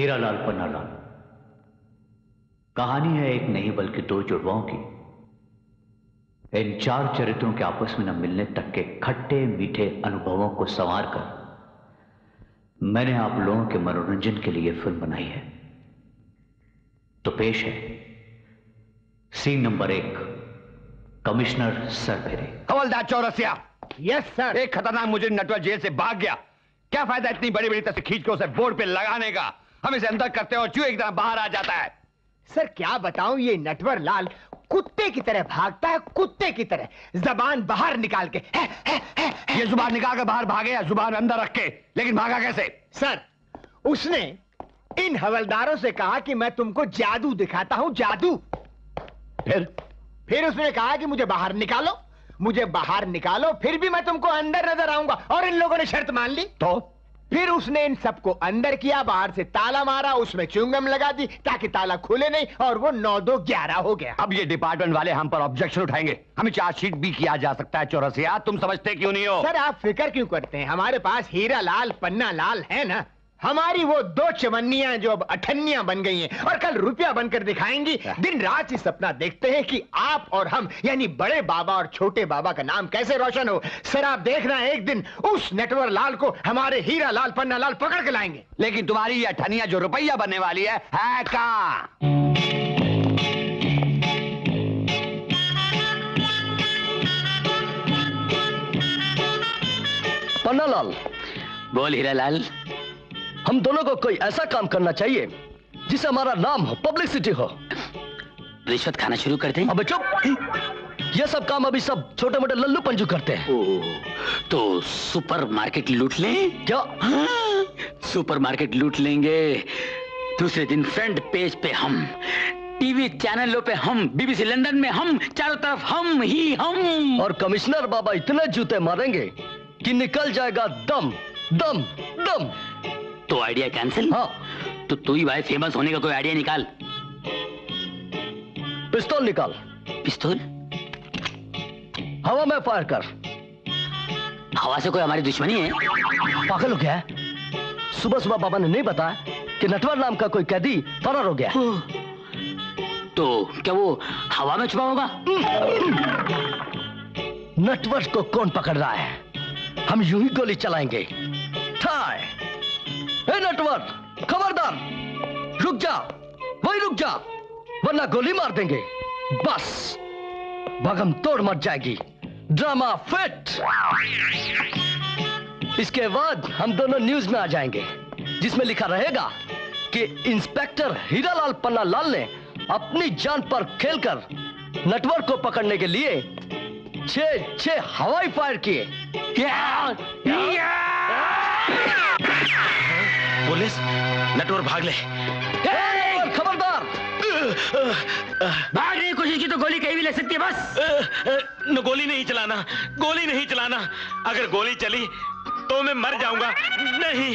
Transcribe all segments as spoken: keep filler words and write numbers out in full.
हीरालाल पन्नालाल। कहानी है एक नहीं बल्कि दो जुड़वाओं की। इन चार चरित्रों के आपस में न मिलने तक के खट्टे मीठे अनुभवों को संवार कर मैंने आप लोगों के मनोरंजन के लिए फिल्म बनाई है। तो पेश है सीन नंबर एक, कमिश्नर सरभेरे। हवलदार चौरसिया। Yes sir. एक खतरनाक मुजरिम नटवर जेल से भाग गया। क्या फायदा इतनी बड़ी बड़ी तस्वीर खींच के उसे बोर्ड पे लगाने का? हम इसे अंदर करते हैं और चूहे की तरह बाहर आ जाता है। सर क्या बताऊं, ये नटवर लाल कुत्ते की तरह भागता है, कुत्ते की तरह, जबान बाहर निकाल के। है, है, है, है। ये जुबान निकाल कर बाहर भागे या जुबान अंदर रख के? लेकिन भागा कैसे? सर उसने इन हवलदारों से कहा कि मैं तुमको जादू दिखाता हूं, जादू। फिर फिर उसने कहा कि मुझे बाहर निकालो, मुझे बाहर निकालो, फिर भी मैं तुमको अंदर नजर आऊंगा। और इन लोगों ने शर्त मान ली। तो फिर उसने इन सबको अंदर किया, बाहर से ताला मारा, उसमें च्युइंगम लगा दी ताकि ताला खुले नहीं, और वो नौ दो ग्यारह हो गया। अब ये डिपार्टमेंट वाले हम पर ऑब्जेक्शन उठाएंगे। हमें चार्जशीट भी किया जा सकता है चौरसिया। तुम समझते क्यों नहीं हो? सर आप फिक्र क्यों करते हैं, हमारे पास हीरा लाल पन्ना लाल है ना। हमारी वो दो चवन्नियां जो अब अठन्नियां बन गई हैं और कल रुपया बनकर दिखाएंगी। दिन रात ही सपना देखते हैं कि आप और हम यानी बड़े बाबा और छोटे बाबा का नाम कैसे रोशन हो। सर आप देखना एक दिन उस नटवर लाल को हमारे हीरा लाल पन्ना लाल पकड़ के लाएंगे। लेकिन तुम्हारी ये अठन्नियां जो रुपया बनने वाली है, है कहां? पन्ना लाल। बोल हीरा लाल। हम दोनों को कोई ऐसा काम करना चाहिए जिससे हमारा नाम हो, पब्लिसिटी हो। रिश्वत खाना शुरू कर दें? अबे चुप। ये सब काम अभी सब छोटे मोटे लल्लू पंजू करते हैं। ओ, तो सुपर मार्केट लूट लें? क्या? हाँ, सुपर मार्केट लूट लेंगे। दूसरे दिन फ्रंट पेज पे हम, टीवी चैनलों पे हम, बीबीसी लंदन में हम, चारों तरफ हम ही हम। और कमिश्नर बाबा इतने जूते मारेंगे कि निकल जाएगा दम दम दम। तो आइडिया कैंसिल? हाँ। तो तू ही भाई फेमस होने का कोई आइडिया निकाल। पिस्तौल निकाल। पिस्तौल? हवा में फायर कर। हवा से कोई हमारी दुश्मनी है? पागल हो गया है? सुबह सुबह बाबा ने नहीं बताया कि नटवर नाम का कोई कैदी फरार हो गया। तो क्या वो हवा में छुपा होगा? नटवर को कौन पकड़ रहा है? हम यूं ही गोली चलाएंगे। ठाय। ए नटवर, खबरदार, रुक जा, वही रुक जा, वरना गोली मार देंगे। बस भगम तोड़ मच जाएगी। Drama fit. इसके बाद हम दोनों न्यूज में आ जाएंगे, जिसमें लिखा रहेगा कि इंस्पेक्टर हीरालाल पन्ना लाल ने अपनी जान पर खेलकर नटवर को पकड़ने के लिए छह छह हवाई फायर किए। पुलिस, नटवर भाग ले। खबरदार, भागने की कोशिश की तो गोली कहीं भी ले सकती है। बस न गोली नहीं चलाना, गोली नहीं चलाना। अगर गोली चली तो मैं मर जाऊंगा। नहीं।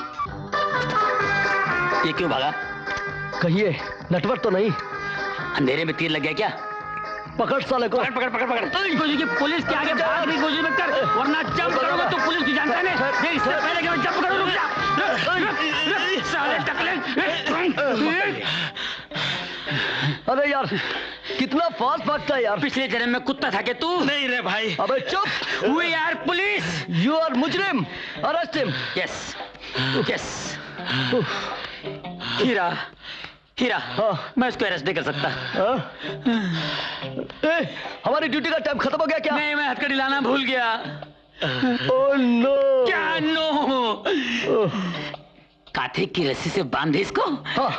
ये क्यों भागा? कहिए, नटवर तो नहीं? अंधेरे में तीर लग गया क्या? पकड़ साले को। पकड़ पकड़ पकड़ पकड़। पुलिस के आगे भागने की कोशिश मत कर, वरना जंप करोगे तो पुलिस की जान है। इससे पहले कि मैं जंप करूं, रुक जा। साले टकले। अरे यार, कितना फास्ट भागता है यार। पिछले जन्म में कुत्ता था क्या तू? नहीं रे भाई। अबे चुप। We are police. You are मुजरिम। Arrest him. Yes yes. Heera Heera, हाँ। मैं इसको अरेस्ट नहीं कर सकता। ए, हमारी ड्यूटी का टाइम खत्म हो गया क्या? नहीं, मैं हथकड़ी लाना भूल गया। Oh no. क्या नो? काथे की रस्सी से बांधे इसको। हाँ।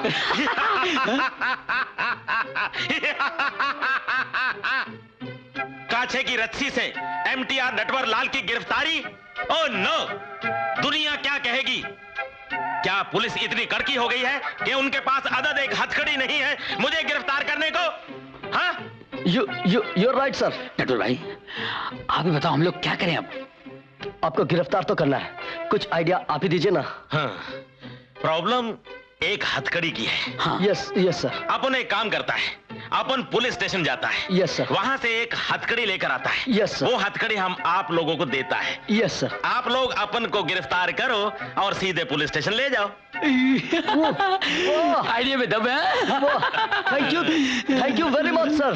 काछे की रस्सी से एमटीआर नटवर लाल की गिरफ्तारी? Oh no. दुनिया क्या कहेगी? क्या पुलिस इतनी कड़की हो गई है कि उनके पास अदद एक हथकड़ी नहीं है मुझे गिरफ्तार करने को? हाँ? You you you right sir. Natwar भाई, आप ही बताओ हम लोग क्या करें अब? आपको गिरफ्तार तो करना है, कुछ आइडिया आप ही दीजिए ना। हाँ, प्रॉब्लम एक हथकड़ी की है। हाँ। Yes yes sir. अपन एक काम करता है, अपन पुलिस स्टेशन जाता है। Yes sir. वहां से एक हथकड़ी लेकर आता है। Yes sir. वो हथकड़ी हम आप लोगों को देता है। Yes sir. आप लोग अपन को गिरफ्तार करो और सीधे पुलिस स्टेशन ले जाओ। आइडिया में दम है। Thank you, thank you very much sir.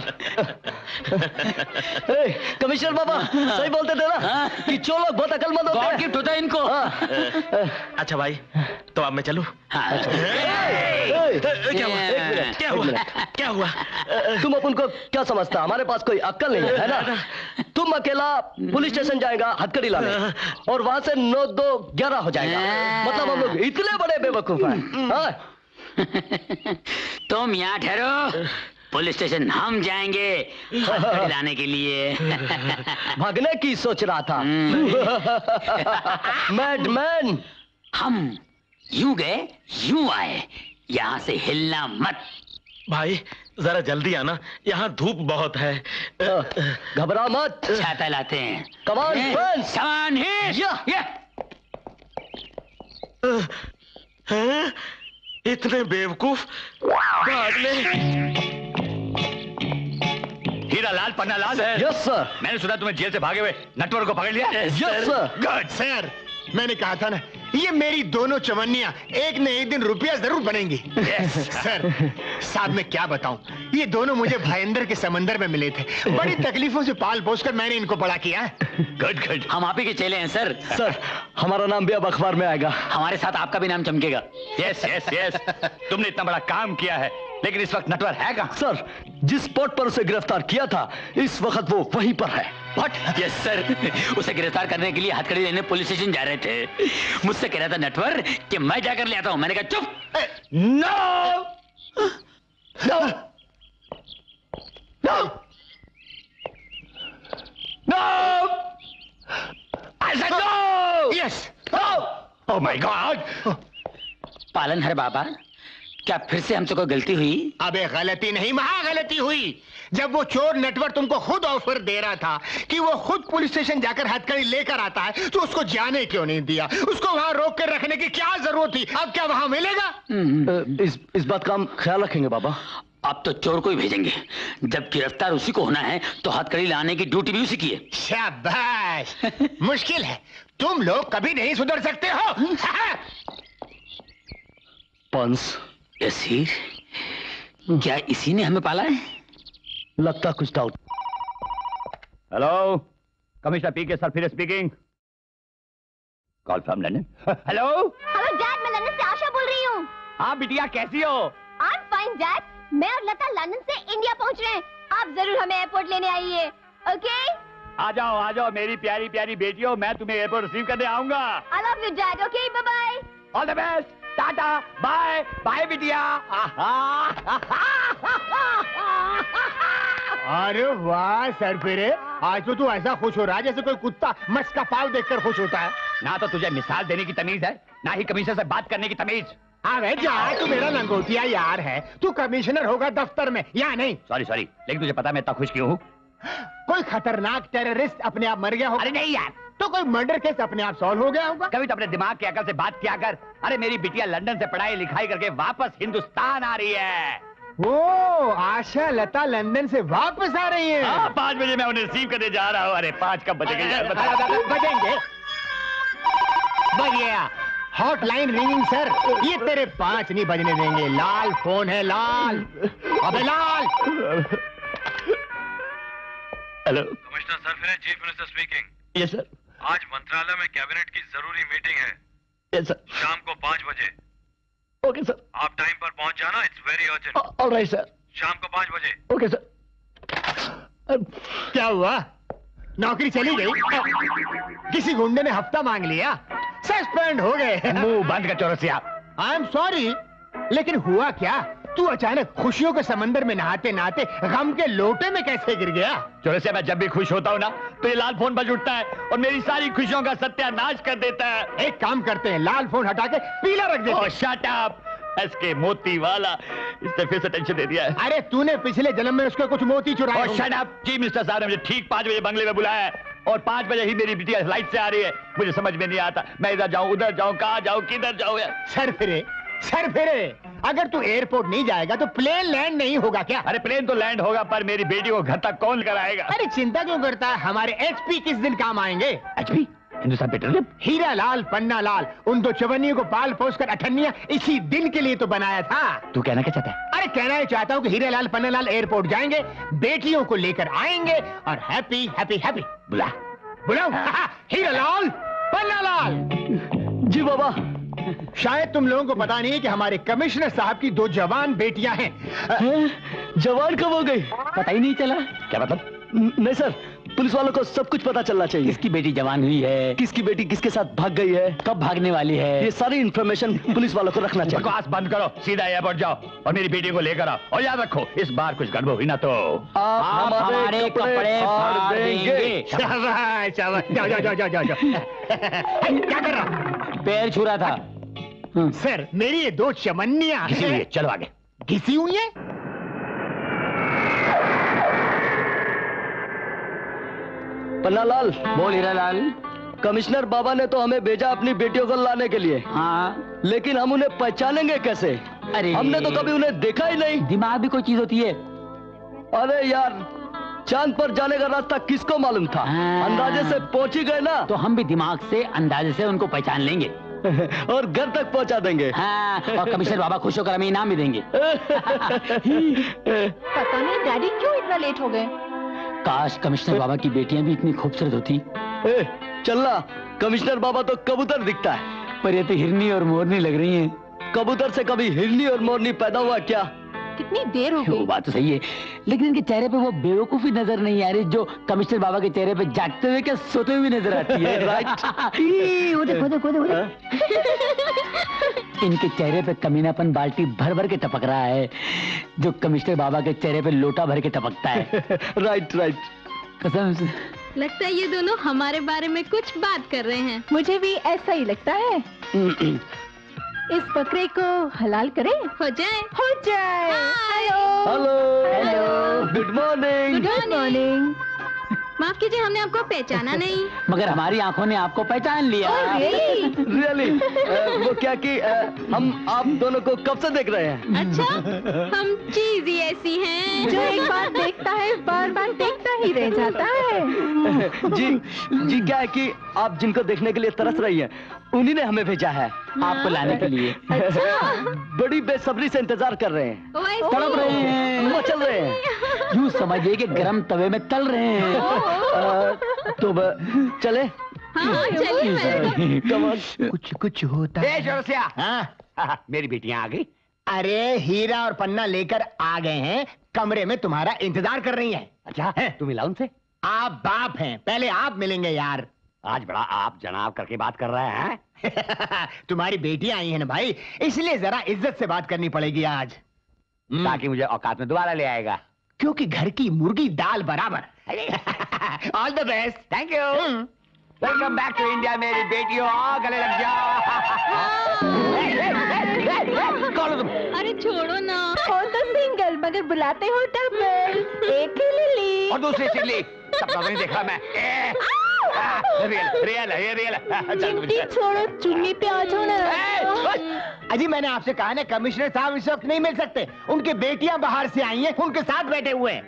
Commissioner बाबा सही बोलते थे ना कि चोर लोग बहुत अकलमंद होते हैं। गिफ्ट होता है इनको। अच्छा भाई, तो अब मैं चलूं? हाँ। क्या हुआ? क्या हुआ? क्या हुआ? तुम अपन को क्या समझता, हमारे पास कोई अक्ल नहीं है, है ना? तुम अकेला पुलिस स्टेशन जाएगा हथकड़ी लाने और वहां से नौ दो ग्यारह हो जाएगा। मतलब हम लोग इतने बड़े बेवकूफ हैं। हाँ? तुम यहाँ ठहरो, पुलिस स्टेशन हम जाएंगे हथकड़ी लाने के लिए। भागने की सोच रहा था। मैडमैन। हम यूं गए यूं आए, यहाँ से हिलना मत। भाई जरा जल्दी आना, यहाँ धूप बहुत है। घबरा मत, छाता लाते हैं। Come on, friends. Come on, here. Yeah. Yeah. हैं? इतने बेवकूफ भाग ले। हीरा लाल, पन्ना लाल। Yes sir. मैंने सुना तुम्हें जेल से भागे हुए नटवर को पकड़ लिया। Yes sir. गुड सर, मैंने कहा था ना, ये मेरी दोनों चवन्नियां एक न एक दिन रुपया जरूर बनेंगी। yes, सर, साहब मैं क्या बताऊं, ये दोनों मुझे भयंदर के समंदर में मिले थे। बड़ी तकलीफों से पाल पोस कर मैंने इनको बड़ा किया। Good good. हम आप ही के चेले हैं सर। सर हमारा नाम भी अब अखबार में आएगा। हमारे साथ आपका भी नाम चमकेगा। Yes yes yes. तुमने इतना बड़ा काम किया है, लेकिन इस वक्त नटवर है कहाँ? सर जिस स्पॉट पर उसे गिरफ्तार किया था इस वक्त वो वहीं पर है। व्हाट? यस सर, उसे गिरफ्तार करने के लिए हथकड़ी लेने पुलिस स्टेशन जा रहे थे। मुझसे कह रहा था नटवर कि मैं जाकर ले आता हूं। मैंने कहा चुप। No no no no, I said no. Yes. Oh my god. पालनहार बाबा, क्या फिर से हमसे कोई गलती हुई? अबे गलती नहीं, महा गलती हुई। जब वो चोर नटवर तुमको खुद ऑफर दे रहा था कि वो खुद पुलिस स्टेशन जाकर हथकड़ी लेकर आता है, तो उसको जाने क्यों नहीं दिया? उसको वहां रोक कर रखने की क्या जरूरत थी? अब क्या वहां मिलेगा? इस इस बात का हम ख्याल रखेंगे बाबा। अब तो चोर को ही भेजेंगे। जब गिरफ्तार उसी को होना है तो हथकड़ी लाने की ड्यूटी भी उसी की है। शाबाश। मुश्किल है, तुम लोग कभी नहीं सुधर सकते हो। पंस, यसीर, क्या इसी ने हमें पाला है? लगता कुछ doubt. Hello, commissioner P K sir फिर speaking. Call from London. Hello hello dad, मैं लंदन से आशा बोल रही हूँ। हाँ बिटिया, कैसी हो? I am fine dad. मैं और लता लंदन से इंडिया पहुँच रहे हैं। आप जरूर हमें एयरपोर्ट लेने आइए। ओके? आ जाओ आ जाओ मेरी प्यारी प्यारी बेटियों, मैं तुम्हें एयरपोर्ट रिसीव करने आऊंगा। I love you dad. Okay, bye bye. All the best, tata, bye bye बिटिया। अरे वाह सरफिरे, आज तो तू ऐसा खुश हो रहा है जैसे कोई कुत्ता मस्त का पाव देखकर खुश होता है। ना तो तुझे मिसाल देने की तमीज है, ना ही कमिश्नर से बात करने की तमीज। अरे जा, तू मेरा लंगोटिया यार है। तू कमिश्नर होगा दफ्तर में, या नहीं? सॉरी सॉरी, लेकिन तुझे पता मैं इतना खुश क्यों हूँ? कोई खतरनाक टेररिस्ट अपने आप मर गया हो? अरे नहीं यार, तो कोई मर्डर केस अपने आप सॉल्व हो गया होगा। कभी तो अपने दिमाग की अकल से बात किया कर। अरे मेरी बिटिया लंदन से पढ़ाई लिखाई करके वापस हिंदुस्तान आ रही है। ओ, आशा लता लंदन से वापस आ रही है। हाँ, पाँच बजे मैं उन्हें रिसीव करने जा रहा हूँ। अरे पाँच कब बजेंगे यार, बता। बजेंगे। बज गया। Hotline ringing sir. ये तेरे पाँच नहीं बजने देंगे। लाल फोन है, लाल। अबे लाल। हेलो कमिश्नर सर, फिर chief minister speaking. Yes sir. आज मंत्रालय में कैबिनेट की जरूरी मीटिंग है। Yes sir. शाम को पाँच बजे। Okay sir. आप टाइम पर पहुंच जाना, it's very urgent. All right sir. शाम को पाँच बजे। Okay sir. क्या हुआ? नौकरी चली गई? किसी गुंडे ने हफ्ता मांग लिया? सस्पेंड हो गए? मुंह बंद कर चौरसिया। आई एम सॉरी, लेकिन हुआ क्या? तू अचानक खुशियों के समंदर में नहाते नहाते गम के लोटे में कैसे गिर गया? चौरसिया, मैं जब भी खुश होता हूँ ना तो ये लाल फोन बज उठता है और मेरी सारी खुशियों का सत्यानाश कर देता है। एक काम करते हैं, लाल फोन हटा के पीला रख देते हैं। शट अप, एसके मोती वाला, इसने फिर से टेंशन दे दिया है। अरे तूने पिछले जन्म में उसके कुछ मोती चुराए होंगे। शट अप, चीफ मिनिस्टर साहब ने मुझे ठीक पाँच बजे बंगले में बुलाया है और पाँच बजे ही मेरी बिटिया फ्लाइट से आ रही है। मुझे समझ में नहीं आता, मैं इधर जाऊं उधर जाऊं, कहाँ जाऊं किधर जाऊं यार। सर फिरे, सर फिरे, अगर तू एयरपोर्ट नहीं जाएगा तो प्लेन लैंड नहीं होगा क्या? अरे प्लेन तो लैंड होगा, पर मेरी बेटी को घर तक कौन कराएगा? अरे चिंता क्यों करता है, हमारे एचपी किस दिन काम आएंगे? एचपी? हिंदुस्तान पेट्रोलियम? हीरा लाल पन्ना लाल उन दो चवन्नियों को पाल पोस कर अठन्निया इसी दिन के लिए तो बनाया था। तू कहना क्या चाहता है? अरे कहना ही चाहता हूँ कि हीरा लाल पन्ना लाल एयरपोर्ट जाएंगे, बेटियों को लेकर आएंगे और हैप्पी हैप्पी हैप्पी। बुला बुलाओ हीरा लाल पन्ना लाल। जी बाबा। शायद तुम लोगों को पता नहीं है कि हमारे कमिश्नर साहब की दो जवान बेटियां हैं। जवान कब हो गई? पता ही नहीं चला। क्या मतलब? नहीं सर, पुलिस वालों को सब कुछ पता चलना चाहिए। किसकी बेटी जवान हुई है, किसकी बेटी किसके साथ भाग गई है, कब भागने वाली है, ये सारी इन्फॉर्मेशन पुलिस वालों को रखना चाहिए। बकवास बंद करो, सीधा एयरपोर्ट जाओ और मेरी बेटी को लेकर आओ। और याद रखो, इस बार कुछ गड़बड़ हुई ना तो आप हमारे कपड़े फाड़ देंगे। शाबाश, शाबाश। जाओ जाओ जाओ जाओ जाओ जाओ। क्या कर रहा? पैर छू रहा था। सर मेरी ये दो चमन्नियां घिसी हुई है, चलो आगे। घिसी हुई है? पन्नालाल, बोल हीरा लाल। कमिश्नर बाबा ने तो हमें भेजा अपनी बेटियों को लाने के लिए। हाँ, लेकिन हम उन्हें पहचानेंगे कैसे? अरे हमने तो कभी उन्हें देखा ही नहीं। दिमाग भी कोई चीज होती है। अरे यार, चांद पर जाने का रास्ता किसको मालूम था? हाँ। अंदाजे से पहुंच ही गए ना। तो हम भी दिमाग से अंदाजे से उनको पहचान लेंगे और घर तक पहुंचा देंगे। हाँ, और कमिश्नर बाबा खुश होकर हमें इनाम भी देंगे। पता नहीं डैडी क्यों इतना लेट हो गए। काश कमिश्नर बाबा की बेटियां भी इतनी खूबसूरत होती। ए, चलना, कमिश्नर बाबा तो कबूतर दिखता है, पर ये तो हिरनी और मोरनी लग रही हैं। कबूतर से कभी हिरनी और मोरनी पैदा हुआ क्या? कितनी देर हो वो गई। बात तो सही है, लेकिन इनके चेहरे पे वो बेवकूफी नजर नहीं आ रही जो कमिश्नर बाबा के चेहरे पे जागते हुए क्या सोते हुए नजर आती है। राइट। वो देखो, वो देखो, वो देखो। इनके चेहरे पे कमीनापन बाल्टी भर भर के टपक रहा है, जो कमिश्नर बाबा के चेहरे पे लोटा भर के टपकता है। Right right. कसम से। लगता है ये दोनों हमारे बारे में कुछ बात कर रहे हैं। मुझे भी ऐसा ही लगता है। इस बकरे को हलाल करें? हो जाए। हो जाए। Hello hello hello, good morning. Good morning. माफ कीजिए, हमने आपको पहचाना नहीं। मगर हमारी आंखों ने आपको पहचान लिया। रियली? वो क्या कि अ, हम आप दोनों को कब से देख रहे हैं। अच्छा, हम चीज ही ऐसी हैं। जो एक बार देखता है बार बार देखता ही रह जाता है। जी जी, क्या है कि आप जिनको देखने के लिए तरस रही हैं, उन्हीं ने हमें भेजा है आपको लाने के लिए। बड़ी बेसब्री से इंतजार कर रहे हैं, ओए, तड़प रहे हैं, मचल रहे हैं। यूं समझिए कि गरम तवे में तल रहे हैं। अ, तो ब- चले। हाँ, चलिए मेरे को। Come on. कुछ कुछ होता ए है। जोरसिया, हाँ? मेरी बेटियां आ गई। अरे हीरा और पन्ना लेकर आ गए हैं, कमरे में तुम्हारा इंतजार कर रही हैं। अच्छा है, तू मिला उनसे? आप बाप हैं, पहले आप मिलेंगे यार। आज बड़ा आप जनाब करके बात कर रहे हैं। तुम्हारी बेटियां आई हैं ना भाई, इसलिए जरा इज्जत से बात करनी पड़ेगी आज। ताकि मुझे औकात में दोबारा ले आएगा। क्योंकि घर की मुर्गी दाल बराबर। All the best. Thank you. Welcome back to India मेरी बेटियों, आओ गले लग जाओ। कौन हो तुम? अरे छोड़ो ना। हो तो सिंगल मगर बुलाते हो डबल। एक ही लिली। और दूसरी सिल्ली, सबका नहीं देखा मैं। ए, आ, रियल रियल है, ये रियल है। चिमटी छोड़ो, चुन्नी पे आ जाओ ना। अजी मैंने आपसे कहा ना, कमिश्नर साहब इस वक्त नहीं मिल सकते, उनकी बेटियां बाहर से आई हैं, उनके साथ बैठे हुए हैं।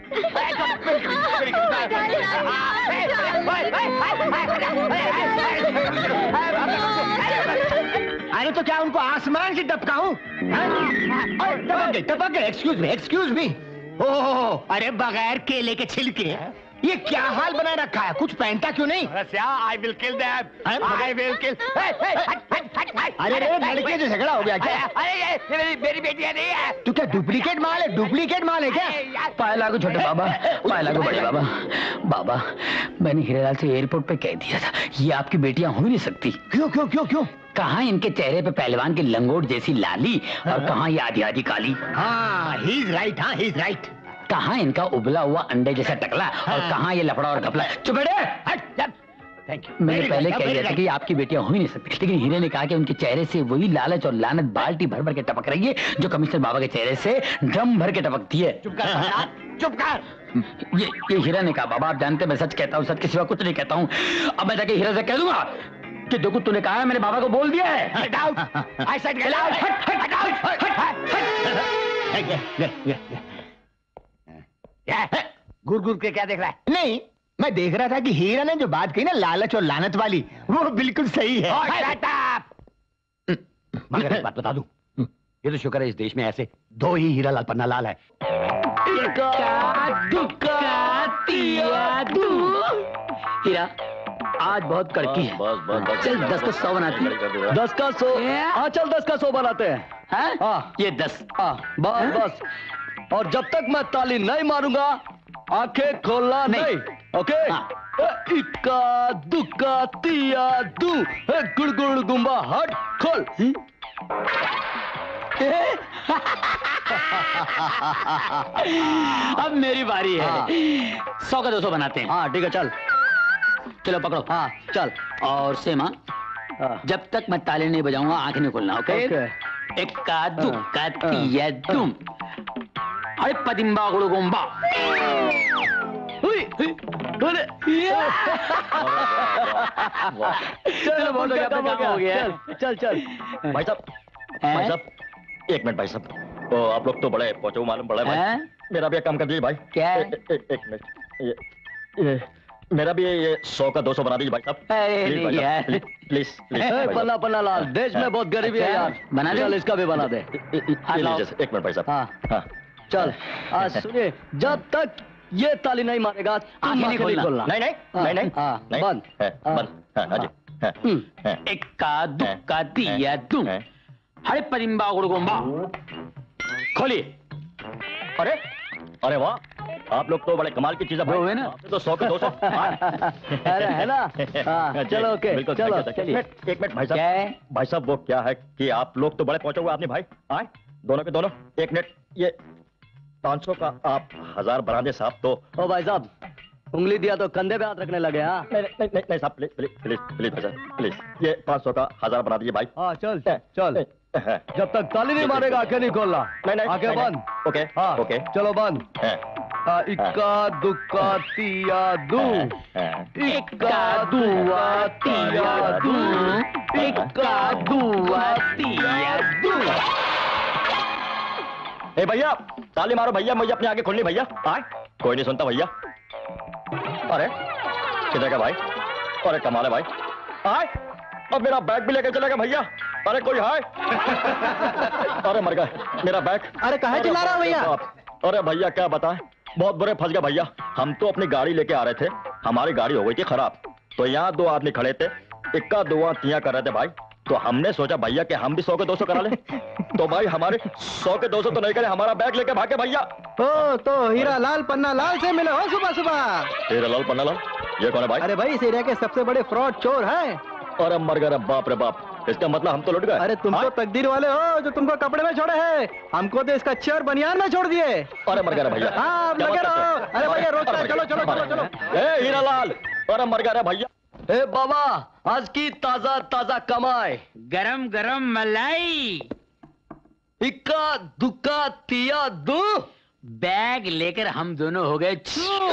अरे तो क्या उनको आसमान से टपकाऊं? टपक गए, टपक गए। Excuse me, excuse me. ओह, अरे बगैर केले के छिलके, ये क्या हाल बना रखा है? कुछ पहनता क्यों नहीं? I will kill them, I will kill. अरे रे, लड़के से झगड़ा हो गया क्या? अरे ये मेरी मेरी बेटियां नहीं है। तू क्या डुप्लीकेट माल है? डुप्लीकेट माल है क्या? पाए लागू छोटे बाबा, पाए लागू बड़े बाबा। बाबा, मैंने हीरेलाल से एयरपोर्ट पे कह दिया था, ये आपकी बेटियां हो ही नहीं सकती। क्यों क्यों क्यों क्यों? कहाँ इनके चेहरे पे पहलवान की लंगोट जैसी लाली और कहाँ ये आधी आधी काली। हाँ, ही इज राइट। हाँ, ही इज राइट। कहाँ इनका उबला हुआ अंडे जैसा टकला और कहाँ ये लफड़ा और घपला। चुप बैठे। Thank you. मैंने पहले कह दिया था कि आपकी बेटियां हो ही नहीं सकती, लेकिन हीरे ने कहा कि उनके चेहरे से वही लालच और लानत बाल्टी भर भर के टपक रही है जो कमिश्नर बाबा के चेहरे से ड्रम भर के टपकती है। चुप कर, चुप कर। ये ये हीरा ने कहा। बाबा आप जानते हैं मैं सच कहता हूँ, सच के सिवा कुछ नहीं कहता हूँ। अब मैं जाके हीरा से कह दूंगा कि देखो तूने कहा है, मैंने बाबा को बोल दिया है। Get out! I said get out! हट, हट, हट, हट, हट। गुर गुर के क्या देख रहा है? नहीं, मैं देख रहा था कि हीरा ने जो बात कही ना लालच और लानत वाली, वो वो बिल्कुल सही है। मगर एक बात बता दूं, ये तो शुक्र है इस देश में ऐसे दो ही हीरालाल पन्नालाल है। हीरा आज बहुत कड़की है। बस बस बस चल दस का सौ बनाते हैं। दस का सौ, हाँ चल दस का सौ बनाते हैं। हाँ? हाँ ये दस। हाँ बस बस। और जब तक मैं ताली नहीं मारूंगा आंखें खोलना नहीं, नहीं। ओके? हाँ। ए, इक्का दुक्का तिया दू, ए, गुड़ गुड़ गुम्बा हट खोल। अब मेरी बारी है। हाँ। सौ का दो सौ बनाते हैं। हाँ ठीक है चल। चलो पकड़ो। हाँ चल। और सेमा, हाँ। जब तक मैं ताली नहीं बजाऊंगा आंखें नहीं खोलना। ओके? ओके। इक्का दुक्का तिया दुम, अरे पदिम्बा गुड़गुम्बा। चल बहुत हो गया, काम बहुत हो गया। चल चल चल। भाई साहब, भाई साहब, एक मिनट भाई साहब। तो आप लोग तो बड़े पहुंचे मालूम पड़ा है भाई। हैं? मेरा भी एक काम कर दीजिए भाई। क्या है? ए, ए, ए, एक मिनट। ये ये मेरा भी ये सौ का दो सौ बना दीजिए भाई साहब। अरे प्लीज भाई नहीं यार। साहब, प्लीज प्लीज प्लीज ए, भाई साहब। पन्ना पन्ना लाल, देश में बहुत गरीबी है यार। बना दे। चल इसका भी बना दे। ये- ये- ये लाओ। लीजिए, एक मिनट भाई साहब। हाँ हाँ चल। आज सुनिए, जब तक ये ताली नहीं मारेगा तुम आंखें नहीं खोलना। नहीं नहीं हाँ, नहीं नहीं हाँ, नहीं, बंद। है, हाँ, बंद। हाँ, हाँ जी, हाँ, हम्म। हाँ, इक्का दुक्का तिया दुम, हाँ। अरे पदिम्बा गुड़गुम्बा। खोलिए। अरे अरे वाह, आप लोग तो बड़े कमाल की चीजें वो है ना? आपने तो सौ के दो सौ। अरे है ना? हाँ, चलो ओके, बिल्कुल, चलो, thank you, thank you। चलिए। एक मिनट, एक मिनट भाई क्या साहब। है? भाई साहब वो क्या है कि आप लोग तो बड़े पहुंचे हुए आपने भाई आए दोनों के दोनों। एक मिनट, ये पाँच सौ का आप हजार बना दे साहब तो। ओ भाई साहब, उंगली दिया तो कंधे पे हाथ रखने लगे। हाँ नहीं नहीं नहीं नहीं साहब, प्लीज प्लीज प्लीज प्लीज भाई साहब प्लीज, ये पाँच सौ का हजार बना दीजिए भाई। हाँ चल चल। हाँ, जब तक ताली नहीं मारेगा आंखें नहीं खोलना। नहीं नहीं आंखें नहीं, बंद। नहीं। ओके हाँ ओके चलो बंद। हाँ, हाँ, इक्का दुक्का तिया दू, हाँ। इक्का दुआ तिया दू, इक्का दुआ तिया दू। ए भैया ताली मारो भैया, मुझे अपने आगे खोलनी भैया। आए कोई नहीं सुनता भैया। अरे किधर का भाई? अरे कमाल है भाई। आए अब मेरा बैग भी लेके चलेगा भैया। अरे कोई है? अरे मर गए मेरा बैग। अरे काहे चिल्ला रहा है भैया? बाप। अरे भैया क्या बताएं, बहुत बुरे फंस गए भैया। हम तो अपनी गाड़ी लेके आ रहे थे, हमारी गाड़ी हो गई थी खराब। तो यहाँ दो आदमी खड़े थे, इक्का दुआ तिया कर रहे थे भाई। तो हमने सोचा भैया कि हम भी सौ के दो सौ करा लें। तो भाई हमारे सौ के दो सौ तो नहीं करे, हमारा बैग लेके भागे भैया। ओ तो हीरा लाल पन्ना लाल से मिले हो सुबह सुबह? हीरा लाल पन्ना लाल, ये कौन है भाई? अरे भाई इस एरिया के सबसे बड़े फ्रॉड चोर हैं। अरे मर गए, बाप रे बाप। इसका मतलब हम तो लुट गए। अरे तुम तो हाँ? तकदीर वाले हो जो तुमको कपड़े में छोड़े हैं, हमको तो इसका चेयर बनियान में छोड़ दिए। अरे मर गए भैया। हाँ, अब क्या लगे बात रहो। करते हो? अरे भैया, रोक अरे कर, चलो, चलो, भैया, चलो, चलो। ए हीरा लाल, अरे मर गए भैया। ए बाबा, आज की ताजा ताजा कमाई। गरम गरम मलाई। इक्का दुक्का तिया दू। बैग लेकर हम दोनों हो गए छू।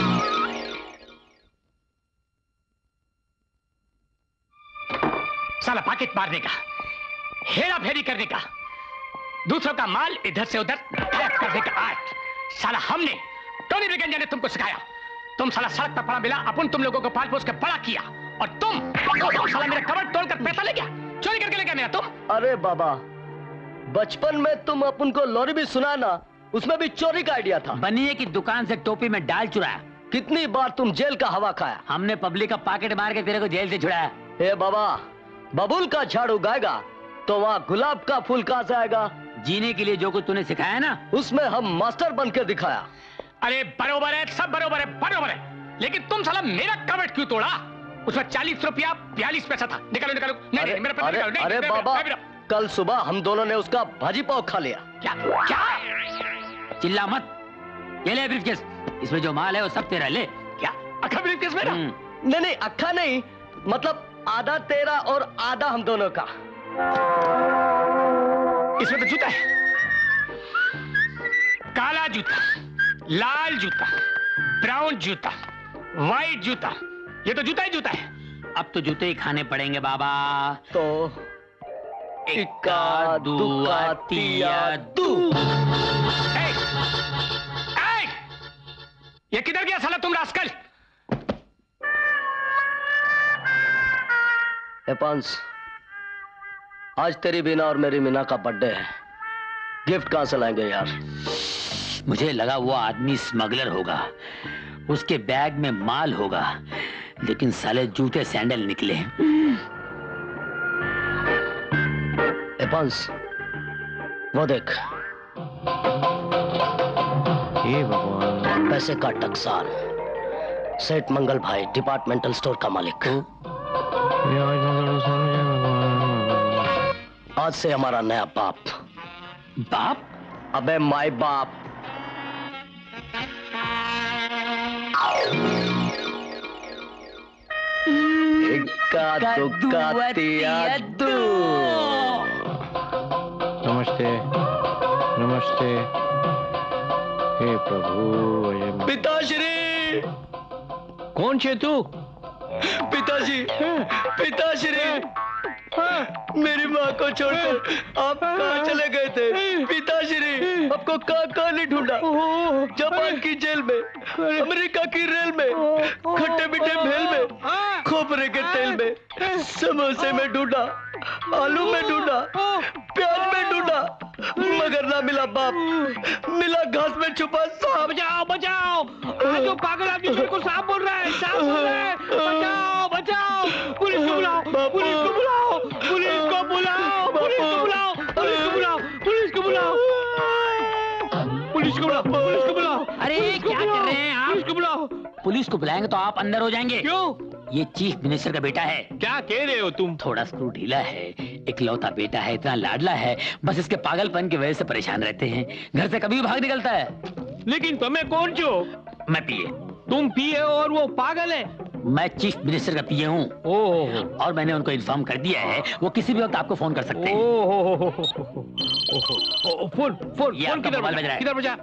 साला पॉकेट मारने का, हेरा फेरी करने का, दूसरों का माल इधर से उधर गायब करने का आर्ट साला हमने, टोनी ब्रिगेंडिया ने तुमको सिखाया। तुम साला सड़क पर पड़ा मिला, अपन तुम लोगों को पाल पोस के बड़ा किया, और तुम तो तुम साला मेरा कवर तोड़कर पैसा ले गया, चोरी करके ले गया मेरा तुम। अरे बाबा, बचपन में तुम अपन को लोरी भी सुना ना, उसमें भी चोरी का आइडिया था। बनिए की दुकान से टोपी में डाल चुराया। कितनी बार तुम जेल का हवा खाया। हमने पब्लिक का पॉकेट मार के तेरे को जेल से छुड़ाया। ए बाबा, बबुल का झाड़ उगाएगा तो वहाँ गुलाब का फूल कहाँ से आएगा? जीने के लिए जो कुछ तूने सिखाया ना, उसमें हम मास्टर बन के दिखाया। अरे बरोबर है, सब बरोबर है, बरोबर है, लेकिन तुम साला मेरा कवर्ट क्यों तोड़ा? उसमें चालीस रुपया बयालीस पैसा था। निकालो निकालो। नहीं अरे, नहीं मेरा पैसा अरे, निकालो। नहीं, अरे नहीं, बाबा, नहीं, नहीं, कल सुबह हम दोनों ने उसका भाजी पाव खा लिया। क्या क्या? चिल्ला मत। ये ले ब्रीफकेस, इसमें जो माल है वो सब तेरा। ले। क्या अखा ब्रीफकेस मेरा? नहीं नहीं, अक्खा नहीं, मतलब आधा तेरा और आधा हम दोनों का। इसमें तो जूता है, काला जूता, लाल जूता, ब्राउन जूता, व्हाइट जूता। ये तो जूता ही जूता है। अब तो जूते ही खाने पड़ेंगे बाबा। तो इक्का दुक्का तिया दू। ए, ए, ये किधर गया साला तुम रास्कल? एपांस, आज तेरी बीना और मेरी मीना का बर्थडे है। गिफ्ट कहां से लाएंगे यार? मुझे लगा वो आदमी स्मगलर होगा, उसके बैग में माल होगा, लेकिन साले जूते सैंडल निकले। एपांस, वो देख, हे भगवान, पैसे का टकसाल, सेठ मंगल भाई, डिपार्टमेंटल स्टोर का मालिक। आज से हमारा नया बाप। बाप? अबे माय बाप। इक्का दुक्का तिया दू। नमस्ते नमस्ते। हे प्रभु। पिताश्री। कौन छे तू? पिताजी, पिताश्री, मेरी माँ को छोड़कर आप कहाँ चले गए थे? पिताश्री, आपको कहाँ कहाँ नहीं ढूंढा? जापान की जेल में, अमेरिका की रेल में, खट्टे मीठे भेल में, खोपरे के तेल में, समोसे में ढूंढा, आलू में ढूंढा, प्याज में ढूंढा, मगर ना मिला बाप, मिला घास में छुपा सांप। बचाओ बचाओ, जो पागल आदमी मेरे को सांप बोल रहा है, सांप बोल रहा है, बचाओ बचाओ, पुलिस को बुलाओ, पुलिस को बुलाओ, पुलिस को बुलाओ, पुलिस को बुलाओ, पुलिस को बुलाओ, पुलिस को बुलाओ, पुलिस को बुलाओ, पुलिस को बुलाओ। अरे क्या कर रहे हैं आप? पुलिस को बुलाओ। पुलिस को बुलाएंगे तो आप अंदर हो जाएंगे। क्यों? ये चीफ मिनिस्टर का बेटा है। क्या कह रहे हो तुम? थोड़ा स्क्रू ढीला है, इकलौता बेटा है, इतना लाडला है, बस इसके पागलपन की वजह से परेशान रहते हैं, घर से कभी भी भाग निकलता है। लेकिन तुम्हें कौन छो? मैं पीए। तुम पीए और वो पागल है? मैं चीफ मिनिस्टर का पीए हूँ। ओह, और मैंने उनको इन्फॉर्म कर दिया है, वो किसी भी वक्त आपको फोन कर सकते हैं। ओह, फोन फोन ये फोन आपका किधर मोबाइल बजा? बज रहा है। किधर बजा?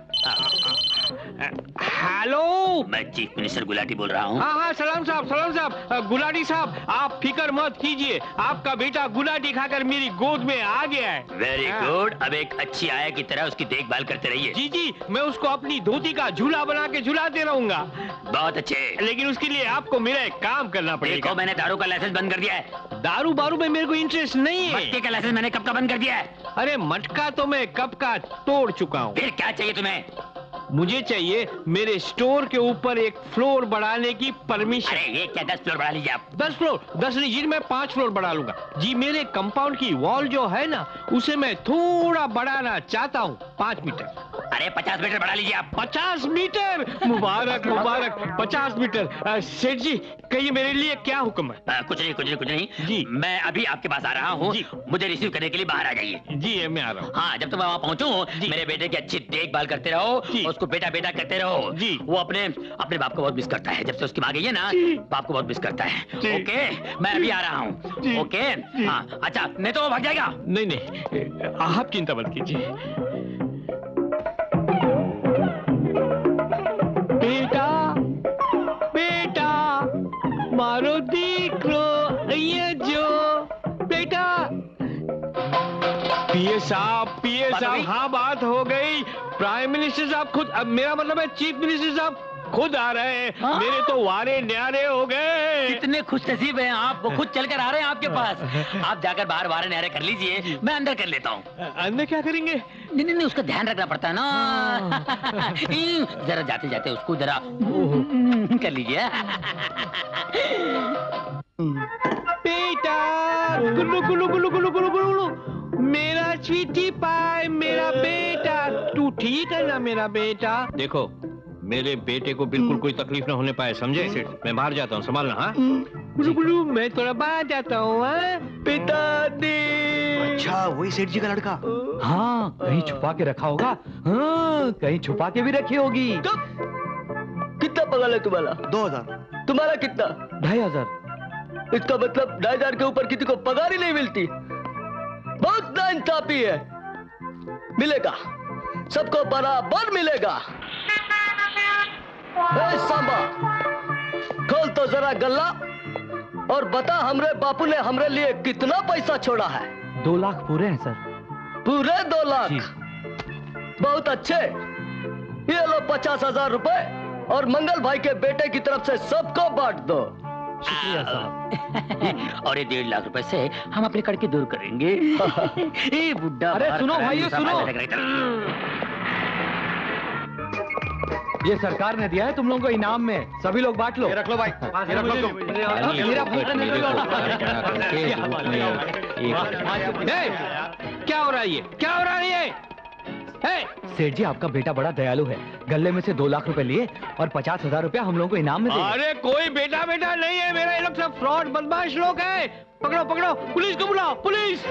हेलो, मैं चीफ मिनिस्टर गुलाटी बोल रहा हूँ। हाँ हाँ, सलाम साहब, सलाम साहब। गुलाटी साहब, आप फिक्र मत कीजिए, आपका बेटा गुलाटी खाकर मेरी गोद में आ गया है। Very good. अब एक अच्छी आया की तरह उसकी देखभाल करते रहिए। जी जी, मैं उसको अपनी धोती का झूला बना के झुलाते रहूंगा। बहुत अच्छे। लेकिन उसके लिए आपको मेरा एक काम करना पड़ेगा। देखो, मैंने दारू का लाइसेंस बंद कर दिया है। दारू बारू में मेरे को इंटरेस्ट नहीं है। मटके का लाइसेंस मैंने कब का बंद कर दिया है। अरे मटका तो मैं कब का तोड़ चुका हूँ। फिर क्या चाहिए तुम्हें? मुझे चाहिए मेरे स्टोर के ऊपर एक फ्लोर बढ़ाने की परमिशन। अरे ये क्या, दस फ्लोर बढ़ा लीजिए आप। दस फ्लोर? दस नहीं जी, मैं पांच फ्लोर बढ़ा लूंगा जी। मेरे कंपाउंड की वॉल जो है ना, उसे मैं थोड़ा बढ़ाना चाहता हूँ, पांच मीटर। अरे पचास मीटर बढ़ा लीजिए आप। पचास मीटर? मुबारक मुबारक, पचास मीटर। अ, सेठ जी, कहिए मेरे लिए क्या हुक्म है? आ, कुछ नहीं कुछ नहीं कुछ नहीं जी। मैं अभी आपके पास आ रहा हूँ, मुझे रिसीव करने के लिए बाहर आ जाइए। जी मैं आ रहा हूँ। हाँ, जब तक मैं वहाँ पहुँचूँ, मेरे बेटे की अच्छी देखभाल करते रहो, उसको बेटा बेटा कहते रहो। जी। वो अपने अपने बाप को बहुत मिस करता है, जब से उसकी माँ गई है ना, बाप को बहुत मिस करता है। ओके, मैं अभी आ रहा हूँ। ओके, हाँ अच्छा, नहीं तो वो भाग जाएगा। नहीं नहीं, आप चिंता मत कीजिए। बेटा बेटा मारो दीकरो ये जो बेटा। पीए साहब, पीए साहब, हाँ बात हो गई। प्राइम मिनिस्टर साहब खुद, अब मेरा मतलब है चीफ मिनिस्टर साहब खुद आ रहे हैं। हाँ? मेरे तो वारे न्यारे हो गए। कितने खुशनसीब हैं आप, वो खुद चलकर आ रहे हैं आपके पास। आप जाकर बाहर वारे न्यारे कर लीजिए, मैं अंदर कर लेता हूँ। अंदर क्या करेंगे? नहीं नहीं नहीं, उसका ध्यान रखना पड़ता है ना। जरा जाते जाते उसको जरा कर लीजिए। बेटा गुल्लू गुल्लू गुल्लू गुल्लू गुल्लू गुल्लू, मेरा स्वीटी पाई, मेरा बेटा, तू ठीक है ना मेरा बेटा? देखो, मेरे बेटे को बिल्कुल कोई तकलीफ ना होने पाए, समझे? मैं बाहर जाता हूँ, संभालना। हाँ गुल्लू गुल्लू, मैं थोड़ा बाहर जाता हूँ। पिताजी। अच्छा, वही सेठ जी का लड़का? हाँ, कहीं छुपा के रखा होगा। हाँ, कहीं छुपा के भी रखी होगी। कितना पगार है तुम्हारा? दो हजार। तुम्हारा कितना? ढाई हजार। इसका मतलब ढाई हजार के ऊपर किसी को पगार ही नहीं मिलती। बहुत नाइंसाफी है। मिलेगा, सबको बराबर मिलेगा। ए सांबा, खोल तो जरा गल्ला और बता हमरे बापू ने हमरे लिए कितना पैसा छोड़ा है। दो लाख पूरे हैं सर। पूरे दो लाख? बहुत अच्छे। ये लो पचास हजार रुपए और मंगल भाई के बेटे की तरफ से सबको बांट दो। शुक्रिया साहब। और ये डेढ़ लाख रुपए से हम अपने कड़के दूर करेंगे। ए बुड्ढा, अरे सुनो भाइयों सुनो, ये सरकार ने दिया है तुम लोगों को इनाम में, सभी लोग बांट लो। ये रख लो भाई, ये रख लो तुम। क्या हो रहा है ये, क्या हो रहा है ये? सेठ जी आपका बेटा बड़ा दयालु है, गले में से दो लाख रुपए लिए और पचास हजार रुपया हम लोगों को इनाम में दिए। अरे कोई बेटा बेटा नहीं है मेरा, ये लोग सब फ्रॉड बदमाश लोग हैं। पकड़ो पकड़ो, पुलिस को बुलाओ, पुलिस।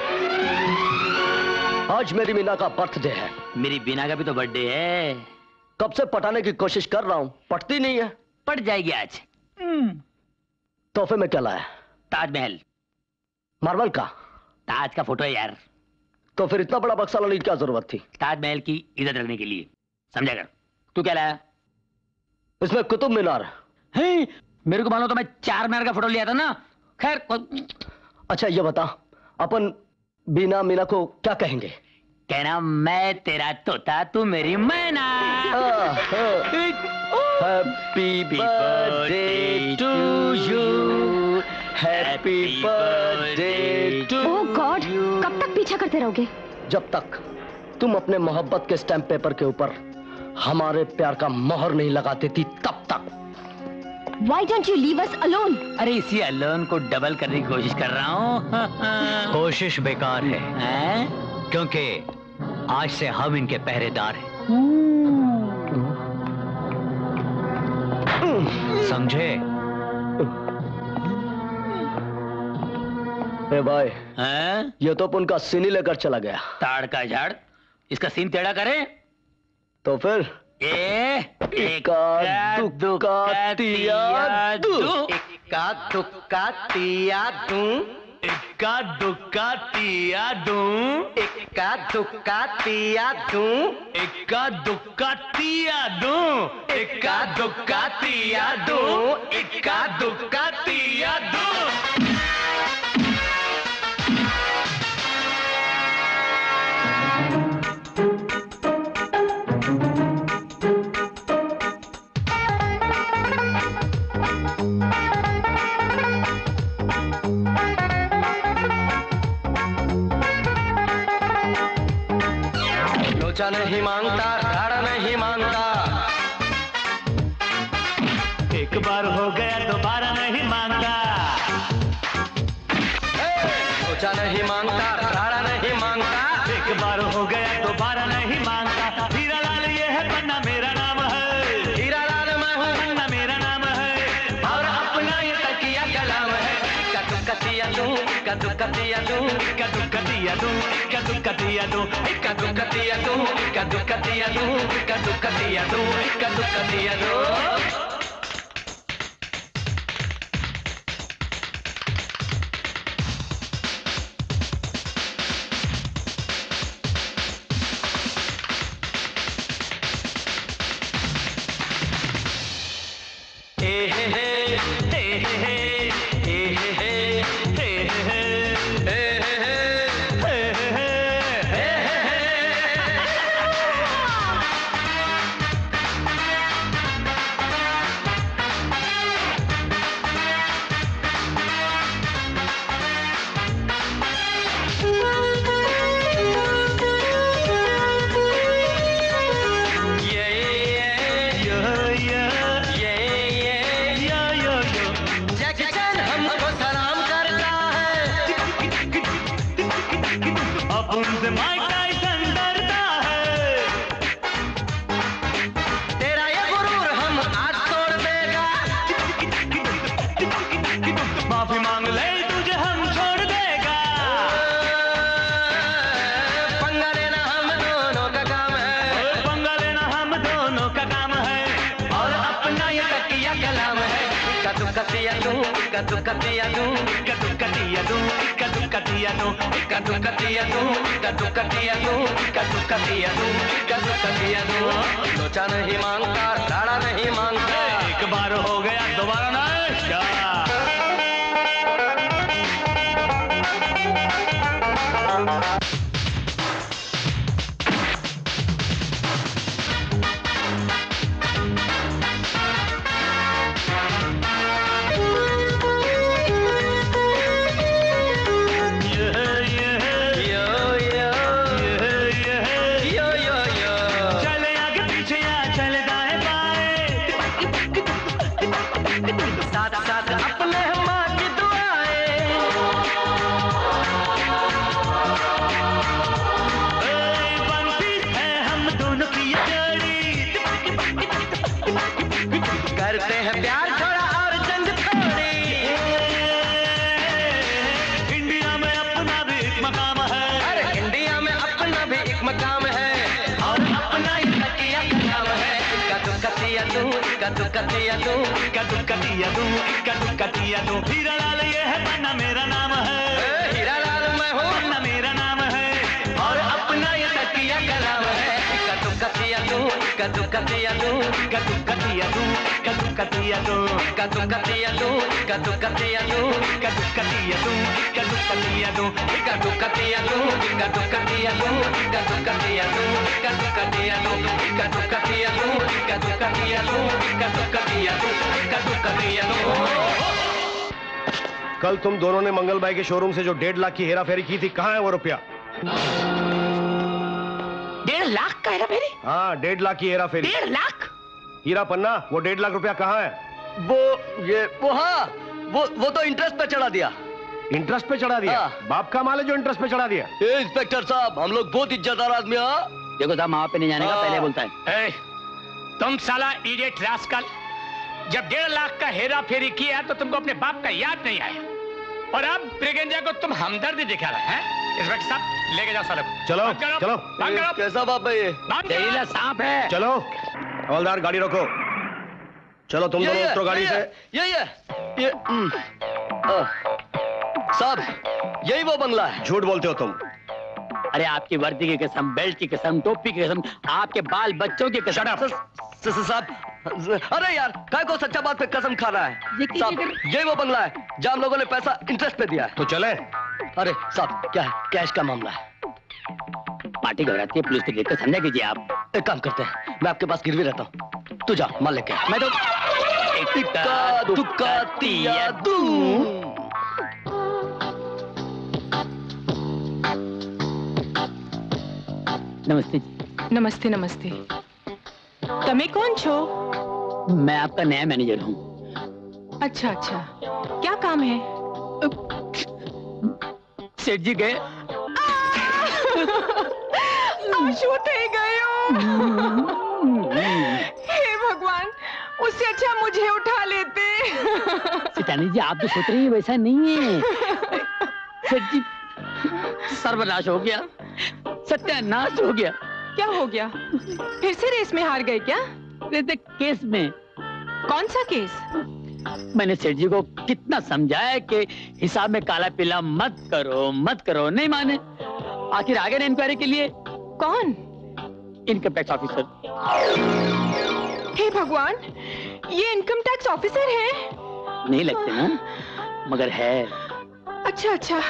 आज मेरी मीना का बर्थडे है। मेरी बीना का भी तो बर्थडे है। कब से पटाने की कोशिश कर रहा हूँ, पटती नहीं है। पट जाएगी आज। तोहफे में क्या लाया? ताजमहल। मार्बल का? ताज का फोटो है यार। तो फिर इतना बड़ा बक्सा लाने की क्या जरूरत थी? ताजमहल की इज्जत रखने के लिए, समझा कर। तू क्या लाया? इसमें कुतुब मीनार है। मेरे को मालूम तो मैं चार मीनार का फोटो लिया था ना। खैर। अच्छा ये बता, अपन बीना मीना को क्या कहेंगे? कहना मैं तेरा तोता, तू मेरी मैना। Happy birthday to you, happy birthday to. Oh god, कब तक पीछा करते रहोगे? जब तक तुम अपने मोहब्बत के स्टैम्प पेपर के ऊपर हमारे प्यार का मोहर नहीं लगा देती तब तक। Why don't you leave us alone? अरे इसी अलोन को डबल करने की कोशिश कर रहा हूँ। कोशिश बेकार है, है? क्योंकि आज से हम इनके पहरेदार हैं। समझे? ए भाई, हैं? ये तो उनका सीन ही लेकर चला गया। ताड़ का झाड़, इसका सीन टेढ़ा करे तो फिर ए इक्का दुक्का तिया दू, इक्का दुक्का तिया दू, इक्का दुक्का तिया दू, इक्का दुक्का तिया दू, इक्का दुक्का तिया दू, इक्का दुक्का तिया दू, इक्का दुक्का तिया दू। लोचा नहीं मांगता, राड़ा नहीं मांगता, एक बार हो गया दोबारा नहीं मांगता। लोचा नहीं मांगता, राड़ा नहीं मांगता, एक बार हो गया दोबारा नहीं मांगता। हीरा लाल ये है पन्ना मेरा नाम है, हीरा लाल मैं हूँ पन्ना मेरा नाम है, और अपना ये तकिया कलाम है। कदू कतिया दू, कदू कतिया दू, कदू कतिया दू, कदू कतिया दू, कदू कतिया दू, कदू कतिया दू, कदू कतिया दू, कदू कतिया दू। कदू कतिया दू, कदू कतिया दू, कदू कतिया दू, कदू कतिया दू, कदू कतिया दू, कदू कतिया दू, कदू कतिया दू। लोचा नहीं मांगता, राड़ा नहीं मांगता, एक बार हो गया दोबारा नहीं। इक्का दुक्का तिया दो, इक्का दुक्का तिया दो, इक्का दुक्का तिया दो। हीरा लाल ये है पन्ना मेरा नाम है, हीरा लाल मैं हूँ पन्ना मेरा नाम है, और अपना ये तकिया कलाम है। इक्का दुक्का तिया दो, इक्का दुक्का तिया दो, इक्का दुक्का तिया दो, इक्का दुक्का तिया दो, इक्का दुक्का तिया दो, इक्का दुक्का तिया दो, इक्का दुक्का तिया दो, इक्का दुक्का तिया दो, इक्का दुक्का तिया दो, इक्का दुक्का तिया दो, इक्का दुक्का तिया दो, इक्का दुक्का तिया दो, इक्का दुक्का तिया दो, इक्का दुक्का तिया दो, इक्का दुक्का तिया दो, इक्का दुक्का तिया दो। कल तुम दोनों ने मंगल भाई के शोरूम से जो डेढ़ लाख की हेरा फेरी की थी, कहाँ है वो रुपया? डेढ़ लाख का हेरा फेरी? हाँ, डेढ़ लाख की हेरा फेरी। डेढ़ लाख? हीरा पन्ना, वो डेढ़ लाख रुपया कहाँ है? वो ये वो हाँ वो वो तो इंटरेस्ट पे चढ़ा दिया। इंटरेस्ट पे चढ़ा दिया? हाँ। बाप का माल है जो इंटरेस्ट पे चढ़ा दिया? ए, इंस्पेक्टर साहब, हम लोग बहुत इज्जतदार आदमी हैं। देखो साहब, वहां पे नहीं जाने का, पहले बोलता है। ए, तुम साला इडियट रास्कल, जब डेढ़ लाख का हेरा फेरी किया तो तुमको अपने बाप का याद नहीं आया, और अब ब्रिगेंजा को तुम हमदर्दी दिखा रहे हैं। इंस्पेक्टर साहब, लेके जाओ साले को। चलो चलो। कैसा बाप है ये? जहरीला सांप है। चलो हवलदार, गाड़ी रोको। चलो तुम दोनों उतरो गाड़ी से। यही है ये साहब, यही वो बंगला है। झूठ बोलते हो तुम। अरे आपकी वर्दी की कसम, बेल्ट की कसम, टोपी की कसम, आपके बाल बच्चों की कसम। साहब, अरे यार, काय को सच्चा बात पे कसम खा रहा है? साहब, यही वो बंगला है जहाँ हम लोगों ने पैसा इंटरेस्ट पे दिया है। तो चले। अरे साहब, क्या है? कैश का मामला है। पार्टी घबराती है, पुलिस को देखकर समझा कीजिए आप। एक काम करते हैं, मैं आपके पास गिरवी रहता हूँ, तू जा माल लेके। मैं तो इक्का दुक्का तिया दू। नमस्ते जी। नमस्ते नमस्ते। तमे कौन छो? मैं आपका नया मैनेजर हूँ। अच्छा अच्छा, क्या काम है? सेठ जी गए। आशू थे गयो। हे भगवान, उससे अच्छा मुझे उठा लेते। सितानी जी, आप तो सोच रही है वैसा नहीं है। सेठ जी, सर्वनाश हो गया, सत्यानाश हो गया। क्या हो गया? फिर से रेस में हार गए क्या? केस में। कौन सा केस? मैंने सेठ जी को कितना समझाया कि हिसाब में काला पीला मत करो मत करो, नहीं माने। आखिर आ गए ना इंक्वायरी के लिए। कौन? Income tax officer. हे भगवान, ये इनकम टैक्स ऑफिसर है? नहीं लगते ना, मगर है। अच्छा अच्छा।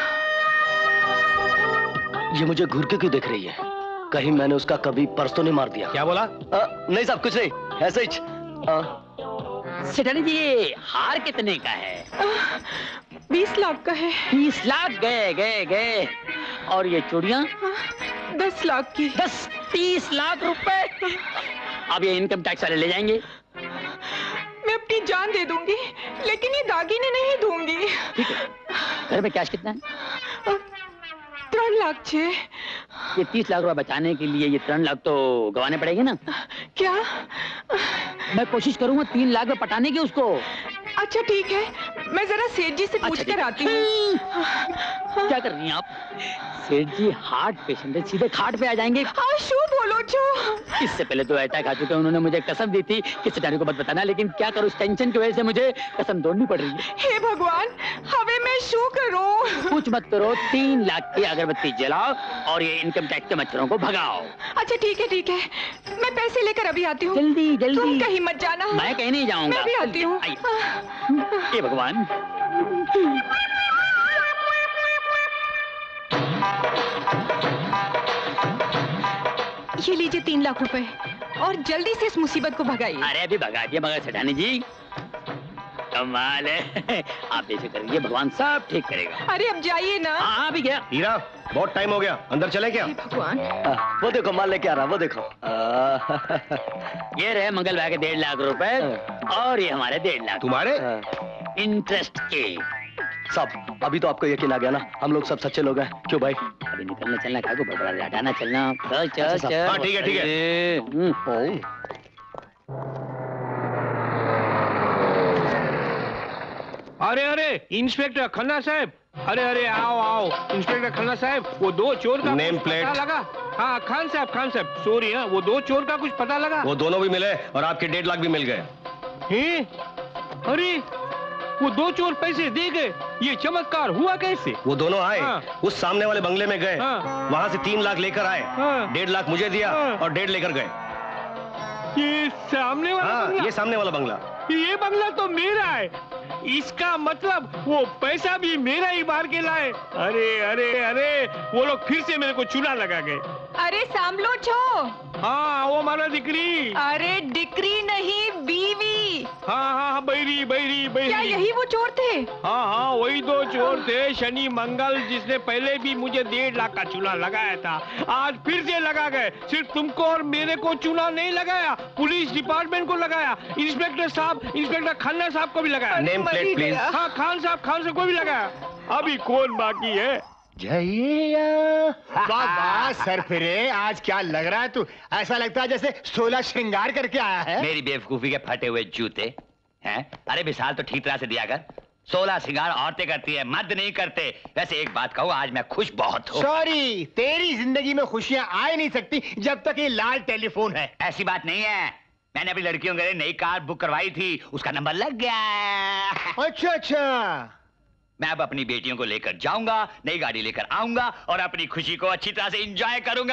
ये मुझे घूर के क्यों देख रही है? कहीं मैंने उसका कभी पर्स तो नहीं मार दिया? क्या बोला? आ, नहीं साहब, कुछ नहीं, ऐसे ही। सेठानी जी, ये हार कितने का है? बीस लाख का है। बीस लाख गए गए गए। और ये चूड़ियां? दस लाख की। दस तीस लाख रुपए। अब ये इनकम टैक्स वाले ले जाएंगे। मैं अपनी जान दे दूंगी, लेकिन ये दागीने नहीं दूंगी। ठीक है। घर में कैश कितना है? त्रण लाख छह। ये तीस लाख रुपए बचाने के लिए ये त्रण लाख तो गंवाने पड़ेंगे ना? क्या? मैं कोशिश करूंगा तीन लाख में पटाने की उसको। अच्छा ठीक है, मैं जरा सेठ जी से पूछ कर आती हूँ। क्या कर रही हैं आप? सेठ जी हार्ट पेशेंट है, सीधे खाट पे आ जाएंगे। हाँ, शू बोलो छो। इससे पहले तो अटैक आ चुके, उन्होंने मुझे कसम दी थी कि सितारे को मत बताना, लेकिन क्या करूं, इस टेंशन की वजह से मुझे कसम तोड़नी पड़ रही है। हे भगवान, हवे मैं शू करूं? कुछ मत करो, तीन लाख की अगरबत्ती जलाओ और ये इनकम टैक्स के मच्छरों को भगाओ। अच्छा ठीक है ठीक है, मैं पैसे लेकर अभी आती हूँ। जल्दी जल्दी। तुम कहीं मत जाना। मैं कहीं नहीं जाऊंगा। मैं भी आती हूँ। हे भगवान। ये लीजिए तीन लाख रुपए और जल्दी से इस मुसीबत को भगाइए। अरे अभी भगा दिया मगर सेठानी जी, कमाल है। आप बेफिक्र रहिए, भगवान सब ठीक करेगा। अरे अब जाइए ना। हाँ भी गया। हीरा, बहुत टाइम हो गया, अंदर चले क्या? भगवान। वो देखो माल लेके आ रहा, वो देखो। ये रहे मंगल भाई के डेढ़ लाख रुपए और ये हमारे डेढ़ लाख। तुम्हारे? इंटरेस्ट के। साहब, अभी तो आपको यकीन आ गया ना, हम लोग सब सच्चे लोग हैं। क्यों भाई? अभी निकलना चलना क्या को बड़बड़ा हटाना चलना। चल चल चल। हाँ ठीक है ठीक है। अरे अरे इंस्पेक्टर खन्ना साहब, अरे अरे आओ आओ इंस्पेक्टर खन्ना साहब, वो दो चोर का नेम कुछ प्लेट पता लगा? हाँ खान साहब खान साहब सॉरी, हाँ वो दो चोर का कुछ पता लगा? वो दोनों भी मिले और आपके डेढ़ लाख भी मिल गए। हैं? अरे वो दो चोर पैसे दे गए, ये चमत्कार हुआ कैसे? वो दोनों आए, हाँ। उस सामने वाले बंगले में गए, हाँ। वहाँ से तीन लाख लेकर आए, हाँ। डेढ़ लाख मुझे दिया हाँ। और डेढ़ लेकर गए। ये सामने वाला हाँ, बंगला? ये सामने वाला बंगला। ये बंगला तो मेरा है। इसका मतलब वो पैसा भी मेरा ही मार के लाए। अरे अरे अरे वो लोग फिर से मेरे को चूना लगा गए। अरे सांभलो छो। हाँ वो मारा दिकरी। अरे दिकरी नहीं, बीवी। हाँ हाँ बैरी बैरी बैरी। क्या यही वो चोर थे? हाँ हाँ वही दो चोर थे, शनि मंगल, जिसने पहले भी मुझे डेढ़ लाख का चूना लगाया था। आज फिर से लगा गए। सिर्फ तुमको और मेरे को चूना नहीं लगाया, पुलिस डिपार्टमेंट को लगाया, इंस्पेक्टर साहब, इंस्पेक्टर खन्ना साहब को भी लगाया। Name plate please. हाँ खान साहब, खान साहब को भी लगाया। अभी कौन बाकी है? जहिया। वाह वाह सर फिरे, आज क्या लग रहा है तू? ऐसा लगता है जैसे सोलह श्रृंगार करके आया है। मेरी बेवकूफी के फटे हुए जूते हैं। अरे विशाल तो ठीक तरह से दिया कर। सोलह श्रृंगार औरतें करती है, मर्द नहीं करते। वैसे एक बात कहूँ, आज मैं खुश बहुत हूँ। सॉरी, तेरी जिंदगी में खुशियाँ आ ही नहीं सकती जब तक ये लाल टेलीफोन है। ऐसी बात नहीं है, मैंने अपनी लड़कियों के लिए नई कार बुक करवाई थी, उसका नंबर लग गया। अच्छा अच्छा। मैं अब अपनी बेटियों को लेकर जाऊंगा, नई गाड़ी लेकर आऊंगा और अपनी खुशी को अच्छी तरह से एंजॉय करूंगा।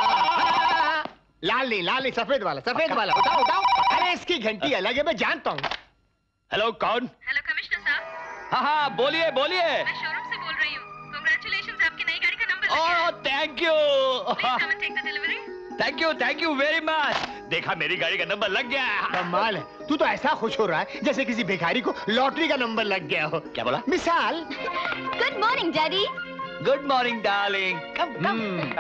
लाल नहीं, लाल नहीं, सफेद वाला, सफेद वाला। उठाओ उठाओ। अरे इसकी घंटी अलग है, मैं जानता हूँ। हेलो कौन? हेलो कमिश्नर साहब। हाँ हाँ बोलिए बोलिए। मैं शोरूम से बोल रही हूँ। कांग्रेचुलेशंस, आपकी नई गाड़ी का नंबर लग गया। Oh thank you. Please come and take the delivery. Thank you thank you very much. देखा मेरी गाड़ी का नंबर लग गया। कमाल है, तू तो ऐसा खुश हो रहा है जैसे किसी भिखारी को लॉटरी का नंबर लग गया हो। क्या बोला? मिसाल। Good morning daddy. Good morning darling, come come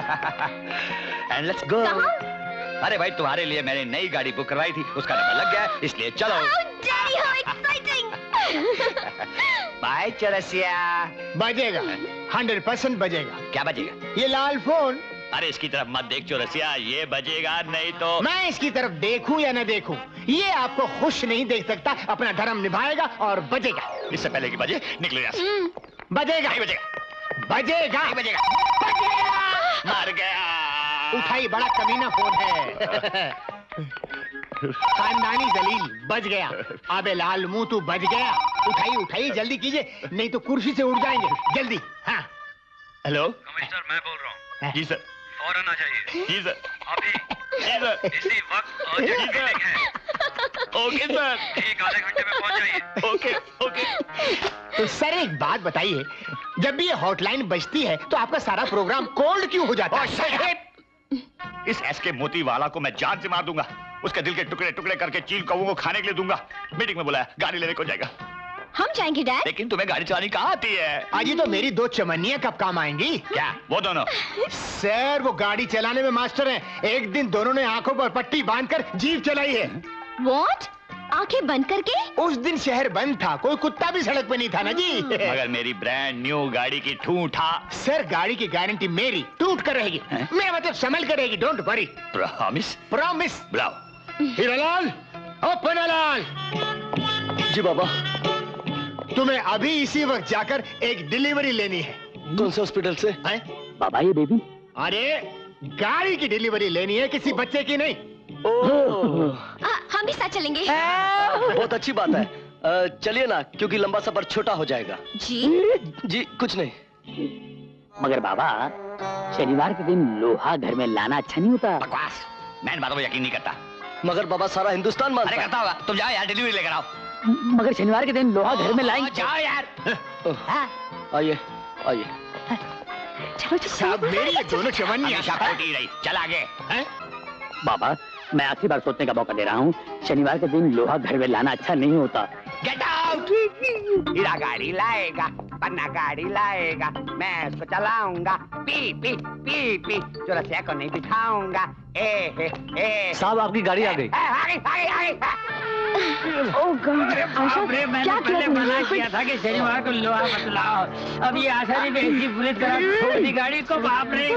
and let's go. अरे भाई तुम्हारे लिए मैंने नई गाड़ी बुक करवाई थी, उसका नंबर लग गया है, इसलिए चलो। Daddy how exciting. Bye Chaurasia. बजेगा, हंड्रेड परसेंट बजेगा। क्या बजेगा? ये लाल फोन। अरे इसकी तरफ मत देख चौरसिया, ये बजेगा नहीं तो। मैं इसकी तरफ देखूं या न देखूं, ये आपको खुश नहीं देख सकता। अपना धर्म निभाएगा और बजेगा। इससे पहले कि बजे निकले यहाँ से। बजेगा। नहीं बजेगा। बजेगा। नहीं बजेगा। बजेगा। मर गया। उठाई, बड़ा कमीना फोन है। खानदानी जलील, बज गया। अबे लाल मुंह, तू बज गया। उठाई उठाई, जल्दी कीजिए, नहीं तो कुर्सी से उड़ जाएंगे। जल्दी। हाँ हेलो कमिश्नर, मैं बोल रहा हूँ। जी सर। फौरन आ जाइए। जी सर। अभी जी सर। इसी वक्त अर्जेंट मीटिंग है। Okay sir. ठीक आधे घंटे में पहुंच जाइए। Okay okay. तो सर एक बात बताइए, जब भी ये हॉटलाइन बजती है तो आपका सारा प्रोग्राम कोल्ड क्यों हो जाता है? इस एस के मोती वाला को मैं जान से मार दूंगा, उसके दिल के टुकड़े टुकड़े करके चील कौओं को खाने के लिए दूंगा। मीटिंग में बुलाया, गाड़ी लेने को जाएगा। हम जाएंगे डैड। लेकिन तुम्हें गाड़ी चलानी कहाँ आती है? आज ही तो मेरी दो चमनियाँ कब काम आएंगी? क्या वो दोनों? सर वो गाड़ी चलाने में मास्टर हैं। एक दिन दोनों ने आंखों पर पट्टी बांधकर जीप चलाई है। What? आंखें बंद करके? उस दिन शहर बंद था, कोई कुत्ता भी सड़क पे नहीं था ना जी। मगर मेरी ब्रांड न्यू गाड़ी की ठूठा। सर गाड़ी की गारंटी मेरी, टूट कर रहेगी। मेरा मतलब संभल कर रहेगी, डोंट वरी। प्रॉमिस? प्रॉमिस। बुलाओ। हीरालाल, ओ पन्नालाल। जी बाबा। तुम्हें अभी इसी वक्त जाकर एक डिलीवरी लेनी है। कौन से हॉस्पिटल से? है? बाबा ये बेबी? अरे गाड़ी की डिलीवरी लेनी है, किसी बच्चे की नहीं। आ, हम भी साथ चलेंगे। बहुत अच्छी बात है, चलिए ना, क्योंकि लंबा सफर छोटा हो जाएगा। जी जी कुछ नहीं। मगर बाबा शनिवार के दिन लोहा घर में लाना अच्छा नहीं होता। बकवास, मैं इन बातों को यकीन नहीं करता। मगर बाबा सारा हिंदुस्तान मानता है। अरे करता होगा, तुम जाओ यार डिलीवरी लेकर आओ। मगर शनिवार के दिन लोहा घर में लाएंगे। जाओ यार। आइए आइए। चलो साहब मेरी ये दोनों चवन्नियाँ खोटी रही, चल आगे। हैं? बाबा मैं आखिरी बार सोचने का मौका दे रहा हूँ, शनिवार के दिन लोहा घर में लाना अच्छा नहीं होता। Get out. हीरा गाड़ी लाएगा, पन्ना गाड़ी लाएगा, मैं उसको चलाऊंगा। P P P P Chaurasia को नहीं बिठाऊंगा। ए ए ए साहब आपकी गाड़ी आ गई। आ गई आ गई आ गई। ओह गॉड, आशा मैंने पहले मना किया था कि शनिवार को लोहा मत लाओ। अब ये आशा जी ने ऐसी पुलिस करा छोड़ी गाड़ी को। बाप रे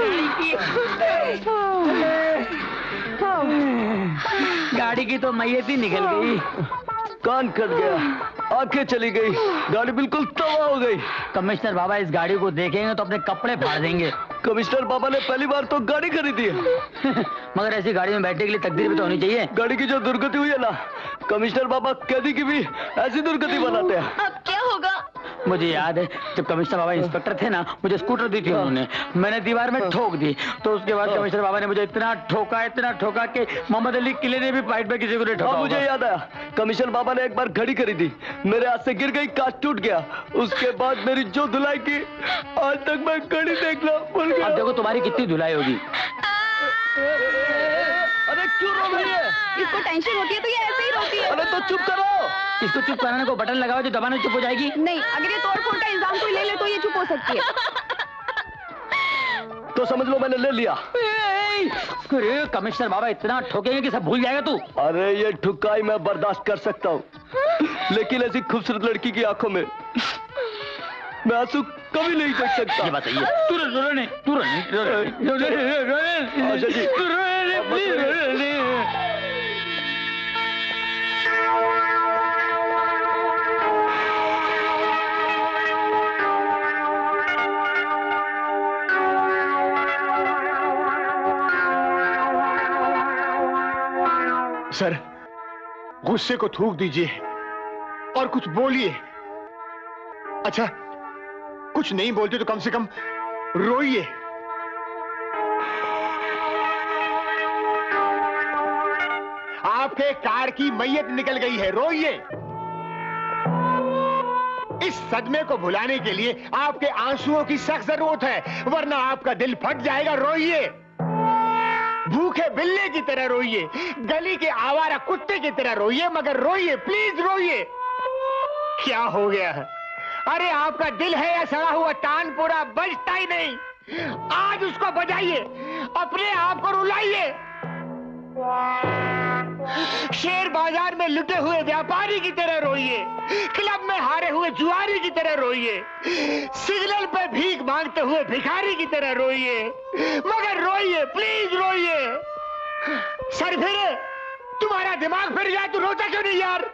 गाड़ी की तो मैयत ही निकल गई। कान कट गया, आंखें चली गई, गाड़ी बिल्कुल तबाह हो गई। कमिश्नर बाबा इस गाड़ी को देखेंगे तो अपने कपड़े फाड़ देंगे। कमिश्नर बाबा ने पहली बार तो गाड़ी खरीदी है। मगर ऐसी गाड़ी में बैठने के लिए तकदीर भी तो होनी चाहिए। गाड़ी की जो दुर्गति हुई है ना, कमिश्नर बाबा कैदी की भी ऐसी दुर्गति बनाते हैं। अब क्या होगा? मुझे याद है जब कमिश्नर बाबा इंस्पेक्टर थे ना, मुझे स्कूटर दी थी उन्होंने, मैंने दीवार में ठोक दी, तो उसके बाद कमिश्नर बाबा ने मुझे इतना ठोका इतना ठोका कि मोहम्मद अली किले ने भी फाइट में किसी को नहीं ठोका। मुझे याद आया, कमिश्नर बाबा ने एक बार घड़ी खरीदी, मेरे हाथ से गिर गई, कांच टूट गया, उसके बाद मेरी जो धुलाई की आज तक मैं घड़ी देखना भूल गया। अब देखो तुम्हारी कितनी धुलाई होगी। अरे क्यों रो रही है? इसको टेंशन होती है तो ये ऐसे ही रोती है। अरे तो चुप करो। इसको चुप कराने को बटन लगाओ जो दबाने चुप हो जाएगी। नहीं, अगर ये तोड़ फोड़ का इल्जाम कोई ले ले तो ये चुप हो सकती है। तो समझ लो मैंने ले लिया। अरे कमिश्नर बाबा इतना ठोकेंगे कि सब भूल जाएगा तू। अरे ये ठुकाई मैं बर्दाश्त कर सकता हूँ, लेकिन ऐसी खूबसूरत लड़की की आंखों में मैं आंसू कभी नहीं देख सकता। ये बात सही है। तू रो रोने, तू रोने, रोने, आशा जी, तू रोने, प्लीज रोने। सर, गुस्से को थूक दीजिए और कुछ बोलिए। अच्छा, कुछ नहीं बोलते तो कम से कम रोइए। आपके कार की मैयत निकल गई है, रोइए। इस सदमे को भुलाने के लिए आपके आंसुओं की सख्त जरूरत है, वरना आपका दिल फट जाएगा, रोइए। भूखे बिल्ले की तरह रोइए, गली के आवारा कुत्ते की तरह रोइए, मगर रोइए, प्लीज रोइए। क्या हो गया है? अरे आपका दिल है या सड़ा हुआ तानपुरा, बजता ही नहीं। आज उसको बजाइए, अपने आप को रुलाइए। शेर बाजार में लुटे हुए व्यापारी की तरह रोइए, क्लब में हारे हुए जुआरी की तरह रोइए, सिग्नल पे भीख मांगते हुए भिखारी की तरह रोइए, मगर रोइए, प्लीज रोइए। सर फिर तुम्हारा दिमाग फिर जाए तो रोता क्यों नहीं यार?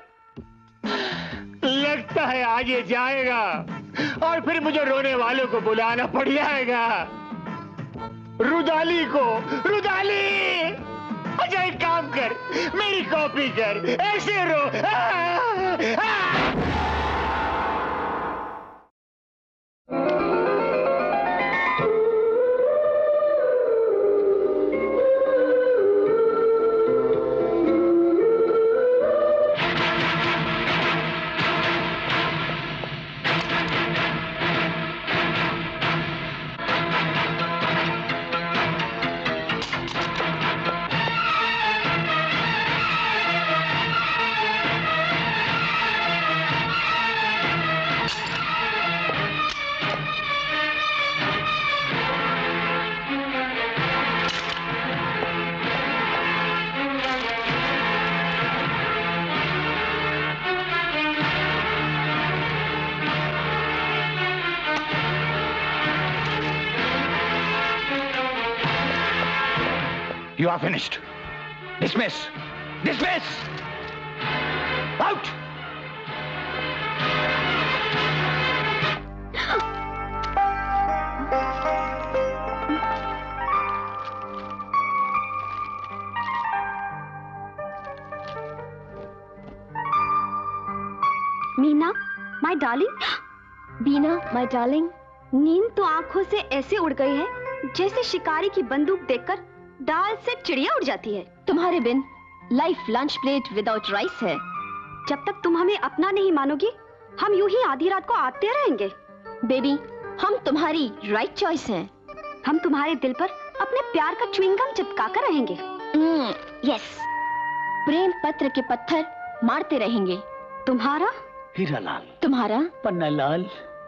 लगता है आज ये जाएगा और फिर मुझे रोने वालों को बुलाना पड़ जाएगा। रुदाली को, रुदाली, अच्छा एक काम कर, मेरी कॉपी कर, ऐसे रो। आ, आ। You are finished. Dismiss. Dismiss. Out. Meena, my darling. Beena, my darling. नींद तो आंखों से ऐसे उड़ गई है जैसे शिकारी की बंदूक देखकर दाल से चिड़िया उड़ जाती है। तुम्हारे बिन life lunch plate without rice है। जब तक तुम हमें अपना नहीं मानोगी, हम यूं ही आधी रात को आते रहेंगे। बेबी, हम तुम्हारी राइट चॉइस हैं। हम तुम्हारे दिल पर अपने प्यार का च्युइंगम चिपका कर रहेंगे। यस, प्रेम पत्र के पत्थर मारते रहेंगे। तुम्हारा हीरालाल, तुम्हारा पन्नालाल।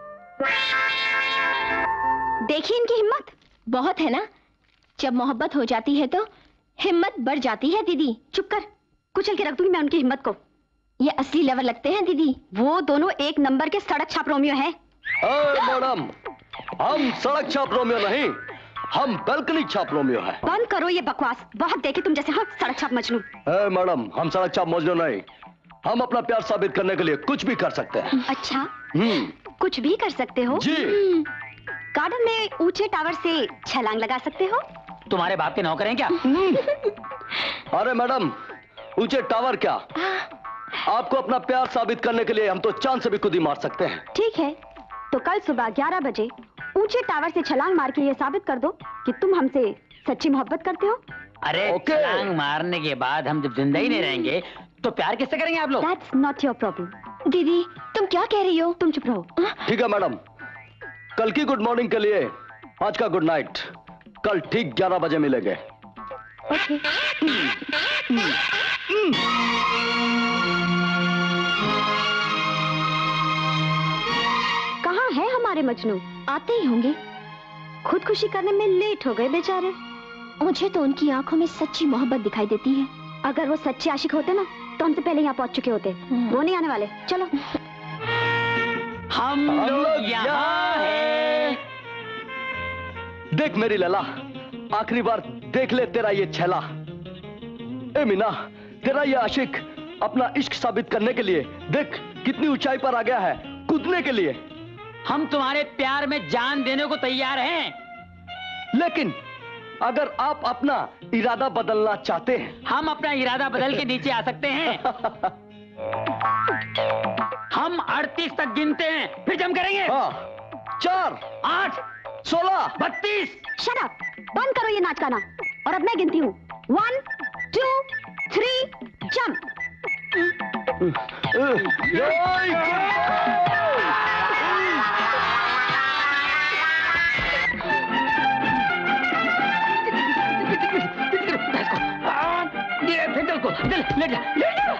देखिए इनकी हिम्मत, बहुत है ना। जब मोहब्बत हो जाती है तो हिम्मत बढ़ जाती है। दीदी चुप कर, कुचल के रख दूंगी मैं उनकी हिम्मत को। ये असली लेवल लगते हैं दीदी, वो दोनों एक नंबर के सड़क छाप रोमियो हैं। मैडम, हम सड़क छाप रोमियो नहीं, हम बालकनी छाप रोमियो हैं। बंद करो ये बकवास, बहुत देखे तुम जैसे। हाँ, सड़क छाप मजनू। ए, मैडम, हम सड़क छाप मजनू नहीं, हम अपना प्यार साबित करने के लिए कुछ भी कर सकते हैं। अच्छा, हम्म, कुछ भी कर सकते हो? जी। गार्डन में ऊंचे टावर से छलांग लगा सकते हो? तुम्हारे बाप के नौकर हैं क्या? अरे मैडम, ऊंचे टावर क्या, आपको अपना प्यार साबित करने के लिए हम तो चांद से भी खुद ही मार सकते हैं। ठीक है, तो कल सुबह ग्यारह बजे ऊंचे टावर से छलांग मार के ये साबित कर दो कि तुम हमसे सच्ची मोहब्बत करते हो। अरे छलांग मारने के बाद हम जब जिंदा ही नहीं रहेंगे तो प्यार किससे करेंगे आप लोग? That's not your problem। दीदी तुम क्या कह रही हो? तुम चुप रहो। ठीक है मैडम, कल की गुड मॉर्निंग के लिए आज का गुड नाइट। कल ठीक ग्यारह बजे मिलेंगे। ओके। कहाँ है हमारे मजनू? आते ही होंगे। खुदकुशी करने में लेट हो गए बेचारे। मुझे तो उनकी आंखों में सच्ची मोहब्बत दिखाई देती है। अगर वो सच्चे आशिक होते ना तो हमसे पहले यहाँ पहुँच चुके होते। वो नहीं आने वाले। चलो हम लोग यहाँ हैं। देख मेरी लला, आखिरी बार देख ले तेरा ये छेला। ए मीना, तेरा ये आशिक अपना इश्क साबित करने के लिए देख कितनी ऊंचाई पर आ गया है, कूदने के लिए। हम तुम्हारे प्यार में जान देने को तैयार हैं। लेकिन अगर आप अपना इरादा बदलना चाहते हैं, हम अपना इरादा बदल के नीचे आ सकते हैं। हम अड़तीस तक गिनते हैं, फिर जम करेंगे। हाँ, चार, आठ, सोलह, बत्तीस। शट अप, बंद करो ये नाच गाना। और अब मैं गिनती हूँ। One, two, three, jump. ले जा, ले जा।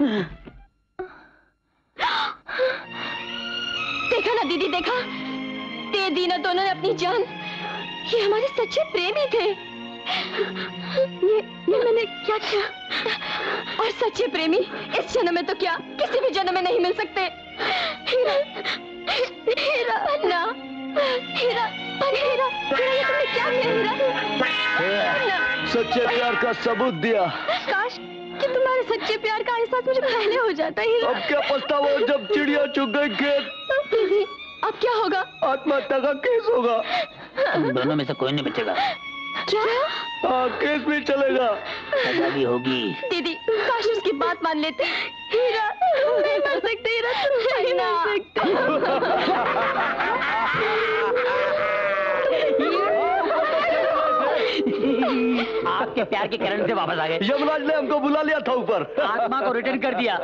देखा ना दीदी, देखा, दे दी ना दोनों ने अपनी जान। ये हमारे सच्चे प्रेमी थे। ये ये मैंने क्या किया? और सच्चे प्रेमी इस जन्म में तो क्या किसी भी जन्म में नहीं मिल सकते। हीरा, हीरा, पन्ना, हीरा, पन्ना, हीरा, हीरा, ये तुमने क्या किया हीरा? सच्चे प्यार का सबूत दिया। काश कि तुम्हारे सच्चे प्यार का एहसास मुझे पहले हो जाता हीरा। अब क्या पछतावा जब चिड़िया चुग गई खेत। दीदी अब क्या होगा? आत्महत्या का केस होगा। दोनों में से कोई नहीं बचेगा। क्या? हाँ, केस भी चलेगा। सजा भी होगी। दीदी काश उसकी बात मान लेते। हीरा नहीं कर सकते, हीरा तुम नहीं कर सकते। आपके प्यार के करंट से वापस आ गए। यमराज ने हमको बुला लिया था ऊपर। आत्मा को रिटर्न कर दिया।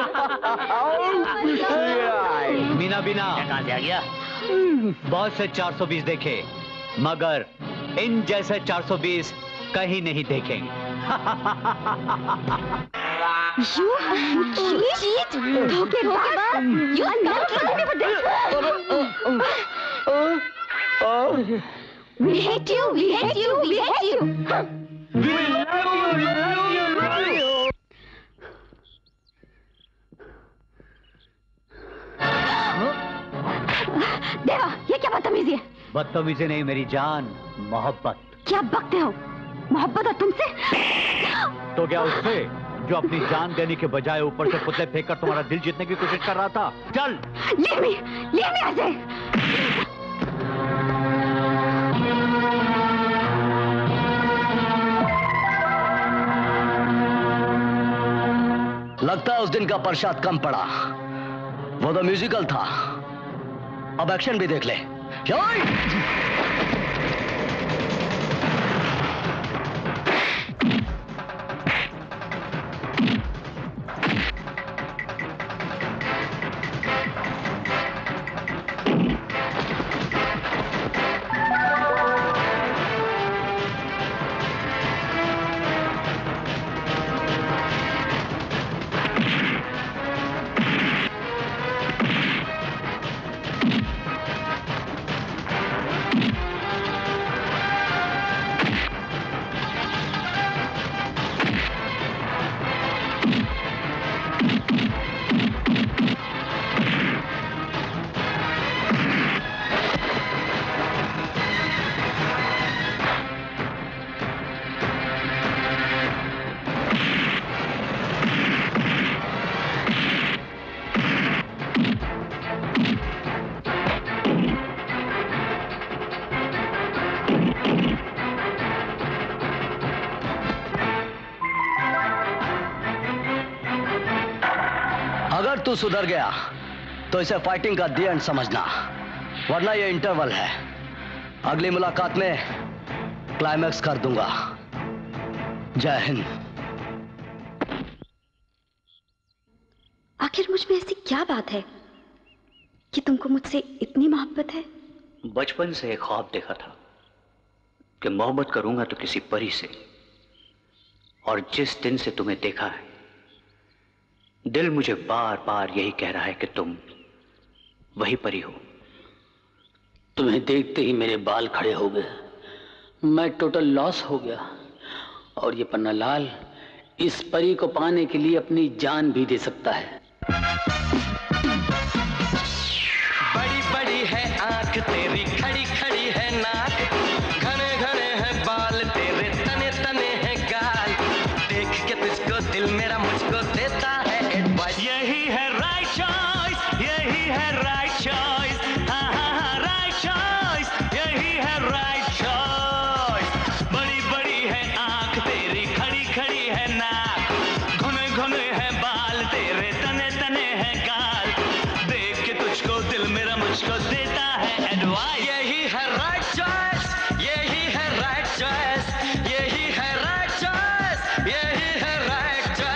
मीना बीना कहाँ से आ गया? बहुत से चार सौ बीस देखे, मगर इन जैसे चार सौ बीस कहीं नहीं देखेंगे। You cheat! धोखेबाज! You are not loving me for this. We hate you! We hate you! We hate you! We love you! We love you! Love you! देवा, ये क्या बदतमीजी है? बदतमीजी नहीं मेरी जान, मोहब्बत। क्या बकते हो? मोहब्बत है तुमसे? तो क्या उससे जो अपनी जान देने के बजाय ऊपर से पुतले फेंक कर तुम्हारा दिल जीतने की कोशिश कर रहा था? चल Leave me! Leave me, Ajay! लगता है उस दिन का प्रसाद कम पड़ा। वो तो म्यूजिकल था, अब एक्शन भी देख ले। you अगर तू सुधर गया तो इसे फाइटिंग का दी एंड समझना, वरना ये इंटरवल है। अगली मुलाकात में क्लाइमैक्स कर दूंगा। जय हिंद। आखिर मुझ में ऐसी क्या बात है कि तुमको मुझसे इतनी मोहब्बत है? बचपन से एक ख्वाब देखा था कि मोहब्बत करूंगा तो किसी परी से, और जिस दिन से तुम्हें देखा है दिल मुझे बार बार यही कह रहा है कि तुम वही परी हो। तुम्हें देखते ही मेरे बाल खड़े हो गए, मैं टोटल लॉस हो गया। और ये पन्नालाल इस परी को पाने के लिए अपनी जान भी दे सकता है। बड़ी बड़ी है आंख तेरी, खड़ी खड़ी है नाक, घने घने है बाल तेरे, तने तने है गाल। देख के तुझको दिल मेरा मुझको देता है एडवाइस। यही है राइट चॉइस, यही है राइट चॉइस, हाँ हाँ हाँ राइट चॉइस, यही है राइट चॉइस। बड़ी बड़ी है आंख तेरी, खड़ी खड़ी है नाक, घने घने है बाल तेरे, तने तने है गाल। देख के तुझको दिल मेरा मुझको देता है एडवाइस। यही है राइट चॉइस, यही है राइट चॉइस, यही है राइट चॉइस, यही है राइट चॉइस।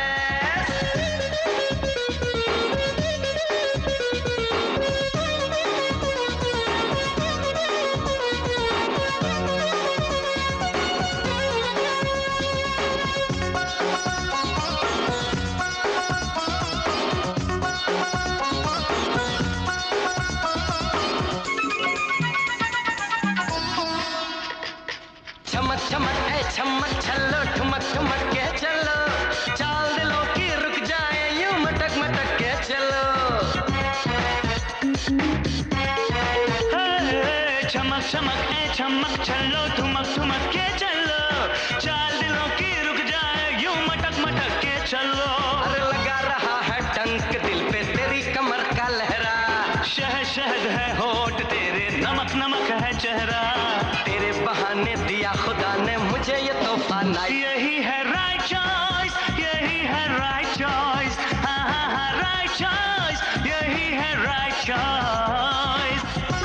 चमक चमक ए चमक चलो, ठुमक ठुमक के चलो, चाल दिलों की रुक जाए यूं मटक मटक के चलो। हे, चमक चमक ए चमक चलो, ठुमक ठुमक के चलो, चाल दिलों की रुक जाए यूं मटक मटक के चलो। अरे लगा रहा है टंक दिल पे तेरी कमर का लहरा, शहद शहद है होठ तेरे, नमक नमक है चेहरा। तेरे बहाने दिया खुदा ने मुझे ये तोहफा ना। यही है राइट चॉइस, यही है राइट चॉइस, हाँ हाँ हाँ राइट चॉइस, यही है राइट चॉइस।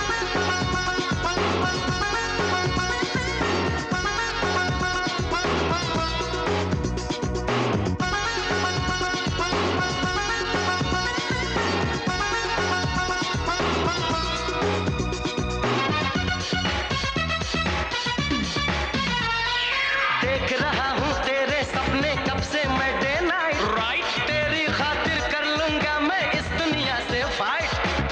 देख रहा हूँ तेरे सपने कब से मैं डे नाइट, राइट तेरी खातिर कर लूंगा मैं इस दुनिया से फाइट।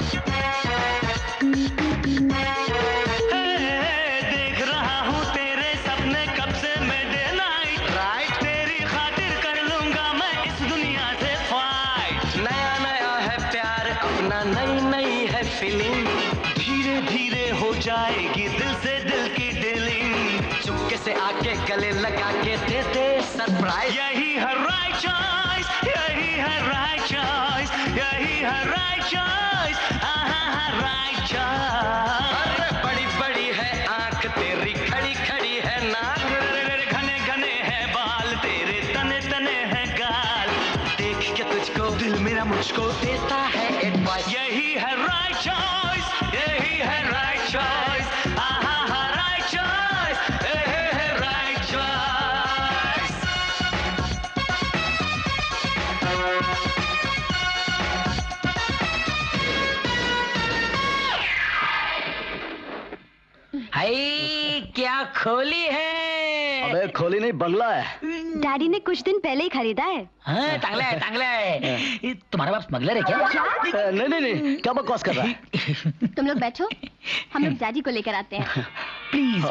देख रहा हूँ तेरे सपने कब से मैं डे नाइट, राइट तेरी खातिर कर लूंगा मैं इस दुनिया से फाइट। नया नया है प्यार अपना, नई नई है फीलिंग, धीरे धीरे हो जाएगी दिल से दिल की डीलिंग। चुपके से आके गले लगा के दे दे सरप्राइज। यही है राइट चॉइस, यही है राइट चॉइस, यही है राइट चॉइस, हाँ हाँ हाँ राइट चॉइस। अरे बड़ी बड़ी है आंख तेरी, खड़ी खड़ी है नाक, घने घने है बाल तेरे, तने तने है गाल। देख के तुझको दिल मेरा मुझको देता है एडवाइस। यही है राइट चॉइस, यही है राइट चॉइस, हाँ हाँ हाँ राइट चॉइस, यही है राइट चॉइस। हाय क्या खोली है? अबे खोली नहीं, बंगला है। डैडी ने कुछ दिन पहले ही खरीदा है। हाँ, टांगला है टांगला है। ये तुम्हारा बाप स्मगलर है क्या? क्या? नहीं नहीं नहीं, क्या बकवास कर रहा है? तुम लोग बैठो, हम लोग डैडी को लेकर आते हैं। प्लीज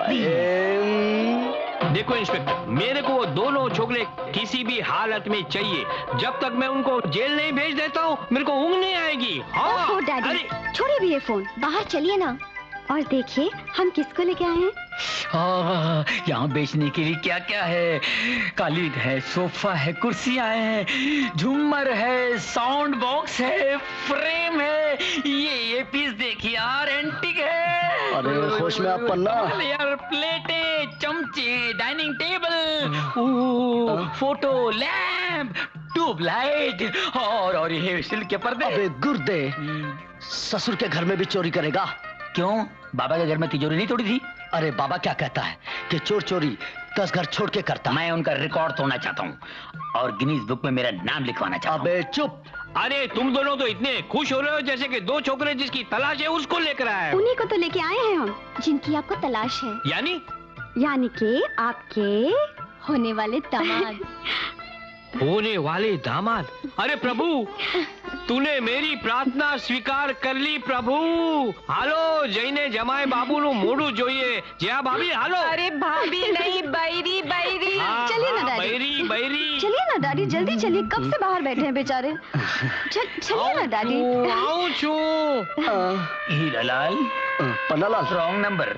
देखो इंस्पेक्टर, मेरे को वो दोनों छोकरे किसी भी हालत में चाहिए। जब तक मैं उनको जेल नहीं भेज देता हूँ मेरे को ऊँग नहीं आएगी। हाँ ओहो डैडी, छोड़िए भी ये फोन, बाहर चलिए ना। और देखिए हम किसको लेके आए हैं। हाँ, यहाँ बेचने के लिए क्या क्या है? कालीन है, सोफा है, कुर्सियां हैं, झूमर है, साउंड बॉक्स है, फ्रेम है। ये ये पीस देखिए यार, एंटीक है। अरे होश में आप पन्ना। यार प्लेटें, चमचे, dining table, photo, lamp, tubelight और और ये सिल्क के पर्दे। अबे गुर्दे, ससुर के घर में भी चोरी करेगा? क्यों, बाबा के घर में तिजोरी नहीं तोड़ी थी? अरे बाबा क्या कहता है कि चोर चोरी दस घर छोड़ के करता। मैं उनका रिकॉर्ड तोड़ना चाहता हूँ और गिनीज बुक में मेरा नाम लिखवाना चाहता हूँ। अबे चुप। अरे तुम दोनों तो इतने खुश हो रहे हो जैसे कि दो छोकरे जिसकी तलाश है उसको लेकर आए हो। उन्हीं को तो लेके आए हैं हम जिनकी आपको तलाश है। यानी यानी कि आपके होने वाले दामाद। होने वाले दामाद? अरे प्रभु, तूने मेरी प्रार्थना स्वीकार कर ली प्रभु। हालो जैने जमाए बाबू नु मोड़ू जोइए। जया भाभी हालो। अरे भाभी नहीं, बैरी बैरी। हाँ, चलिए ना हाँ, डैडी। बैरी बैरी। चलिए ना डैडी, जल्दी चलिए, कब से बाहर बैठे हैं बेचारे। चल चलिए ना डैडी। आओ छू। Hiralal, Pannalal, wrong number.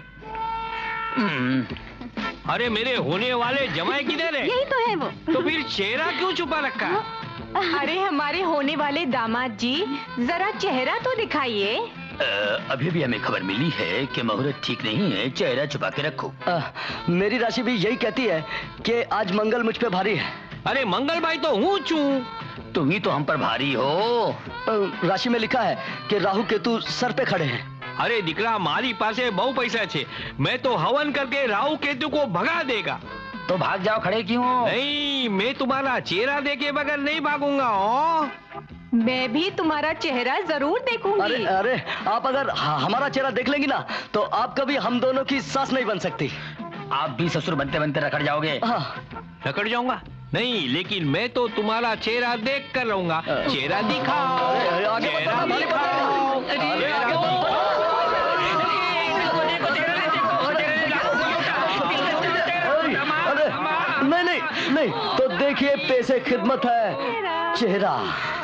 अरे मेरे होने वाले जमाए किधर है? यही तो है वो। तो फिर चेहरा क्यों छुपा रखा है? अरे हमारे होने वाले दामाद जी, जरा चेहरा तो दिखाइए। अभी भी हमें खबर मिली है कि मुहूर्त ठीक नहीं है, चेहरा छुपा के रखो। आ, मेरी राशि भी यही कहती है कि आज मंगल मुझ पे भारी है। अरे मंगल भाई तो हूँ चू। तुम ही तो हम पर भारी हो। आ, राशि में लिखा है कि राहु केतु सर पे खड़े हैं। अरे दिकरा, मारी पासे बहु पैसा छे, मैं तो हवन करके राहु केतु को भगा देगा। तो भाग जाओ, खड़े क्यों? नहीं, मैं तुम्हारा चेहरा देखे बगैर नहीं भागूंगा। ओ मैं भी तुम्हारा चेहरा जरूर देखूंगी। अरे अरे आप अगर हमारा चेहरा देख लेंगी ना तो आप कभी हम दोनों की सास नहीं बन सकती। आप भी ससुर बनते बनते रखड़ जाओगे। हाँ। रखड़ जाऊंगा? नहीं, लेकिन मैं तो तुम्हारा चेहरा देख कर रहूंगा। चेहरा दिखाओ, चेहरा दिखाओ। नहीं नहीं नहीं, तो देखिए पैसे खिदमत है, चेहरा।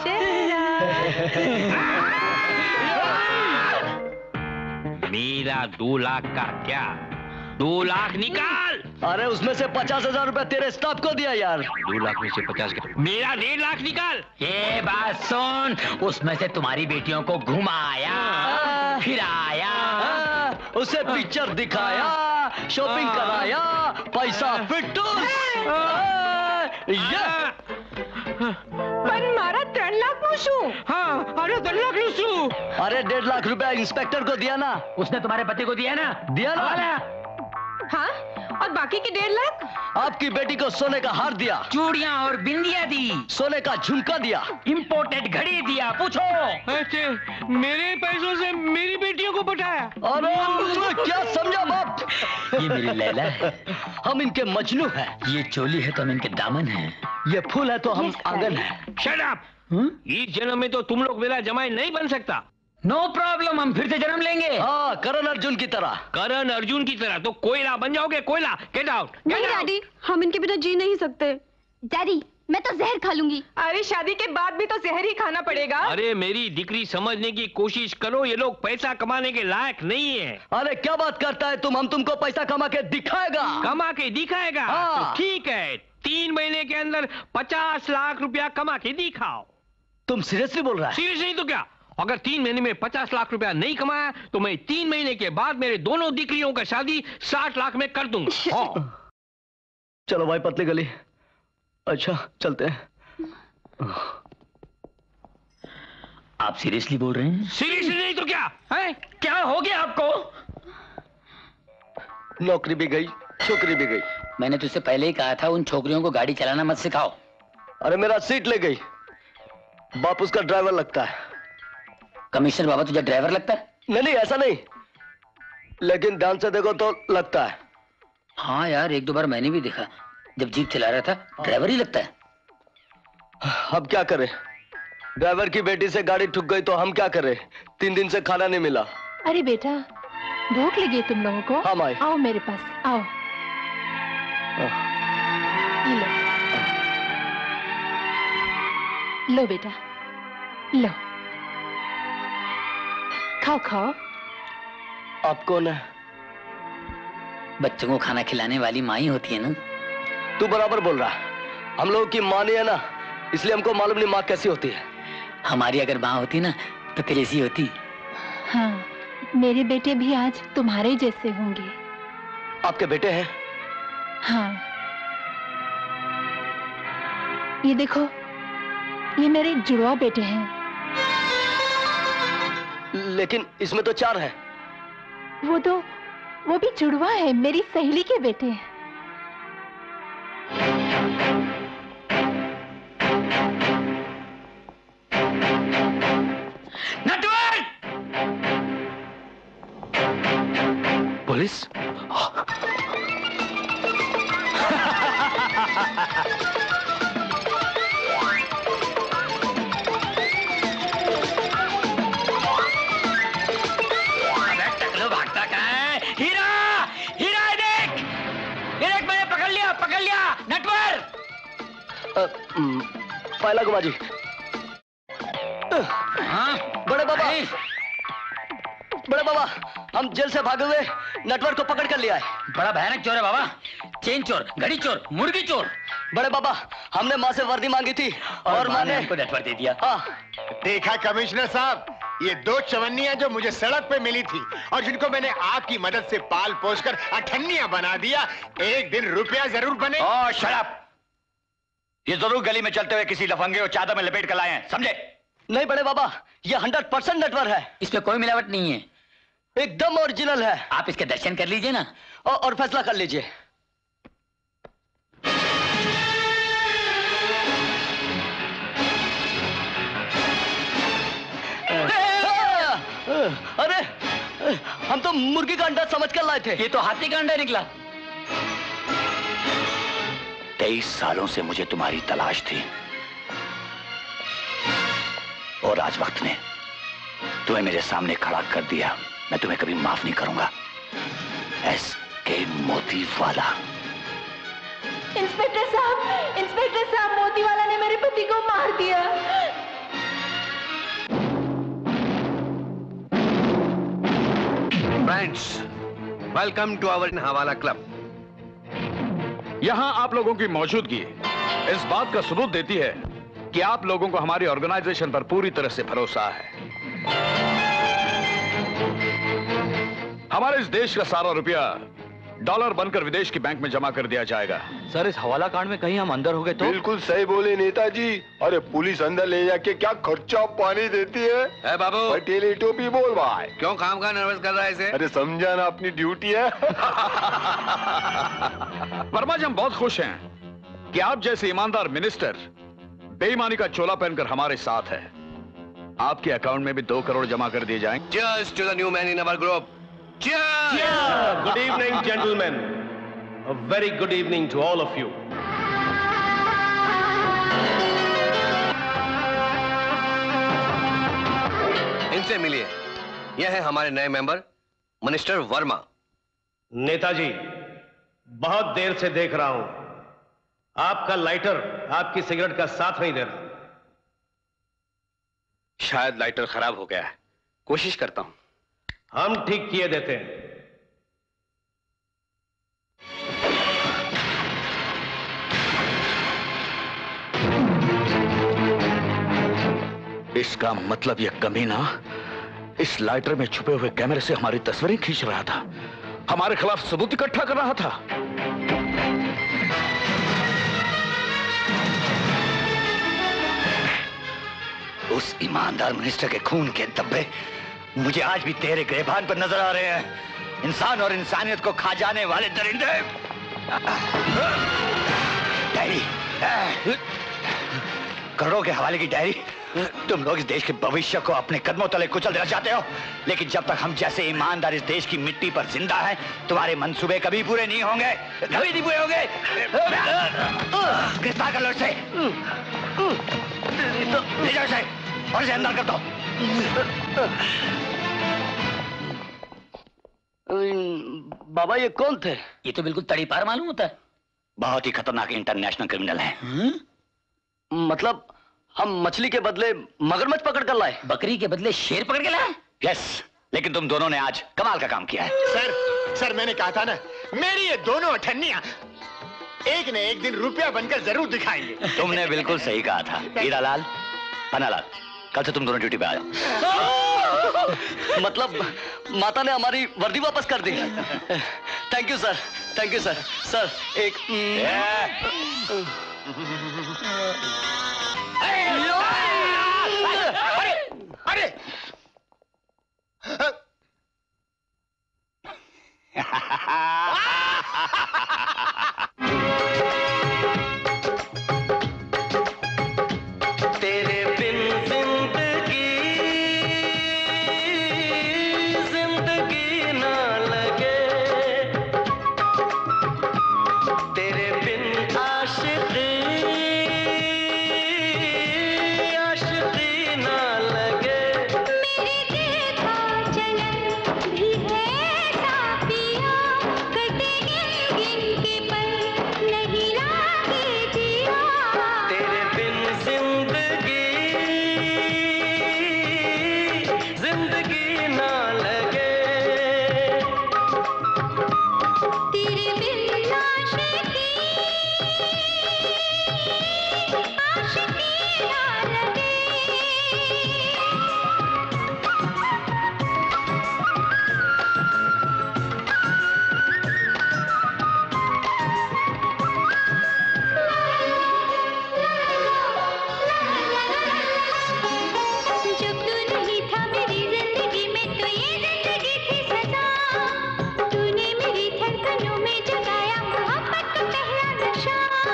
मेरा दो लाख का क्या? दो लाख निकाल। अरे उसमें से पचास हजार रुपया तेरे स्टाफ को दिया यार। दो लाख में से पचास, मेरा डेढ़ लाख निकाल। ये बात सुन, उसमें से तुम्हारी बेटियों को घुमाया, फिराया, उसे पिक्चर दिखाया, शॉपिंग कराया, पैसा फिटूस। पर मारा तीन लाख नुशू। हाँ, अरे तीन लाख नुशू। अरे डेढ़ लाख रुपया इंस्पेक्टर को दिया ना। उसने तुम्हारे पति को दिया ना? दिया ना। हाँ, और बाकी की डेढ़ लाख? आपकी बेटी को सोने का हार दिया, चूड़ियां और बिंदिया दी, सोने का झुमका दिया, इम्पोर्टेड घड़ी दिया। पूछो। ऐसे मेरे पैसों से मेरी बेटियों को पटाया? अरे क्या समझा बाप? ये मेरी लैला है, हम इनके मजनू हैं। ये चोली है तो हम इनके दामन हैं, ये फूल है तो हम आंगन हैं। Shut up. इस जन्म में तो तुम लोग मेरा जमाई नहीं बन सकता। नो प्रॉब्लम, हम फिर से जन्म लेंगे। हाँ, करण अर्जुन की तरह। करण अर्जुन की तरह तो कोयला बन जाओगे, कोयला। Get out. नहीं डैडी, हम इनके बिना जी नहीं सकते। डैडी, मैं तो जहर खा लूंगी। अरे शादी के बाद भी तो जहर ही खाना पड़ेगा। अरे मेरी दिकरी, समझने की कोशिश करो, ये लोग पैसा कमाने के लायक नहीं है। अरे क्या बात करता है तुम, हम तुमको पैसा कमा के दिखाएगा। कमा के दिखाएगा? हाँ। तो ठीक है, तीन महीने के अंदर पचास लाख रुपया कमा के दिखाओ। तुम सीरियसली बोल रहा है? सीरियस नहीं तो क्या? अगर तीन महीने में पचास लाख रुपया नहीं कमाया तो मैं तीन महीने के बाद मेरे दोनों दिकरियों का शादी साठ लाख में कर दूंगा। हाँ। चलो भाई, पतली गली। अच्छा चलते हैं। आप सीरियसली बोल रहे हैं? सीरियसली नहीं तो क्या है? क्या हो गया आपको? नौकरी भी गई, छोकरी भी गई। मैंने तुझसे पहले ही कहा था उन छोकरियों को गाड़ी चलाना मत सिखाओ। अरे मेरा सीट ले गई, बाप उसका ड्राइवर लगता है। कमिश्नर बाबा तुझे ड्राइवर लगता है? नहीं नहीं ऐसा नहीं, लेकिन ध्यान से देखो तो लगता है। हाँ यार, एक दो बार मैंने भी देखा, जब जीप चला रहा था ड्राइवर ही लगता है। अब क्या करें, ड्राइवर की बेटी से गाड़ी ठुक गई तो हम क्या करें? तीन दिन से खाना नहीं मिला। अरे बेटा, भूख लगी है तुम लोगों को? हाँ माई। आओ मेरे पास, आओ। लो लो बेटा, लो खाओ खाओ। आप कौन है? बच्चों को खाना खिलाने वाली माँ ही होती है ना। तू बराबर बोल रहा है, हम लोगों की माँ नहीं है ना, इसलिए हमको मालूम नहीं माँ कैसी होती है। हमारी अगर माँ होती ना तो तेरी सी होती। हाँ, मेरे बेटे भी आज तुम्हारे जैसे होंगे। आपके बेटे हैं? हाँ, ये देखो, ये मेरे जुड़वा बेटे हैं। लेकिन इसमें तो चार है। वो तो वो भी जुड़वा है, मेरी सहेली के बेटे। नटवर! पुलिस? भागता कहाँ है? हीरा! हीरा है, देख! ये देख, मैंने पकड़ लिया, पकड़ लिया! नटवर! पहला गुमा जी। हाँ? बड़े बाबा, बड़े बाबा, हम जेल से भागे हुए नटवर को पकड़ कर लिया है। बड़ा भयानक चोर है बाबा। चेन चोर, घड़ी चोर, मुर्गी चोर। बड़े बाबा, हमने माँ से वर्दी मांगी थी और, और माँ ने हमको नटवर दे दिया। हाँ। देखा कमिश्नर साहब, ये दो चवन्नियां जो मुझे सड़क पे मिली थी और जिनको मैंने आपकी मदद से पाल पोस कर अठन्नियां बना दिया, एक दिन रुपया जरूर बने। Oh, shut up! ये जरूर गली में चलते हुए किसी लफंगे और चादर में लपेट कर लाए हैं, समझे? नहीं बड़े बाबा, ये हंड्रेड परसेंट नटवर है। इसमें कोई मिलावट नहीं है, एकदम ओरिजिनल है। आप इसके दर्शन कर लीजिए ना और, और फैसला कर लीजिए। अरे, हम तो मुर्गी का अंडा समझ कर लाए थे। ये तो हाथी का अंडा निकला। तेईस सालों से मुझे तुम्हारी तलाश थी और आज वक्त ने तुम्हें मेरे सामने खड़ा कर दिया। मैं तुम्हें कभी माफ नहीं करूंगा। एस के मोती वाला। इंस्पेक्टर साहब, इंस्पेक्टर साहब, मोती वाला ने मेरे पति को मार दिया। Friends, welcome to our hawala club. यहां आप लोगों की मौजूदगी इस बात का सबूत देती है कि आप लोगों को हमारी ऑर्गेनाइजेशन पर पूरी तरह से भरोसा है। हमारे इस देश का सारा रुपया डॉलर बनकर विदेश की बैंक में जमा कर दिया जाएगा। सर, इस हवाला कांड में कहीं हम अंदर हो गए तो? बिल्कुल सही बोले नेताजी। अरे पुलिस अंदर ले जाके क्या खर्चा पानी देती है। ए बाबू, पटेली टोपी बोल भाई। क्यों काम का नर्वस कर रहा है इसे? अरे समझा ना, अपनी ड्यूटी है। वर्मा जी, हम बहुत खुश हैं कि आप जैसे ईमानदार मिनिस्टर बेईमानी का चोला पहनकर हमारे साथ है। आपके अकाउंट में भी दो करोड़ जमा कर दिए जाएंगे। Cheers to the new man in our group. Cheers! Cheers! Good evening, gentlemen. A very good evening to all of you. इनसे मिलिए। यह है हमारे नए मेंबर मिनिस्टर वर्मा। नेताजी, बहुत देर से देख रहा हूं आपका लाइटर आपकी सिगरेट का साथ नहीं दे रहा। शायद लाइटर खराब हो गया है, कोशिश करता हूं। हम ठीक किए देते हैं। इसका मतलब यह कमीना इस लाइटर में छुपे हुए कैमरे से हमारी तस्वीरें खींच रहा था, हमारे खिलाफ सबूत इकट्ठा कर रहा था। उस ईमानदार मिनिस्टर के खून के धब्बे मुझे आज भी तेरे गिरबान पर नजर आ रहे हैं। इंसान और इंसानियत को खा जाने वाले दरिंदे। डायरी, करोड़ों के हवाले की डायरी। तुम लोग इस देश के भविष्य को अपने कदमों तले कुचल देना चाहते हो, लेकिन जब तक हम जैसे ईमानदार इस देश की मिट्टी पर जिंदा हैं, तुम्हारे मंसूबे कभी पूरे नहीं होंगे, कभी नहीं पूरे होंगे। गिरफ्तार कर लो इसे, ले जाओ इसे और इसे अंदर कर दो। बाबा, ये कौन थे? ये तो बिल्कुल तड़ीपार मालूम होता है। बहुत ही खतरनाक इंटरनेशनल क्रिमिनल है। मतलब हम मछली के बदले मगरमच्छ पकड़ कर लाए, बकरी के बदले शेर पकड़ के लाए? यस, लेकिन तुम दोनों ने आज कमाल का काम किया है। सर, सर मैंने कहा था ना, मेरी ये दोनों अठन्नियां एक न एक दिन रुपया बनकर जरूर दिखाएंगे। तुमने बिल्कुल सही कहा था। हीरालाल, पन्नालाल, कल से तुम दोनों ड्यूटी पे आ जाओ। मतलब माता ने हमारी वर्दी वापस कर दी। Thank you sir, thank you sir. Sir एक अरे तेरे बिन जिंदगी जिंदगी ना लगे, तेरे बिन आशिकी आशिकी ना लगे। मेरे दिल का चलन भी है सापिया, कटे गिन गिन के पल नहीं लागे जिया। तेरे बिन जिंदगी जिंदगी ना लगे, तेरे बिन आशिकी आशिकी ना लगे। जब तू नहीं था मेरी जिंदगी में तो ये जिंदगी थी सजा, तूने मेरी धड़कनों में जगाया मोहब्बत का पहला नशा।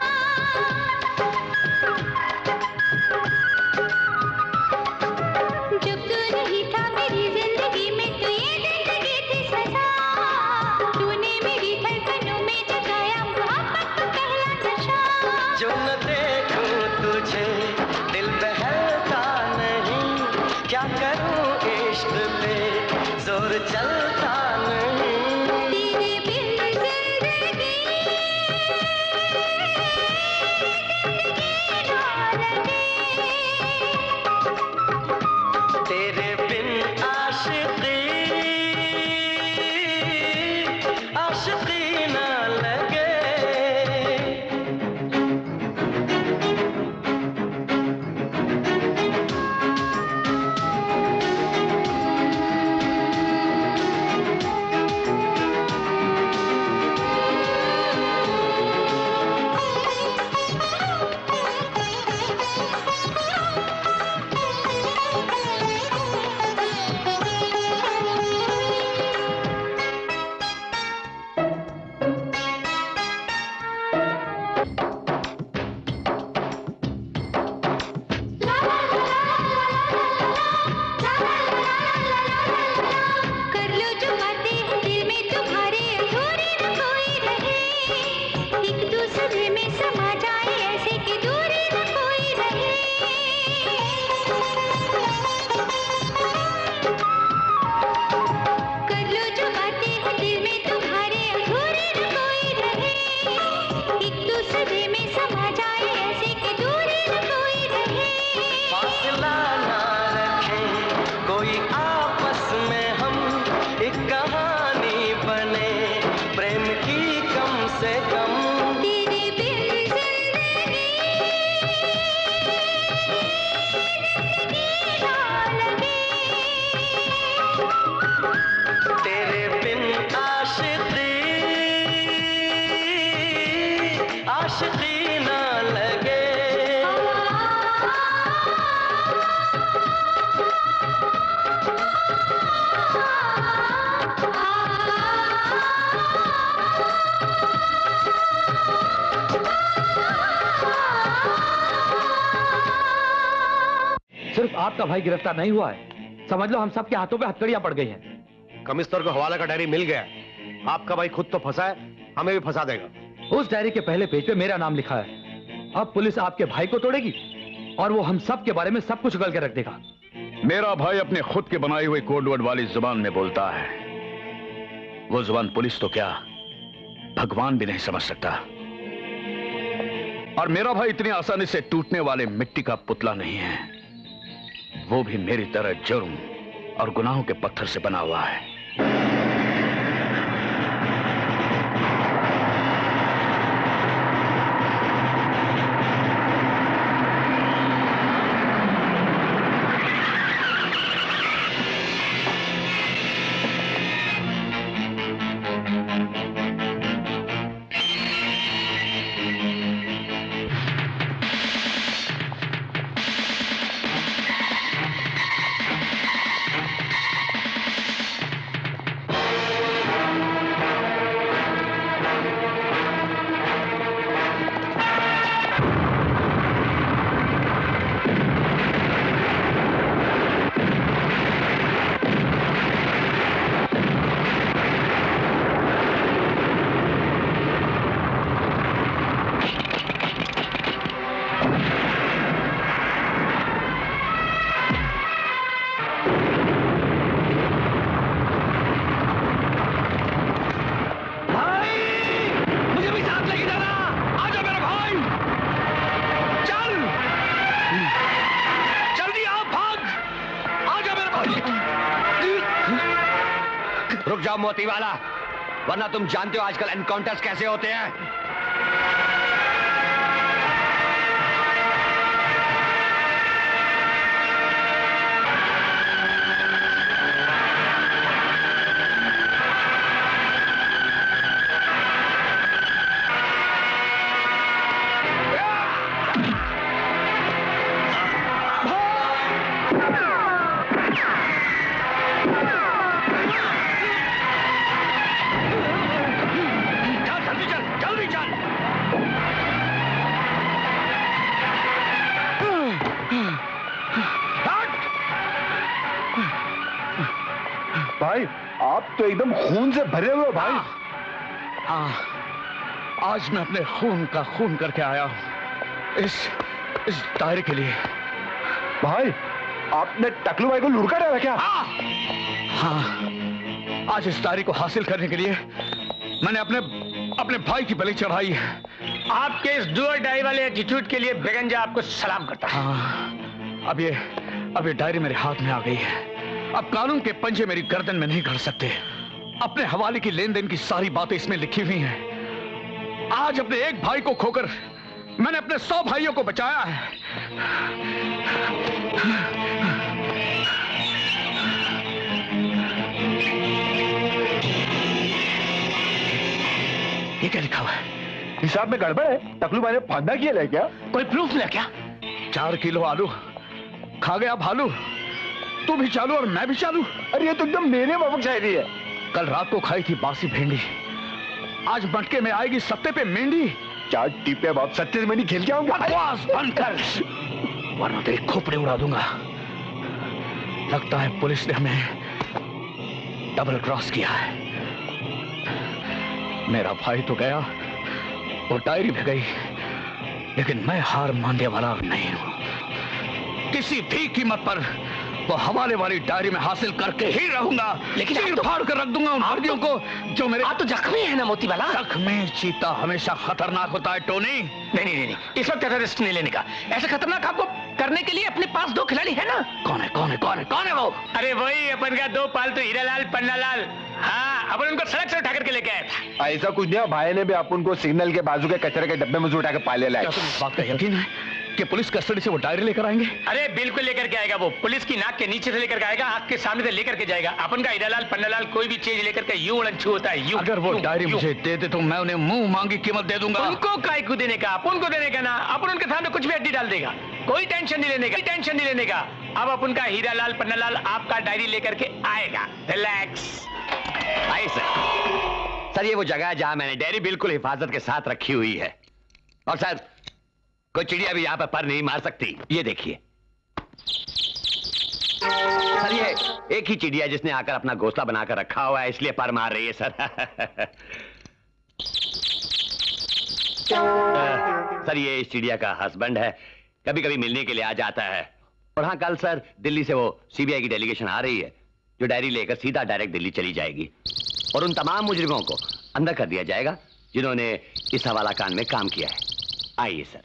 जब तू नहीं था मेरी जिंदगी में तो ये जिंदगी थी सजा, तूने मेरी धड़कनों में जगाया मोहब्बत का पहला नशा। जो न देखूं तुझे दिल बहलता नहीं, क्या करूं इश्क पे जोर चलता नहीं। तेरे बिन जिंदगी जिंदगी ना लगे, तेरे बिन आशिकी आशिकी ना लगे। कर लो जो बातें दिल में तुम्हारे अधूरी न कोई रहे, एक दूसरे में समा जाए ऐसे कि दूरी न कोई रहे। कर लो जो बातें दिल में तुम्हारे अधूरी न कोई रहे, एक दूसरे में समा जाए ऐसे कि दूरी न कोई रहे। फासला ना रखें कोई आपस में, हम एक कहानी बने प्रेम की कम से कम। तेरे बिन जिंदगी जिंदगी ना लगे, तेरे बिन आशिकी आशिकी ना लगे। सिर्फ आपका भाई गिरफ्तार नहीं हुआ है, समझ लो हम सबके हाथों पे हथकड़ियां पड़ गई हैं। कमिश्नर को हवाला का डायरी मिल गया। आपका भाई खुद तो फंसा है, हमें भी फंसा देगा। उस डायरी के पहले पेज पे मेरा नाम लिखा है। अब पुलिस आपके भाई को तोड़ेगी और वो हम सब के बारे में सब कुछ उगल के रख देगा। मेरा भाई अपने खुद की बनाई हुई कोडवर्ड वाली जुबान में बोलता है। वो जुबान पुलिस तो क्या भगवान भी नहीं समझ सकता। और मेरा भाई इतनी आसानी से टूटने वाले मिट्टी का पुतला नहीं है। वो भी मेरी तरह जुर्म और गुनाहों के पत्थर से बना हुआ है। रुक जाओ मोती वाला, वरना तुम जानते हो आजकल एनकाउंटर्स कैसे होते हैं। भाई आप तो एकदम खून से भरे हुए हो भाई। हाँ, आज मैं अपने खून का खून करके आया हूं इस इस डायरी के लिए। भाई आपने टकलू भाई को लुढ़का डाला क्या? हाँ, आज इस डायरी को हासिल करने के लिए मैंने अपने अपने भाई की बलि चढ़ाई है। आपके इस डू और डाई वाले एटीट्यूड के लिए बेगंजा आपको सलाम करता है। हाँ, अब ये अब ये डायरी मेरे हाथ में आ गई है। अब कानून के पंजे मेरी गर्दन में नहीं कर सकते। अपने हवाले की लेन देन की सारी बातें इसमें लिखी हुई हैं। आज अपने एक भाई को खोकर मैंने अपने सौ भाइयों को बचाया है। ये क्या लिखा हुआ है? हिसाब में गड़बड़ है। टकलू भाई ने फांदा किया है क्या? कोई प्रूफ मिला क्या? चार किलो आलू खा गया भालू, तू भी चालू और मैं भी चालू। अरे ये तो एकदम मेरे माफक शायरी है। कल रात को खाई थी बासी भेंडी, आज मटके में आएगी सत्ते पे मेंढी। चार टीपे बाप सत्ते से मेंढी खेल के आऊंगा। बकवास बंद कर, वरना तेरे खोपड़े उड़ा दूंगा। लगता है पुलिस ने हमें डबल क्रॉस किया है। मेरा भाई तो गया, वो डायरी भी गई, लेकिन मैं हार मानने वाला नहीं हूं। किसी भी कीमत पर वो हवाले वाली डायरी में हासिल करके ही रहूंगा। लेकिन चीर फाड़ कर रख दूंगा उन हड्डियों को जो मेरे। आप तो जख्मी है ना मोती वाला? जख्मी चीता हमेशा खतरनाक होता है टोनी। नहीं नहीं नहीं, इस वक्त रिस्क नहीं लेने का। ऐसा खतरनाक आपको करने के लिए अपने पास दो खिलाड़ी है ना। कौन है कौन है कौन है कौन है वो? अरे वही अपन का दो पालतू हीरालाल पन्नालाल। हाँ, अपन उनको सड़क से उठा करके लेके आया था। ऐसा कुछ नहीं, भाई ने भी अपन को सिग्नल के बाजू के कचरे के डब्बे में से उठा के पाले लाया। इस बात का यकीन है कि पुलिस कस्टडी से वो डायरी लेकर आएंगे? अरे बिल्कुल लेकर के आएगा। वो पुलिस की नाक के नीचे से लेकर के आएगा, आंख के सामने से लेकर के जाएगा। अपन का हीरालाल पन्नालाल कोई भी चीज लेकर के यूं उड़न छू होता है। यूं अगर वो डायरी मुझे दे दे तो मैं उन्हें मुंह मांगी कीमत दे दूंगा। उनको काय को देने का, अपन को देने का ना। अपन उनके सामने कुछ भी हड्डी डाल देगा। कोई टेंशन नहीं लेने का, टेंशन नहीं लेने का। अब अपन का हीरालाल पन्नालाल आपका डायरी लेकर के आएगा। रिलैक्स। भाई सर, सर ये वो जगह है जहां मैंने डायरी बिल्कुल हिफाजत के साथ रखी हुई है, और शायद कोई चिड़िया भी यहाँ पर पर नहीं मार सकती। ये देखिए सर, ये एक ही चिड़िया जिसने आकर अपना घोंसला बनाकर रखा हुआ है, इसलिए पर मार रही है सर। सर ये इस चिड़िया का हस्बैंड है, कभी कभी मिलने के लिए आ जाता है। और हाँ, कल सर दिल्ली से वो सीबीआई की डेलीगेशन आ रही है, जो डायरी लेकर सीधा डायरेक्ट दिल्ली चली जाएगी, और उन तमाम मुजरिमों को अंदर कर दिया जाएगा जिन्होंने इस हवाला कांड में काम किया है। आइए सर।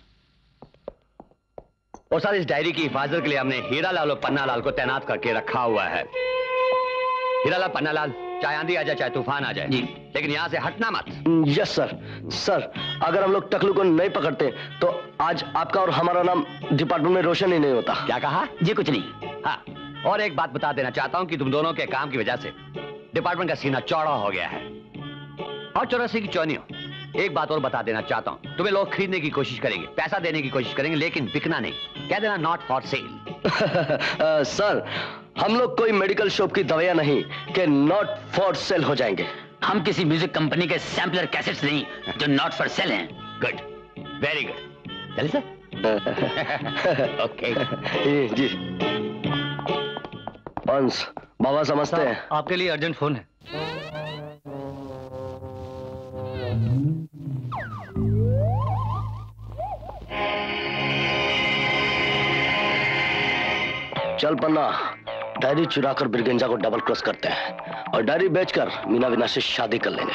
और सर इस डायरी की हिफाजत के लिए हमने हीरालाल और पन्नालाल को तैनात करके रखा हुआ है। हीरालाल पन्नालाल, चाहे आंधी आ जाए चाहे तूफान आ जाए, लेकिन यहाँ से हटना मत। Yes sir. सर अगर हम लोग टकलू को नहीं पकड़ते तो आज आपका और हमारा नाम डिपार्टमेंट में रोशन ही नहीं होता। क्या कहा? जी कुछ नहीं। हाँ, और एक बात बता देना चाहता हूँ कि तुम दोनों के काम की वजह से डिपार्टमेंट का सीना चौड़ा हो गया है। और चौरासी की चौनियों, एक बात और बता देना चाहता हूँ, तुम्हें लोग खरीदने की कोशिश करेंगे, पैसा देने की कोशिश करेंगे, लेकिन बिकना नहीं। कह देना नॉट फॉर सेल। सर हम लोग कोई मेडिकल शॉप की दवाइयां नहीं कि नॉट फॉर सेल हो जाएंगे। हम किसी म्यूजिक कंपनी के सैम्पलर कैसेट्स नहीं जो नॉट फॉर सेल हैं। Good, very good. चलिए सर। ओके जी। हंस बाबा समझते हैं। आपके लिए अर्जेंट फोन है। चल पन्ना, डायरी चुराकर बिरगंजा को डबल क्रॉस करते हैं और डायरी बेचकर मीना विना से शादी कर लेंगे।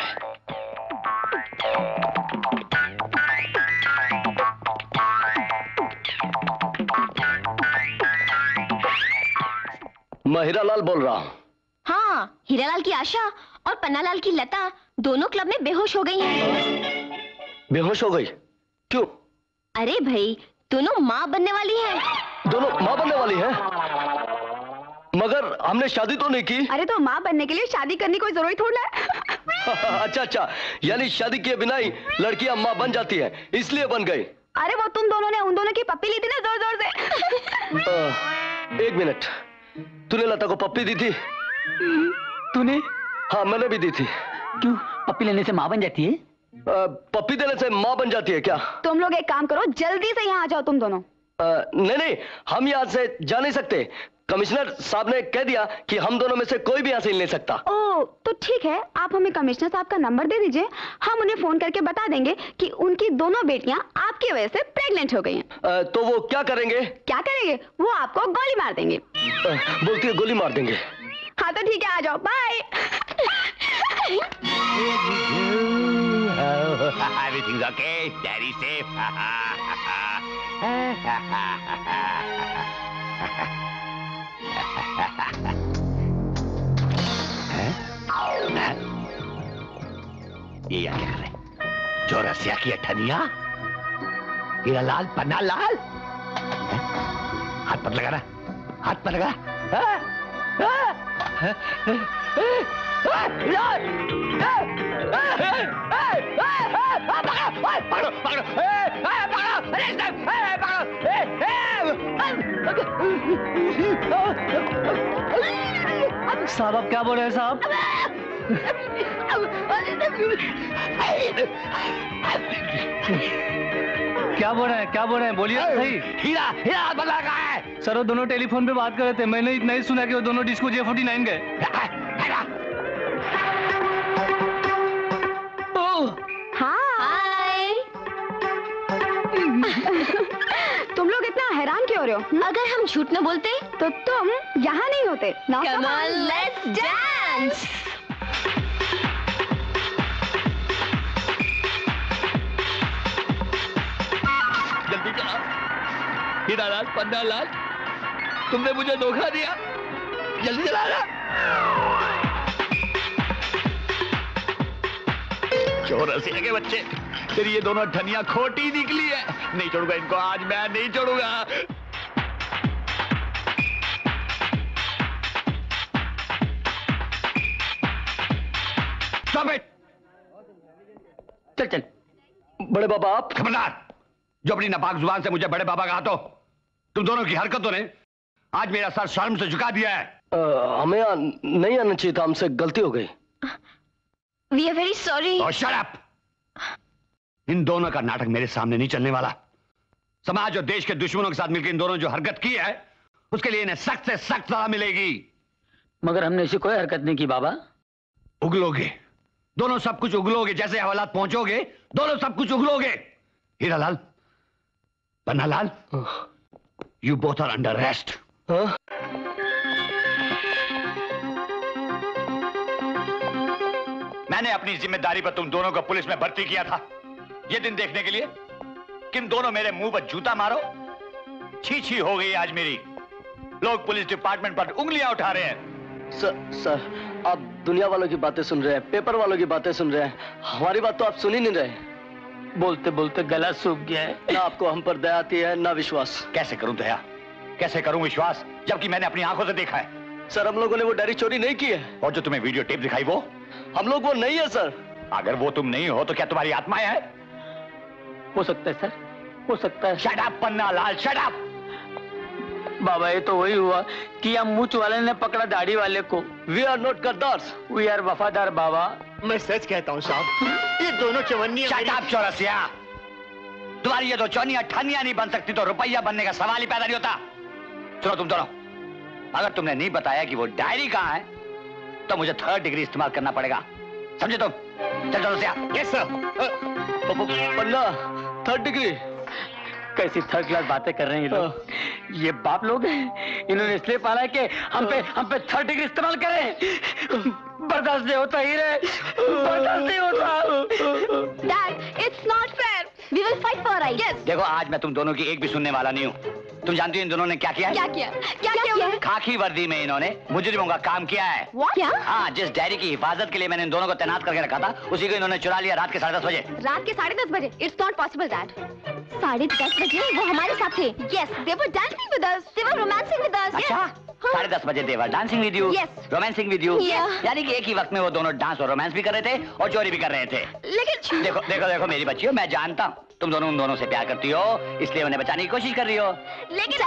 मैं हीरालाल बोल रहा हूँ। हाँ, हीरालाल की आशा और पन्नालाल की लता दोनों क्लब में बेहोश हो गई हैं। बेहोश हो गई? क्यों? अरे भाई, दोनों माँ बनने वाली हैं। दोनों माँ बनने वाली है? मगर हमने शादी तो नहीं की। अरे तो माँ बनने के लिए शादी करने की कोई जरूरत थोड़ा है। अच्छा अच्छा, यानी शादी किए बिना ही लड़कियां माँ बन जाती हैं, इसलिए बन गई। अरे वो तुम दोनों ने उन दोनों की पप्पी ली थी ना जोर जोर से। आ, एक मिनट, तूने लता को पप्पी दी थी? तूने? हाँ मैंने भी दी थी। क्यों, पप्पी लेने से माँ बन जाती है? आ, पप्पी देने से माँ बन जाती है क्या? तुम लोग एक काम करो, जल्दी से यहाँ आ जाओ तुम दोनों। आ, नहीं नहीं, हम यहाँ से जा नहीं सकते। कमिश्नर साहब ने कह दिया कि हम दोनों में से कोई भी यहाँ से ले सकता। ओ, तो ठीक है, आप हमें कमिश्नर साहब का नंबर दे दीजिए, हम उन्हें फोन करके बता देंगे कि उनकी दोनों बेटियां आपकी वजह से प्रेग्नेंट हो गई हैं। तो वो क्या करेंगे? क्या करेंगे? वो आपको गोली मार देंगे। आ, बोलती है गोली मार देंगे। हाँ तो ठीक है, आ जाओ, bye. Everything's okay, daddy safe. ये क्या कर रहे? चौरसिया की अठनिया, हीरा लाल, पन्ना लाल, हाथ पर लगा ना, हाथ पर लगा। पकड़ो पकड़ो साहब आप क्या बोल रहे हैं साहब? क्या बोल रहे हैं, क्या बोल रहे हैं, बोलिए सही। हीरा हीरा बना कहाँ है? सर वो दोनों टेलीफोन पे बात कर रहे थे, मैंने इतना ही सुना कि वो दोनों डिस्को जे फोर्टी नाइन गए। हाय। तुम लोग इतना हैरान क्यों हो रहे हो? अगर हम झूठ न बोलते तो तुम यहाँ नहीं होते। Now come on, let's dance. जल्दी चला। हीरा लाल, पन्ना लाल, तुमने मुझे धोखा दिया, जल्दी चला ना। चौरसिया के बच्चे, तेरी ये दोनों ठनिया खोटी निकली है। नहीं छोड़ूंगा इनको, आज मैं नहीं छोड़ूंगा। Stop it! चल चल। बड़े बाबा आप? खबरदार, जो अपनी नापाक जुबान से मुझे बड़े बाबा कहा तो तुम दोनों की हरकतों ने आज मेरा सर शर्म से झुका दिया है। आ, हमें आ, नहीं आना चाहिए था, हमसे गलती हो गई। We are very sorry. Oh, shut up! इन दोनों का नाटक मेरे सामने नहीं चलने वाला। समाज और देश के दुश्मनों के साथ मिलकर इन दोनों जो हरकत की है उसके लिए इन्हें सख्त से सख्त सजा मिलेगी। मगर हमने ऐसी कोई हरकत नहीं की बाबा। उगलोगे, दोनों सब कुछ उगलोगे। जैसे हवालात पहुंचोगे दोनों सब कुछ उगलोगे। Hiralal, Pannalal, you both are under arrest. मैंने अपनी जिम्मेदारी पर तुम दोनों को पुलिस में भर्ती किया था, ये दिन देखने के लिए किन दोनों मेरे मुंह पर जूता मारो। छी छी हो गई आज मेरी। लोग पुलिस डिपार्टमेंट पर उंगलियां उठा रहे हैं। सर सर आप दुनिया वालों की बातें सुन रहे हैं, पेपर वालों की बातें सुन रहे हैं, हमारी बात तो आप सुन ही नहीं रहे। बोलते बोलते गला सूख गया है। ना आपको हम पर दया आती है ना विश्वास। कैसे करूं दया, कैसे करूं विश्वास, जबकि मैंने अपनी आंखों से देखा है। सर हम लोगों ने वो डायरी चोरी नहीं की है। और जो तुम्हें वीडियो टेप दिखाई वो हम लोग वो नहीं है सर। अगर वो तुम नहीं हो तो क्या तुम्हारी आत्माएं है? हो सकता है सर, हो सकता है। Shut up Panna Lal, shut up. बाबा ये तो वही हुआ कि हम मूछ वाले ने पकड़ा दाढ़ी वाले को। वी आर नॉट गद्दार्स, वी आर वफादार बाबा। मैं सच कहता हूँ साहब, ये दोनों चवन्नियां। शट अप चौरसिया, तुम्हारी ये दो चौनियां ठनिया नहीं बन सकती तो रुपया बनने का सवाल ही पैदा नहीं होता। सुनो तुम दोनों, अगर तुमने नहीं बताया कि वो डायरी कहाँ है तो मुझे थर्ड डिग्री इस्तेमाल करना पड़ेगा, समझे तुम? चल Chaurasia. Yes sir. Panna, third degree? कैसी थर्ड क्लास बातें कर रहे हैं ये लोग। ये बाप लोग हैं, इन्होंने इसलिए पाला है कि हम पे हम पे थर्ड डिग्री इस्तेमाल करें। बर्दाश्त नहीं होता हीरे, बर्दाश्त नहीं होता। Dad, it's not fair. We will fight for our rights. देखो आज मैं तुम दोनों की एक भी सुनने वाला नहीं हूँ। तुम जानती हो इन दोनों ने क्या किया है? क्या किया? क्या किया उन्होंने? खाकी वर्दी में इन्होंने मुजरिमों का काम किया है। क्या? हाँ, जिस डायरी की हिफाजत के लिए मैंने इन दोनों को तैनात करके रखा था, उसी को इन्होंने चुरा लिया रात के साढ़े दस बजे। रात के साढ़े दस बजे? It's not possible dad. साढ़े दस बजे वो हमारे साथ थे। Yes, they were dancing with us, they were romancing with us. अच्छा, साढ़े दस बजे they were dancing with you, romancing with you. यानी कि एक ही वक्त में वो दोनों डांस और रोमांस भी कर रहे थे और चोरी भी कर रहे थे। लेकिन देखो देखो देखो मेरी बच्चियों, मैं जानता हूँ तुम दोनों उन दोनों से प्यार करती हो, इसलिए उन्हें बचाने की कोशिश कर रही हो। लेकिन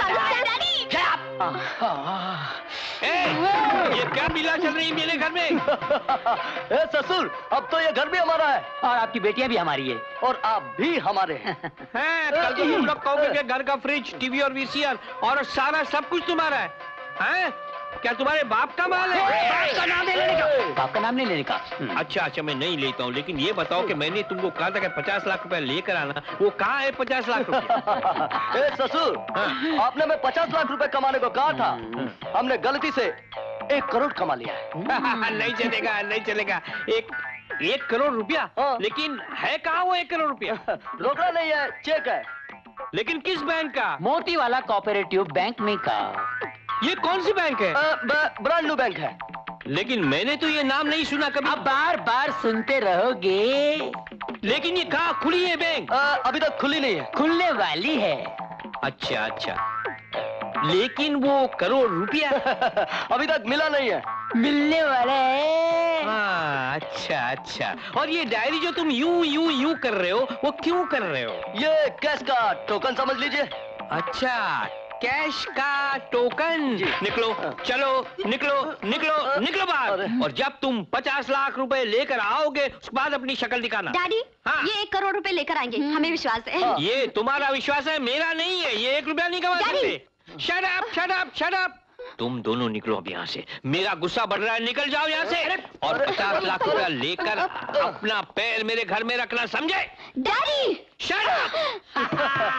ये क्या मिला चल रही है मेरे घर में? ए ससुर, अब तो ये घर भी हमारा है और आपकी बेटियां भी हमारी है और आप भी हमारे हैं। हैं, कल तो तुम लोग कहोगे कि घर का फ्रिज, टीवी और वीसीआर और सारा सब कुछ तुम्हारा है। हैं? क्या तुम्हारे बाप का माल है? बाप का नाम नहीं लेने का। बाप का नाम नहीं लेने का। अच्छा अच्छा, मैं नहीं लेता हूँ, लेकिन ये बताओ कि मैंने तुमको कहा था कि पचास लाख रुपए लेकर आना, वो कहाँ है पचास लाख रुपए? ए ससुर, आपने मैं पचास लाख रुपए कमाने को कहा था, हमने गलती से एक करोड़ कमा लिया है। नहीं चलेगा, नहीं चलेगा। एक एक करोड़ रुपया? लेकिन है कहाँ वो एक करोड़ रुपया? रोकड़ा नहीं है, चेक है। लेकिन किस बैंक का? मोती वाला कोऑपरेटिव बैंक में का। ये कौन सी बैंक है? ब्रांड न्यू बैंक है। लेकिन मैंने तो ये नाम नहीं सुना कभी। अब बार बार सुनते रहोगे। लेकिन ये कहाँ खुली है बैंक? आ, अभी तक खुली नहीं है। खुलने वाली है। अच्छा अच्छा, लेकिन वो करोड़ रुपया अभी तक मिला नहीं है। मिलने वाला है। हाँ, अच्छा अच्छा। और ये डायरी जो तुम यूं यूं यूं कर रहे हो, वो क्यों कर रहे हो? ये कैश का टोकन समझ लीजिए। अच्छा, कैश का टोकन। निकलो, चलो, निकलो, निकलो, निकलो बाहर। और जब तुम पचास लाख रुपए लेकर आओगे, उसके बाद अपनी शक्ल दिखाना। डैडी, हाँ? ये एक करोड़ रुपए लेकर आएंगे, हमें विश्वास है। ये तुम्हारा विश्वास है, मेरा नहीं है। ये एक रुपया नहीं कमा सकते। Shut up, shut up, shut up. तुम दोनों निकलो अब यहाँ से। मेरा गुस्सा बढ़ रहा है, निकल जाओ यहाँ से। और पचास लाख रुपया लेकर अपना पैर मेरे घर में रखना, समझे? डैडी! Shut up!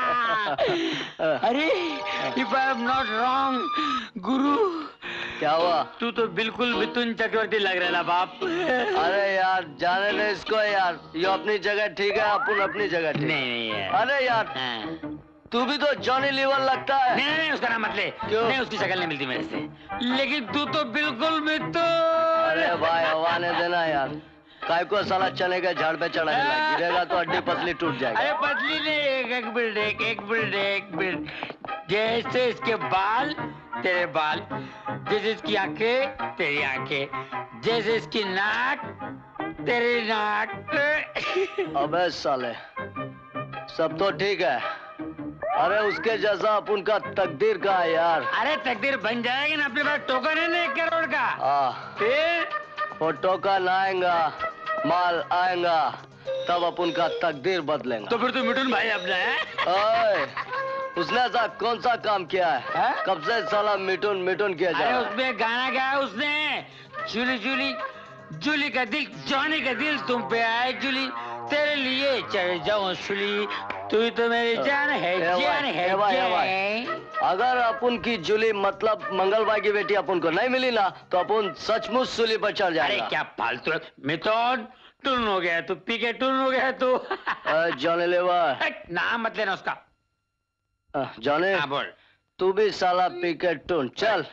अरे, if I am not wrong, गुरु। क्या हुआ? तू तो बिल्कुल मिथुन चक्रवर्ती लग रहा है ना बाप। अरे यार, जाने दे इसको यार। ये अपनी जगह ठीक है, अपन अपनी जगह ठीक। नहीं नहीं है। अरे यार, तू भी तो जॉनी लीवर लगता है। नहीं नहीं, उसका नाम मत ले। क्यों? नहीं, उसकी शक्ल नहीं मिलती मेरे से। लेकिन तू तो बिल्कुल मिथुन। अरे भाई, हवा ने देना यार। काय को साला चने के झाड़ पे चढ़ाने लगा, गिरेगा तो हड्डी पतली टूट जाएगी। अरे पतली नहीं, एक एक मिनट, एक एक मिनट, एक मिनट। जैसे इसके बाल तेरे बाल, जैसे इसकी आंखें तेरी आंखें, जैसे इसकी नाक तेरी नाक। अबे साले, सब तो ठीक है। अरे उसके जैसा अपन का तकदीर का है यार। अरे तकदीर बन जाएगी ना, अपने पास टोकन है ना एक करोड़ का। हाँ, फिर वो टोकन आएगा, माल आएगा, तब अपन का तकदीर बदलेगा। तो फिर तू मिठुन भाई अपना है? ओए, उसने ऐसा कौन सा काम किया है, है? कब से साला मिठुन मिठुन किया जा रहा है? उसमें गाना गाया उसने, जूली जूली जूली का दिल, जॉनी का दिल तुम पे आए जूली, तेरे लिए चढ़ जाऊं सुली, तू तो मेरी जान है, जान है, जान। अगर अपन की जूली मतलब मंगलबाई की बेटी अपन को नहीं मिली ना, तो अपन सचमुच सूली पर चढ़ जाएगा। अरे क्या फालतू मिथुन, टून हो गया तू, पी के टून हो गया तू। जॉनी लीवर, नाम मत लेना उसका। जॉनी, बोल। तू भी साला पी के टून, चल।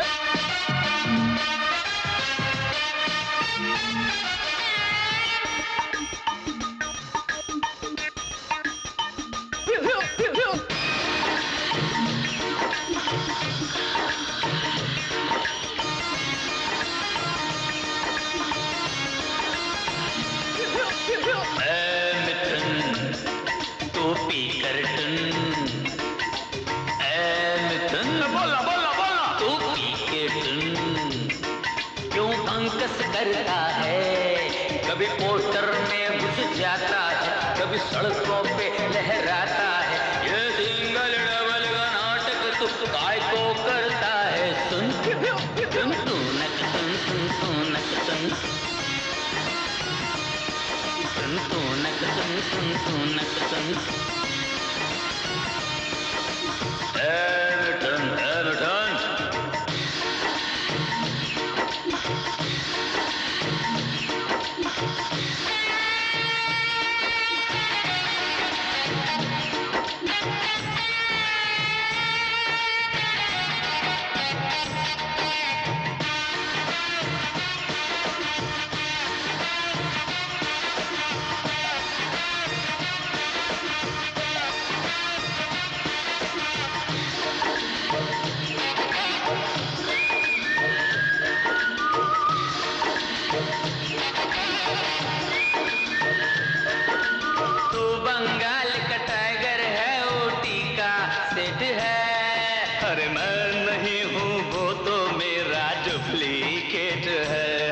करता है, कभी पोस्टर में घुस जाता है, कभी सड़कों पे लहराता है। ये सिंगल डबल का नाटक तू काय को करता है? सुन सुन सुनक सुन सुन सुनक सुन सुन सुनक सुन सुन सुनक सुन। एवर्टन एवर्टन भेंट है।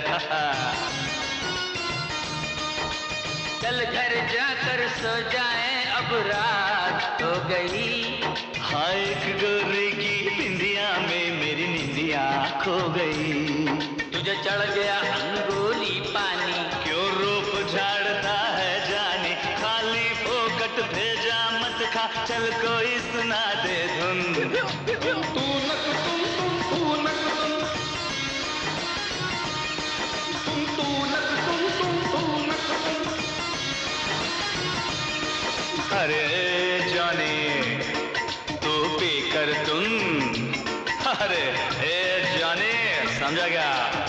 चल घर जाकर सो जाए, अब रात हो गई। हाँ एक गोरे की बिंदिया में मेरी निंदिया खो गई। तुझे चढ़ गया अंगूरी पानी, क्यों रूप झाड़ता है जाने। खाली फोकट भेजा मत खा, चल कोई सुना दे धुन। तू नक तुम तुम तू नक तुम तुम तू नक तुम तुम तू नक तुम। अरे जाने तू पी कर तुम। अरे ए जाने समझा गया।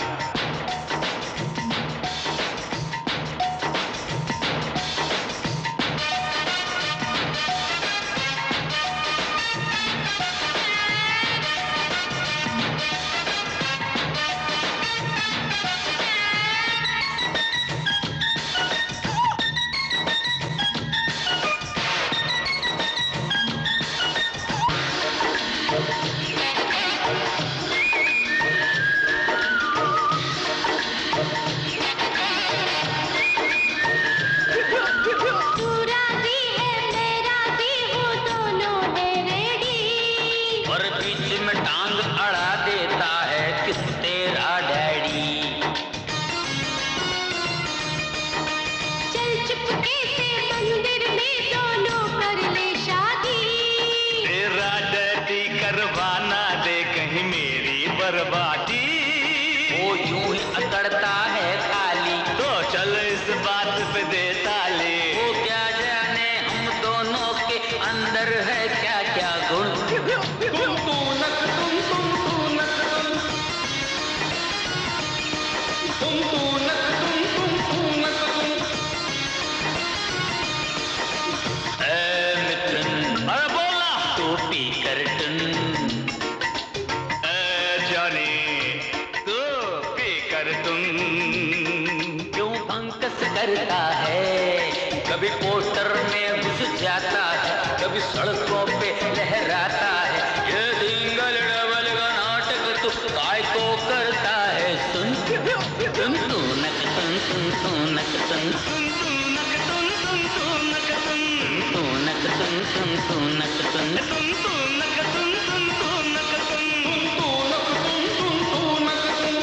करता है, कभी पोस्टर में घुस जाता है, कभी सड़कों पे लहराता है। ये सिंगल डबल का नाटक तू काय को करता है। सुन तुम तू नक तुम तुम तू नक तुम तू नक तुम तुम तू नक तुम तू नक तुम तुम तू नक तुम तुम तू नक तुम तुम तू नक तुम तू नक तुम तुम तू नक तुम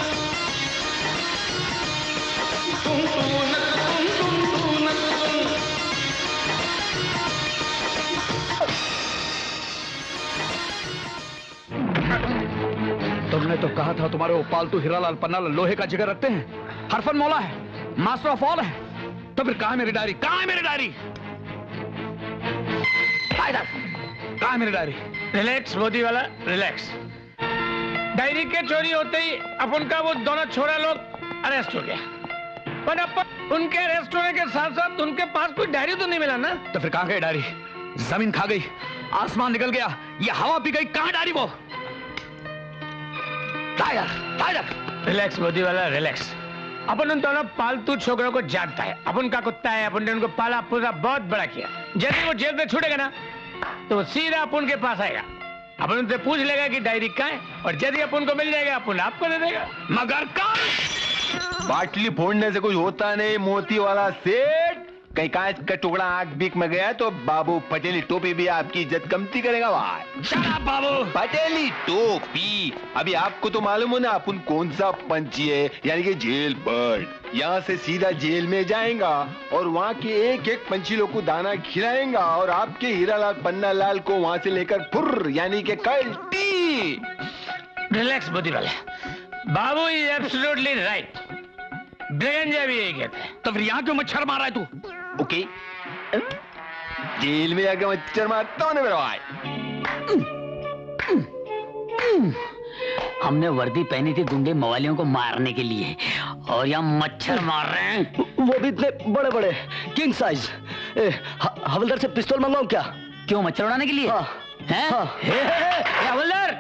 तुम तू नक तुमने तो कहा था तुम्हारे वो पालतू हीरालाल पन्नालाल लोहे का जिगर रखते हैं, हरफन मौला है, मास्टर ऑफ ऑल है। तो फिर कहां है मेरी डायरी? कहां है मेरी डायरी? कहां है मेरी डायरी? रिलैक्स मोदी वाला रिलैक्स। डायरी के चोरी होते ही अपन का वो दोनों छोरा लोग अरेस्ट हो गया, पर अपन उनके अरेस्ट होने के साथ साथ उनके पास कोई डायरी तो नहीं मिला ना। तो फिर कहां गई डायरी? जमीन खा गई, आसमान निकल गया, ये हवा पी गई, कहां डायरी वो? Tiger, tiger. रिलैक्स मोदी वाला रिलैक्स। अपन उन दोनों पालतू छोकरों को जानता है, अपन का कुत्ता है, अपन ने उनको पाला पूरा बहुत बड़ा किया। जैसे वो जेल से छूटेगा ना तो सीधा अपन के पास आएगा, अपन उनसे पूछ लेगा कि डायरी कहाँ है, और यदि अपन को मिल जाएगा अपन आपको दे देगा। मगर कौन? बाटली फोड़ने से कुछ होता नहीं मोती वाला सेठ। कहीं कांच का टुकड़ा आग बीक में गया तो बाबू पटेली टोपी भी आपकी इज्जत कमती करेगा भाई। शट अप बाबू। पटेली टोपी, अभी आपको तो मालूम हो ना अपन कौन सा पंची है, यानी कि जेल बर्ड। यहाँ से सीधा जेल में जाएगा और वहाँ के एक एक पंछी लोग को दाना खिलाएगा और आपके हीरालाल पन्नालाल को वहाँ से लेकर फुर यानी के कल्टी। रिलैक्स मोदी वाले, Babu is absolutely right. Braganza भी यही कहते हैं। तो फिर यहाँ क्यों मच्छर मार रहा है तू? ओके, जेल में जाकर मच्छर मारता हूँ ना मेरा भाई। हमने वर्दी पहनी थी गुंडे मवालियों को मारने के लिए, और यहाँ मच्छर मार रहे हैं, वो भी इतने बड़े बड़े किंग साइज। हवलदार से पिस्तौल मंगवाऊं क्या? क्यों, मच्छर उड़ाने के लिए? हाँ। हैं? हाँ। हे, हे, हे, हवलदार!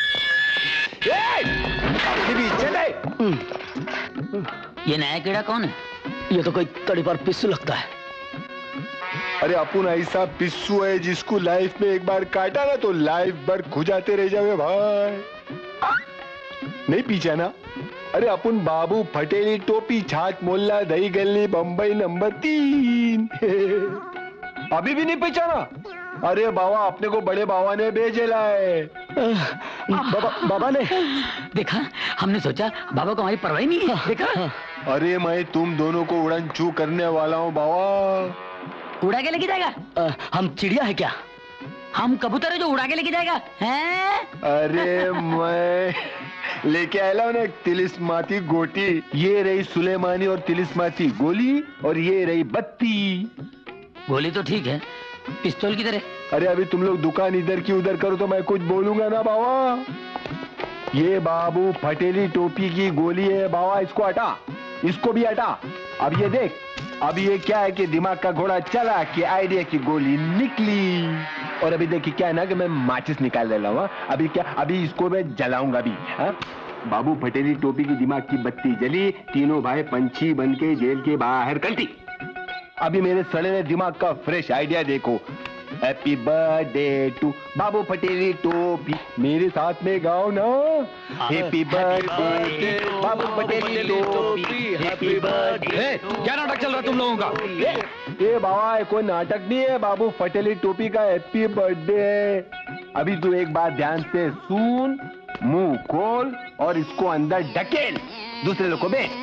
ये नया कीड़ा कौन है? ये तो कोई तड़ी पर पिस्सू लगता है। अरे अपन ऐसा पिस्सू है जिसको लाइफ में एक बार काटा ना तो लाइफ भर खुजाते रह जावे भाई। नहीं पीछा ना? अरे अपन बाबू फटेली टोपी छाछ मोहल्ला दही गली बम्बई नंबर तीन। अभी भी नहीं पहचाना? अरे बाबा अपने को बड़े बाबा ने भेजेला है। बाबा बाबा ने देखा, हमने सोचा बाबा को हमारी परवाह नहीं है। देखा, अरे मैं तुम दोनों को उड़न छू करने वाला हूँ बाबा। उड़ा के लेके जाएगा? आ, हम चिड़िया है क्या? हम कबूतर है जो उड़ा के लेके जाएगा? हैं? अरे मैं लेके आया हूँ ना तिलिस्माती गोटी। ये रही सुलेमानी और तिलिस्माती गोली, और ये रही बत्ती। गोली तो ठीक है, पिस्तौल की तरह? अरे अभी तुम लोग दुकान इधर की उधर करो तो मैं कुछ बोलूंगा ना बाबा। ये बाबू फटेली टोपी की गोली है बाबा, इसको हटा, इसको भी हटा। अब ये देख, अब ये क्या है कि दिमाग का घोड़ा चला कि आइडिया की गोली निकली। और अभी देखिए क्या है ना कि मैं माचिस निकाल ले रहा हूँ। अभी क्या, अभी इसको मैं जलाऊंगा भी। हा? बाबू फटेली टोपी की दिमाग की बत्ती जली, तीनों भाई पंछी बन के जेल के बाहर कल्टी। अभी मेरे सड़े दिमाग का फ्रेश आइडिया देखो। हैप्पी बर्थडे टू बाबू फटेली टोपी, मेरे साथ में गाओ ना। हैप्पी बर्थडे बाबू फटेली टोपी, हैप्पी बर्थडे। क्या नाटक चल रहा है तुम लोगों का? ये बाबा कोई नाटक नहीं है, बाबू फटेली टोपी का हैप्पी बर्थडे है। अभी तू एक बात ध्यान से सुन, मुंह खोल और इसको अंदर ढकेल, दूसरे लोग को बेच।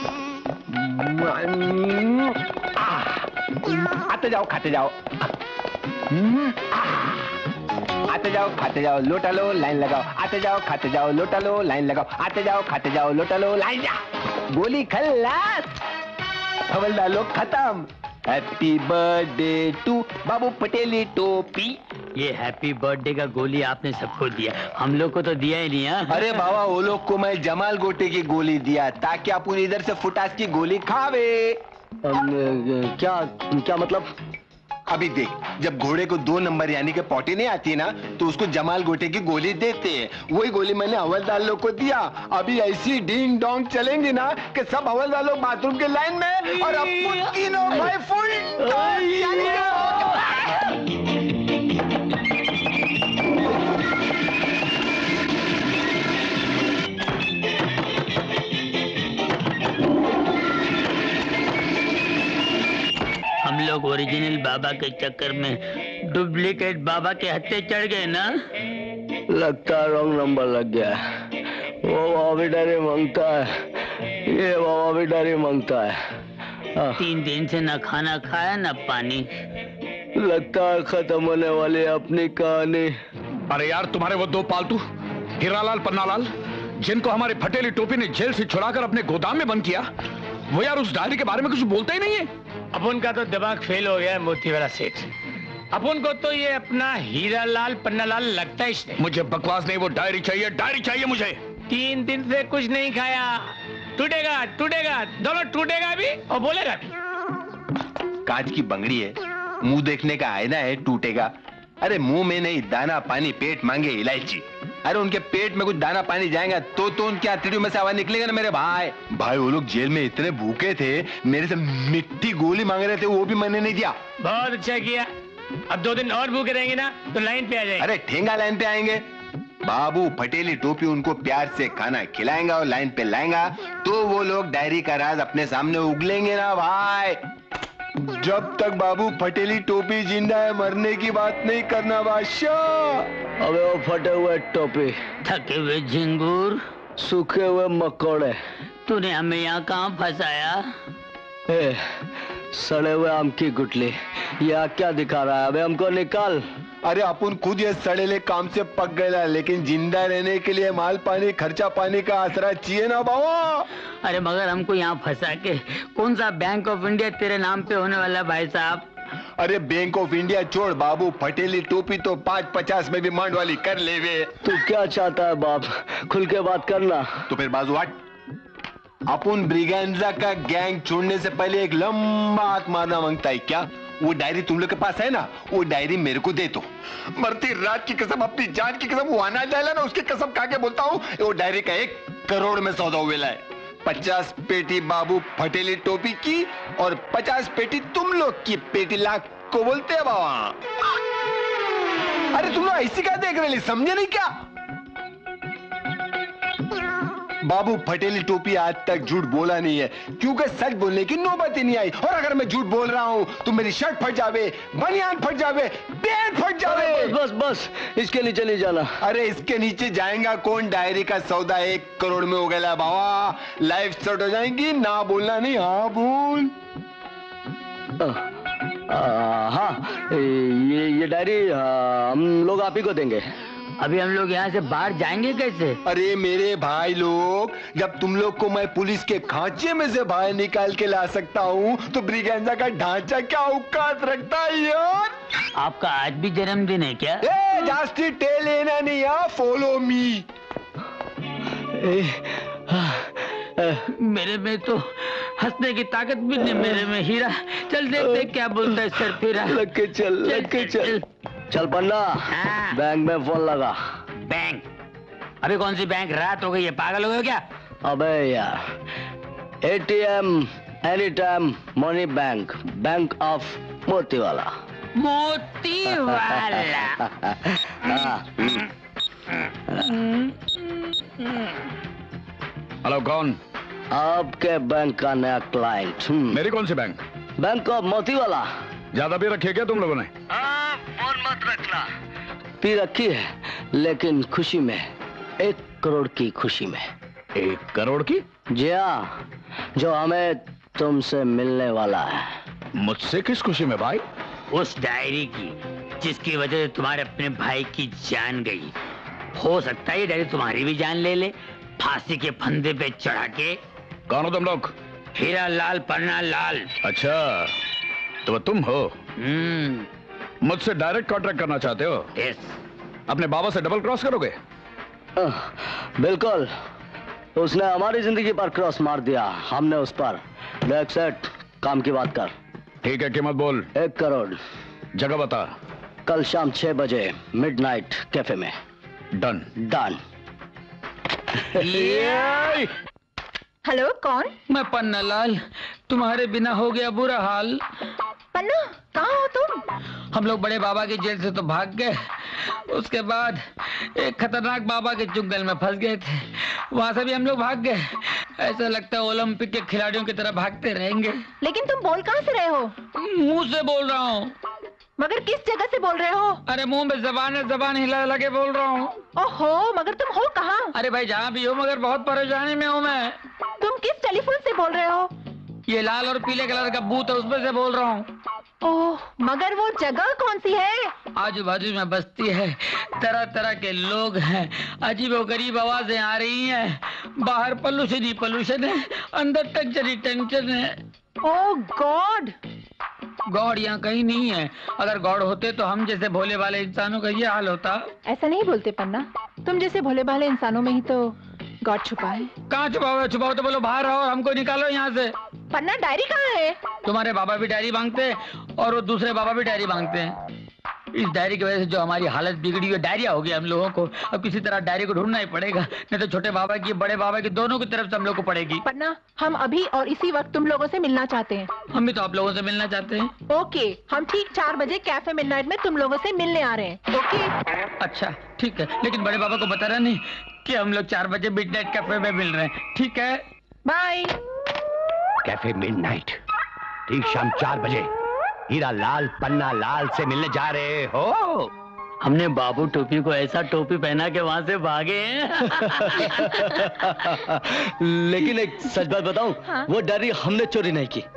आते जाओ खाते जाओ, आते जाओ खाते जाओ, लोटा लो लाइन लगाओ। आते जाओ खाते जाओ, लोटा लो लाइन लगाओ। आते जाओ खाते जाओ, लोटा लो लाइन जा। गोली खल्लास, हवलदार लोग खत्म। हैप्पी बर्थडे टू बाबू फटेली टोपी। ये हैप्पी बर्थडे का गोली आपने सबको दिया, हम लोग को तो दिया ही नहीं। है अरे बाबा वो लोग को मैं जमाल गोटे की गोली दिया ताकि अपन इधर से फुटास की गोली खावे। क्या क्या मतलब? अभी देख, जब घोड़े को दो नंबर यानी कि पॉटी नहीं आती ना तो उसको जमाल गोटे की गोली देते हैं। वही गोली मैंने हवलदार लोग को दिया। अभी ऐसी डिंग डोंग चलेंगी ना कि सब हवलदार लोग बाथरूम के लाइन में और अपन तीनों भाई फुल हम लोग ओरिजिनल बाबा के चक्कर में डुप्लीकेट बाबा के हत्थे चढ़ गए ना। लगता है रॉन्ग नंबर लग गया। वो बाबा भी डरे मांगता है, ये बाबा भी डरे मांगता है। तीन दिन से ना खाना खाया ना पानी। लगता है खत्म होने वाली अपनी कहानी। अरे यार, तुम्हारे वो दो पालतू हीरालाल पन्नालाल, जिनको हमारे फटेली टोपी ने जेल से छुड़ाकर अपने गोदाम में बंद किया, वो यार उस डायरी के बारे में कुछ बोलते ही नहीं है। अपन का तो दिमाग फेल हो गया है मोती वाला सेठ। अपन को तो ये अपना हीरालाल पन्नालाल लगता ही नहीं। मुझे बकवास नहीं, वो डायरी चाहिए, डायरी चाहिए मुझे। तीन दिन से कुछ नहीं खाया, टूटेगा टूटेगा, दोनों टूटेगा भी और बोलेगा भी। कांच की बंगड़ी है, मुंह देखने का आईना है, टूटेगा। अरे मुंह में नहीं, दाना पानी पेट मांगे इलायची। अरे उनके पेट में कुछ दाना पानी जाएगा तो तो उनके आंतड़ियों में से आवाज निकलेगा ना मेरे भाई। भाई वो लोग जेल में इतने भूखे थे, मेरे से मिट्टी गोली मांग रहे थे, वो भी मैंने नहीं दिया। बहुत अच्छा किया। अब दो दिन और भूखे रहेंगे ना तो लाइन पे आ जाएंगे। अरे ठेंगा लाइन पे आएंगे। बाबू फटेली टोपी उनको प्यार से खाना खिलाएगा और लाइन पे लाएगा तो वो लोग डायरी का राज अपने सामने उगलेंगे ना भाई। जब तक बाबू फटेली टोपी जिंदा है मरने की बात नहीं करना बादशाह। अबे वो फटे हुए टोपी, थके हुए झिंगूर, सूखे हुए मकोड़े, तूने हमें यहाँ कहाँ फंसाया? ए, सड़े हुए आम की गुटली, यह क्या दिखा रहा है? अबे हमको निकाल। अरे अपन खुद ये सड़ेले काम से पक गया, लेकिन जिंदा रहने के लिए माल पानी खर्चा पानी का आसरा चाहिए ना बाबा। अरे मगर हमको यहाँ फंसा के कौन सा बैंक ऑफ इंडिया तेरे नाम पे होने वाला भाई साहब? अरे बैंक ऑफ इंडिया छोड़, बाबू फटेली टोपी तो पाँच पचास में भी मांड वाली कर ले वे। तू क्या चाहता है बाप, खुल के बात करना। तो फिर बाजू हट। अपन ब्रिगेंजा का गैंग छोड़ने से पहले एक लंबा हाथ मारना मांगता है क्या? वो डायरी तुम लोग के पास है ना, वो डायरी मेरे को दे दो। मरती रात की कसम, अपनी जान की कसम, वो आना डाला ना उसकी कसम खा के बोलता हूँ, वो डायरी का एक करोड़ में सौदा हुआ है। पचास पेटी बाबू फटेली टोपी की और पचास पेटी तुम लोग की पेटी लाख को बोलते हैं बाबा। अरे तुम लोग ऐसी क्या देख रहे, समझे नहीं क्या? बाबू पटेली टोपी आज तक झूठ बोला नहीं है, क्योंकि सच बोलने की नौबत ही नहीं आई। और अगर मैं झूठ बोल रहा हूँ तो मेरी शर्ट फट जावे, बनियान फट जावे, पैंट फट जावे। बस बस बस इसके नीचे नहीं जाना। अरे इसके नीचे जाएगा कौन? डायरी का सौदा एक करोड़ में हो गया बाबा, लाइफ सेट हो जाएगी। ना बोलना नहीं, हाँ बोल। आ, हाँ ये ये डायरी हम लोग आप ही को देंगे। अभी हम लोग यहाँ से बाहर जाएंगे कैसे? अरे मेरे भाई लोग, जब तुम लोग को मैं पुलिस के खांचे में से बाहर निकाल के ला सकता हूँ तो ब्रिगेंजा का ढांचा क्या औकात रखता है यार। आपका आज भी जन्मदिन है क्या? ए, जास्ती टेल लेना नहीं यार, फॉलो मी। मेरे में तो हंसने की ताकत भी नहीं, मेरे में हीरा। चल देखते क्या बोलता है सर फिरा। लग के चल, लग के चल। चल पन्ना, बैंक में फोन लगा। बैंक? अभी कौन सी बैंक? रात हो गई है, पागल हो गए क्या? अबे यार, ATM any time money bank, bank of Moti वाला। मोती वाला। हेलो, कौन? आपके बैंक का नया क्लाइंट। मेरी कौन सी बैंक? बैंक ऑफ मोती वाला। ज्यादा भी रखी है क्या तुम लोगों ने? हाँ, फोन मत रखना। पी रखी है, लेकिन खुशी में, एक करोड़ की खुशी में। एक करोड़ की? जी हाँ, जो हमें तुमसे मिलने वाला है। मुझसे किस खुशी में भाई? उस डायरी की जिसकी वजह से तुम्हारे अपने भाई की जान गई। हो सकता है ये डायरी तुम्हारी भी जान ले ले, फांसी के फंदे पे चढ़ा के। कौन हो तुम लोग? हीरा लाल, पन्ना लाल। अच्छा, तो तुम हो? मुझसे डायरेक्ट कॉन्ट्रैक्ट करना चाहते हो? यस। अपने बाबा से डबल क्रॉस करोगे? बिल्कुल, उसने हमारी जिंदगी पर क्रॉस मार दिया, हमने उस पर। देख सेट, काम की बात कर। ठीक है, कीमत बोल। एक करोड़। जगह बता। कल शाम छह बजे मिडनाइट कैफे में। डन। डन। हेलो, कौन? मैं पन्ना लाल। तुम्हारे बिना हो गया बुरा हाल। पन्ना, कहाँ हो तुम? हम लोग बड़े बाबा की जेल से तो भाग गए, उसके बाद एक खतरनाक बाबा के चुंगल में फंस गए थे, वहां से भी हम लोग भाग गए। ऐसा लगता है ओलंपिक के खिलाड़ियों की तरह भागते रहेंगे। लेकिन तुम बोल कहाँ से रहे हो? मुंह से बोल रहा हूँ। मगर किस जगह से बोल रहे हो? अरे मुंह में जबान है, जबान हिला लगे बोल रहा हूँ। ओहो, मगर तुम हो कहाँ? अरे भाई जहाँ भी हो, मगर बहुत परेशानी में हूँ मैं। तुम किस टेलीफोन से बोल रहे हो? ये लाल और पीले कलर का बूथ है, उसमें से बोल रहा हूँ। ओह, मगर वो जगह कौन सी है? आजू बाजू में बस्ती है, तरह तरह के लोग हैं, अजीब और गरीब आवाजें आ रही हैं। बाहर पोल्यूशन ही पोल्यूशन है, अंदर टेंशन ही टेंशन है। ओह गॉड। गॉड यहाँ कहीं नहीं है। अगर गॉड होते तो हम जैसे भोले भाले इंसानों का ये हाल होता। ऐसा नहीं बोलते पन्ना, तुम जैसे भोले भाले इंसानों में ही तो गॉड छुपा है। कहाँ छुपाओ? छुपाओ तो बोलो बाहर आओ, हमको निकालो यहाँ से। पन्ना, डायरी कहाँ है? तुम्हारे बाबा भी डायरी मांगते हैं और वो दूसरे बाबा भी डायरी मांगते हैं। इस डायरी की वजह से जो हमारी हालत बिगड़ी हुई, डायरिया हो गया हम लोगों को। अब किसी तरह डायरी को ढूंढना ही पड़ेगा, नहीं तो छोटे बाबा की, बड़े बाबा की, दोनों की तरफ से हम लोग को पड़ेगी। पन्ना, हम अभी और इसी वक्त तुम लोगों से मिलना चाहते हैं। हम भी तो आप लोगों से मिलना चाहते हैं। ओके, हम ठीक चार बजे कैफे मिडनाइट में तुम लोगों से मिलने आ रहे हैं। ओके? अच्छा ठीक है, लेकिन बड़े बाबा को बताना नहीं कि हम लोग चार बजे मिडनाइट कैफे में मिल रहे हैं, ठीक है? बाय। कैफे मिडनाइट, ठीक शाम चार बजे हीरा लाल, पन्ना लाल से मिलने जा रहे हो। हमने बाबू टोपी को ऐसा टोपी पहना के वहां से भागे हैं। लेकिन एक सच बात बताऊं, हाँ? वो डायरी हमने चोरी नहीं की।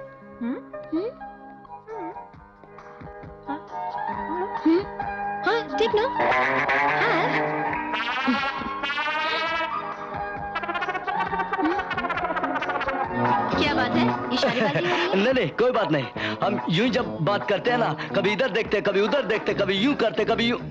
हाँ ठीक ना? हाँ। क्या बात है? इशारेबाजी हो रही है? नहीं नहीं, कोई बात नहीं। हम यूं जब बात करते हैं ना, कभी इधर देखते, कभी उधर देखते, कभी यूं करते, कभी यूं।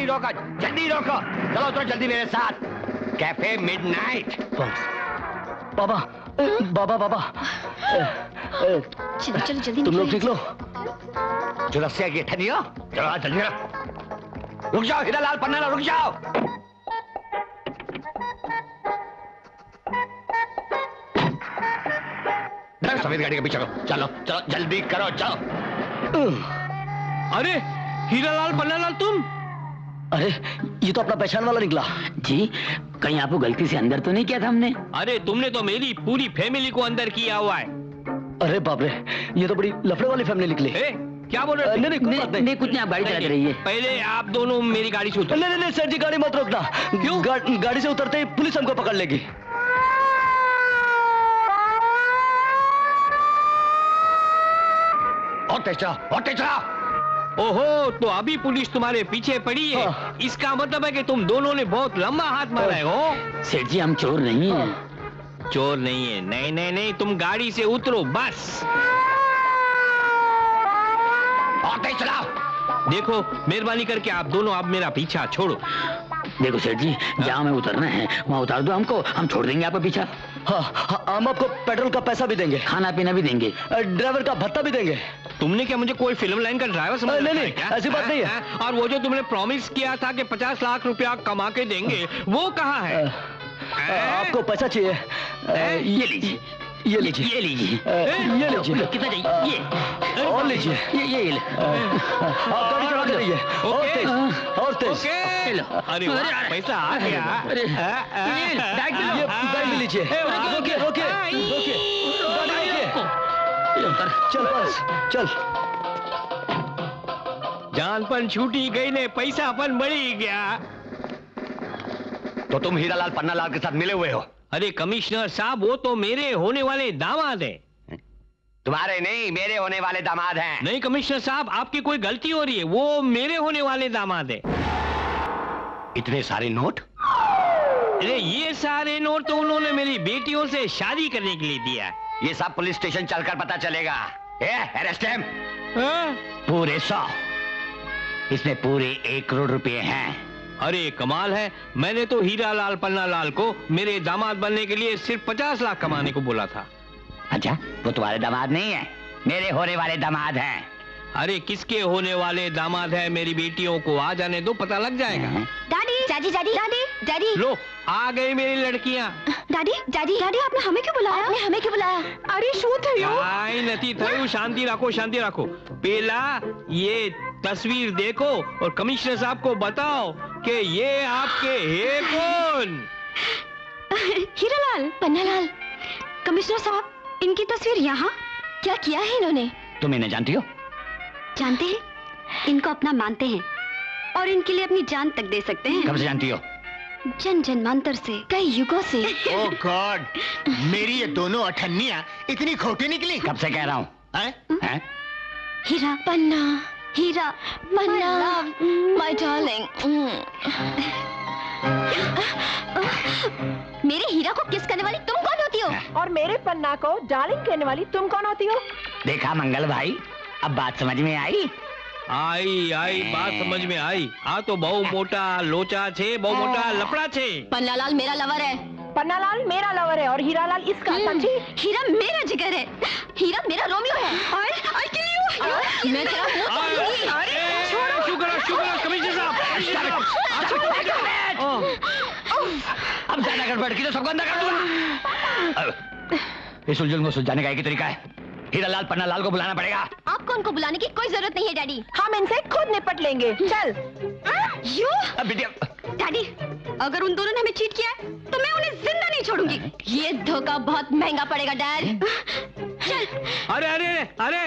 रोको, जल्दी रोको। चलो तो जल्दी मेरे साथ। Cafe midnight. बाबा, बाबा, बाबा। चलो चलो जल्दी। तुम लोग ठीक लो। जो रस्सिया की ठनियो, चलो जल्दी ना। रुक जाओ हीरालाल पन्ना, रुक जाओ। सफेद गाड़ी के पीछे करो, चलो चलो जल्दी करो, चलो। अरे हीरालाल पन्नालाल तुम? अरे ये तो अपना पहचान वाला निकला। जी कहीं आपको गलती से अंदर तो नहीं किया था हमने? अरे तुमने तो मेरी पूरी फैमिली को अंदर किया हुआ है। अरे बाप रे, ये तो बड़ी लफड़े वाली फैमिली निकली। ए, क्या बोल रहे? नहीं नहीं कोई बात नहीं। नहीं कुछ नहीं, आप गाड़ी चलाते रहिए। पहले आप दोनों मेरी गाड़ी से उतरो। नहीं नहीं सर जी, गाड़ी मत रोकना। क्यों? गा, गाड़ी से उतरते ही पुलिस हमको पकड़ लेगी। और तेज चलाओ, और तेज चलाओ। ओहो, तो अभी पुलिस तुम्हारे पीछे पड़ी है। हाँ। इसका मतलब है कि तुम दोनों ने बहुत लंबा हाथ मारा है। हो सेठ जी, हम चोर नहीं हैं। चोर नहीं है? नहीं नहीं नहीं, तुम गाड़ी से उतरो बस। और तेज चलाओ। देखो मेहरबानी करके आप दोनों अब मेरा पीछा छोड़ो। देखो सेठ जी, जहाँ हमें उतरना है वहाँ उतार दो हमको, हम छोड़ देंगे आपका पीछा। हाँ, हाँ, हम आपको पेट्रोल का पैसा भी देंगे, खाना पीना भी देंगे, ड्राइवर का भत्ता भी देंगे। तुमने क्या मुझे कोई फिल्म लाइन का ड्राइवर समझ नहीं नहीं ऐसी बात नहीं है। और वो जो तुमने प्रॉमिस किया था कि पचास लाख रुपया कमा के देंगे, वो कहाँ है? आपको पैसा चाहिए? ये लीजिए, ये लीजिए, ये लीजिए, ये लीजिए। कितना चाहिए? ये और लीजिए, ये ये ये आप गाड़ी चला के रहिए। और तेज, और तेज। अरे पैसा आ गया। अरे ये बैग में लीजिए। रोकिए, रोकिए, रोकिए, गाड़ी रोकिए। चल बस, चल। जानपन छूटी गई ने, पैसा अपन बढ़ी गया। तो तुम हीरालाल पन्नालाल के साथ मिले हुए हो? अरे कमिश्नर साहब, वो तो मेरे होने वाले दामाद हैं। तुम्हारे नहीं, मेरे होने वाले दामाद हैं। नहीं कमिश्नर साहब, आपकी कोई गलती हो रही है, वो मेरे होने वाले दामाद हैं। इतने सारे नोट? अरे ये सारे नोट तो उन्होंने मेरी बेटियों से शादी करने के लिए दिया। ये सब पुलिस स्टेशन चलकर पता चलेगा। ए, अरेस्ट हिम। पूरे सौ, इसमें पूरे एक करोड़ रुपए हैं। अरे कमाल है, मैंने तो हीरालाल पन्नालाल को मेरे दामाद बनने के लिए सिर्फ पचास लाख कमाने को बोला था। अच्छा, वो तुम्हारे दामाद नहीं है, मेरे होने वाले दामाद हैं। अरे किसके होने वाले दामाद है? मेरी बेटियों को आ जाने दो, पता लग जाएगा। Daddy, daddy, daddy, daddy, daddy. लो, आ गई मेरी लड़कियां। डैडी, डैडी, डैडी, आपने हमें क्यों बुलाया? आपने हमें क्यों बुलाया? अरे शू थयो? आई नहीं थयो, शांति रखो, शांति रखो। पहला ये तस्वीर देखो और कमिश्नर साहब को बताओ कि ये आपके है कौन? हीरालाल पन्नालाल। कमिश्नर साहब, इनकी तस्वीर यहाँ? क्या किया है इन्होंने? तुम इन्हें जानती हो? जानते हैं, इनको अपना मानते हैं और इनके लिए अपनी जान तक दे सकते हैं। कब से जानती हो? जन जन्मांतर से, कई युगों से। ओह गॉड, मेरी ये दोनों अठन्नियां इतनी खोटी निकली। कब से कह रहा हूँ? हैं? Hira Panna, Hira Panna, my darling. मेरे हीरा को किस करने वाली तुम कौन होती हो? और मेरे पन्ना को डार्लिंग कहने वाली तुम कौन होती हो? देखा मंगल भाई, अब बात समझ में आई? आई आई बात समझ में आई। आ तो बहु मोटा लोचा छे, बहु मोटा लपड़ा छे। पन्नालाल मेरा लवर है। पन्नालाल मेरा लवर है और हीरालाल इसका। समझी? हीरा मेरा जिगर है, हीरा मेरा रोमियो है। और आई किल यू। मैं तेरा मुंह तोड़ूंगी। अरे छोड़ो, शुक्र शुक्र कमिश्नर साहब। अब ज्यादा गड़बड़ की तो सबको अंदर कर दूंगा। इस उलझन को सुलझाने का एक ही तरीका है, हीरालाल पन्नालाल को बुलाना पड़ेगा। आपको उनको बुलाने की कोई जरूरत नहीं है डैडी, हम इनसे खुद निपट लेंगे। चल। यू? अब बिटिया। डैडी, अगर उन दोनों ने हमें चीट किया तो मैं उन्हें जिंदा नहीं छोड़ूंगी। ये धोखा बहुत महंगा पड़ेगा डैड। चल। अरे अरे अरे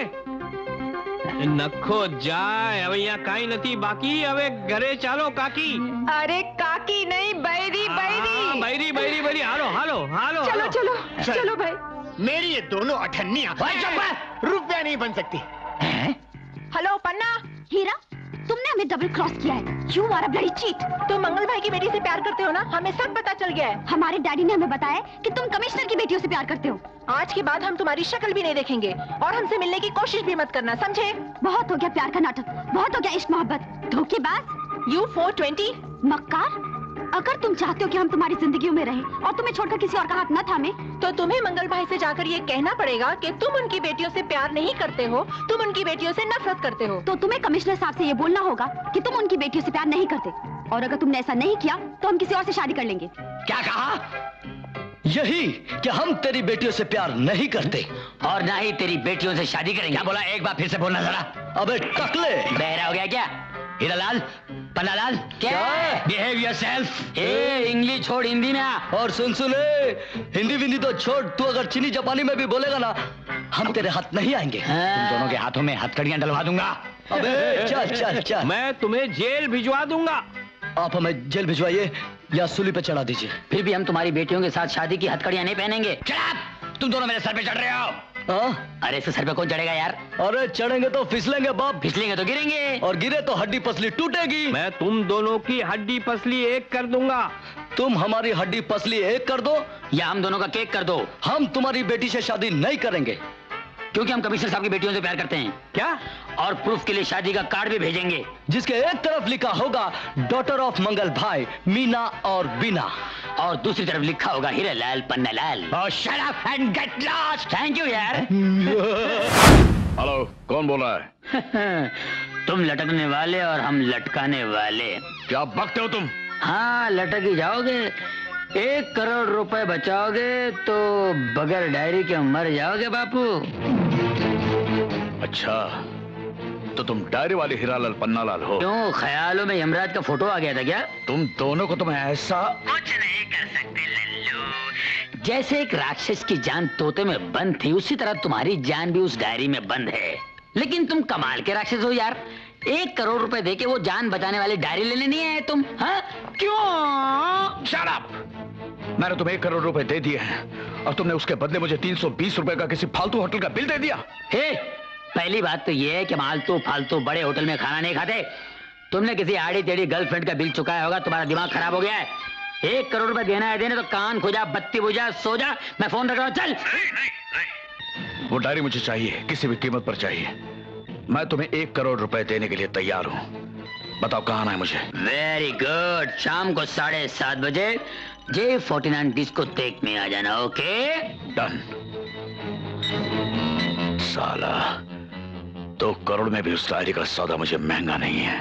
नखो जाए, अब यहाँ काई नहीं बाकी, હવે घरे चालो काकी। अरे काकी नहीं, बैरी बैरी बैरी बैरी बैरी हालो हालो हालो चलो चलो चलो भाई। मेरी ये दोनों अठन्नियां रुपया नहीं बन सकती। हेलो पन्ना। हीरा, तुमने हमें डबल क्रॉस किया है। You are a bloody cheat. तुम मंगल भाई की बेटी से प्यार करते हो ना? हमें सब पता चल गया है। हमारे डैडी ने हमें बताया कि तुम कमिश्नर की बेटियों से प्यार करते हो। आज के बाद हम तुम्हारी शक्ल भी नहीं देखेंगे और हमसे मिलने की कोशिश भी मत करना, समझे? बहुत हो गया प्यार का नाटक, बहुत हो गया इश्क मोहब्बत। धोखेबाज, यू फोर ट्वेंटी। मक्कार, अगर तुम चाहते हो कि हम तुम्हारी जिंदगी में रहें और तुम्हें छोड़कर किसी और का हाथ न थामे, तो तुम्हें मंगल भाई से जाकर ये कहना पड़ेगा कि तुम उनकी बेटियों से प्यार नहीं करते हो, तुम उनकी बेटियों से नफरत करते हो। तो तुम्हें कमिश्नर साहब से ये बोलना होगा कि तुम उनकी बेटियों से प्यार नहीं करते, और अगर तुमने ऐसा नहीं किया तो हम किसी और से शादी कर लेंगे। क्या कहा? यही कि हम तेरी बेटियों से प्यार नहीं करते और ना ही तेरी बेटियों से शादी करेंगे। क्या बोला? एक बार फिर से बोलना जरा। अबे टकले, बहरा हो गया क्या? हीरालाल, पन्नालाल, क्या? Behave yourself. ए इंग्लिश छोड़, हिंदी में आ। और सुन सुने, हिंदी विंदी तो छोड़, तू अगर चीनी जापानी में भी बोलेगा ना, हम तेरे हाथ नहीं आएंगे। तुम दोनों के हाथों में हथकड़ियां डलवा दूंगा। अबे चल चल चल, मैं तुम्हें जेल भिजवा दूंगा। आप हमें जेल भिजवाइए या सूली पे चढ़ा दीजिए। फिर भी हम तुम्हारी बेटियों के साथ शादी की हथकड़ियां नहीं पहनेंगे। तुम दोनों मेरे सर पे चढ़ रहे हो। हाँ? अरे इस सर पे कौन चढ़ेगा यार? अरे चढ़ेंगे तो फिसलेंगे बाप। फिसलेंगे तो गिरेंगे, और गिरे तो हड्डी पसली टूटेगी। मैं तुम दोनों की हड्डी पसली एक कर दूंगा। तुम हमारी हड्डी पसली एक कर दो या हम दोनों का केक कर दो। हम तुम्हारी बेटी से शादी नहीं करेंगे, क्योंकि हम कमिश्नर साहब की बेटियों से प्यार करते हैं। क्या? और प्रूफ के लिए शादी का कार्ड भी भेजेंगे, जिसके एक तरफ लिखा होगा डॉटर ऑफ मंगल भाई मीना और बीना, और दूसरी तरफ लिखा होगा Hiralal Pannalal. Oh, shut up and get lost! Thank you यार। हेलो, कौन बोल रहा है? तुम लटकने वाले और हम लटकाने वाले। क्या बकते हो तुम? हाँ, लटक ही जाओगे। एक करोड़ रुपए बचाओगे तो बगैर डायरी के मर जाओगे बापू। अच्छा, तो तुम डायरी वाली हीरालाल पन्नालाल हो? क्यों, ख्यालों में यमराज का फोटो आ गया था क्या? तुम दोनों को तुम्हें ऐसा कुछ नहीं कर सकते लल्लू। जैसे एक राक्षस की जान तोते में बंद थी, उसी तरह तुम्हारी जान भी उस डायरी में बंद है। लेकिन तुम कमाल के राक्षस हो यार। एक करोड़ रुपए देके वो जान बचाने वाली डायरी लेने नहीं आए तुम? हाँ? क्यों? Shut up! मैंने तुम्हें एक करोड़ रुपए दे दिए हैं और तुमने उसके बदले मुझे तीन सौ बीस रुपए का किसी फालतू होटल का बिल दे दिया। हे, पहली बात तो ये है कि फालतू फालतू बड़े होटल में खाना नहीं खाते। तुमने किसी आड़ी टेढ़ी गर्लफ्रेंड का बिल चुकाया होगा, तुम्हारा दिमाग खराब हो गया है। एक करोड़ रुपए देना है देने तो कान खुजा, बत्ती बुझा, सो जा। मैं फोन रख रहा हूँ, चल। वो डायरी मुझे चाहिए, किसी भी कीमत पर चाहिए। मैं तुम्हें एक करोड़ रुपए देने के लिए तैयार हूँ। बताओ कहाँ आना है मुझे? वेरी गुड, शाम को साढ़े सात बजे जे फोर्टी नाइन डिस्कोटेक में आ जाना। Okay done. साला, दो करोड़ में भी उस डायरी का सौदा मुझे महंगा नहीं है।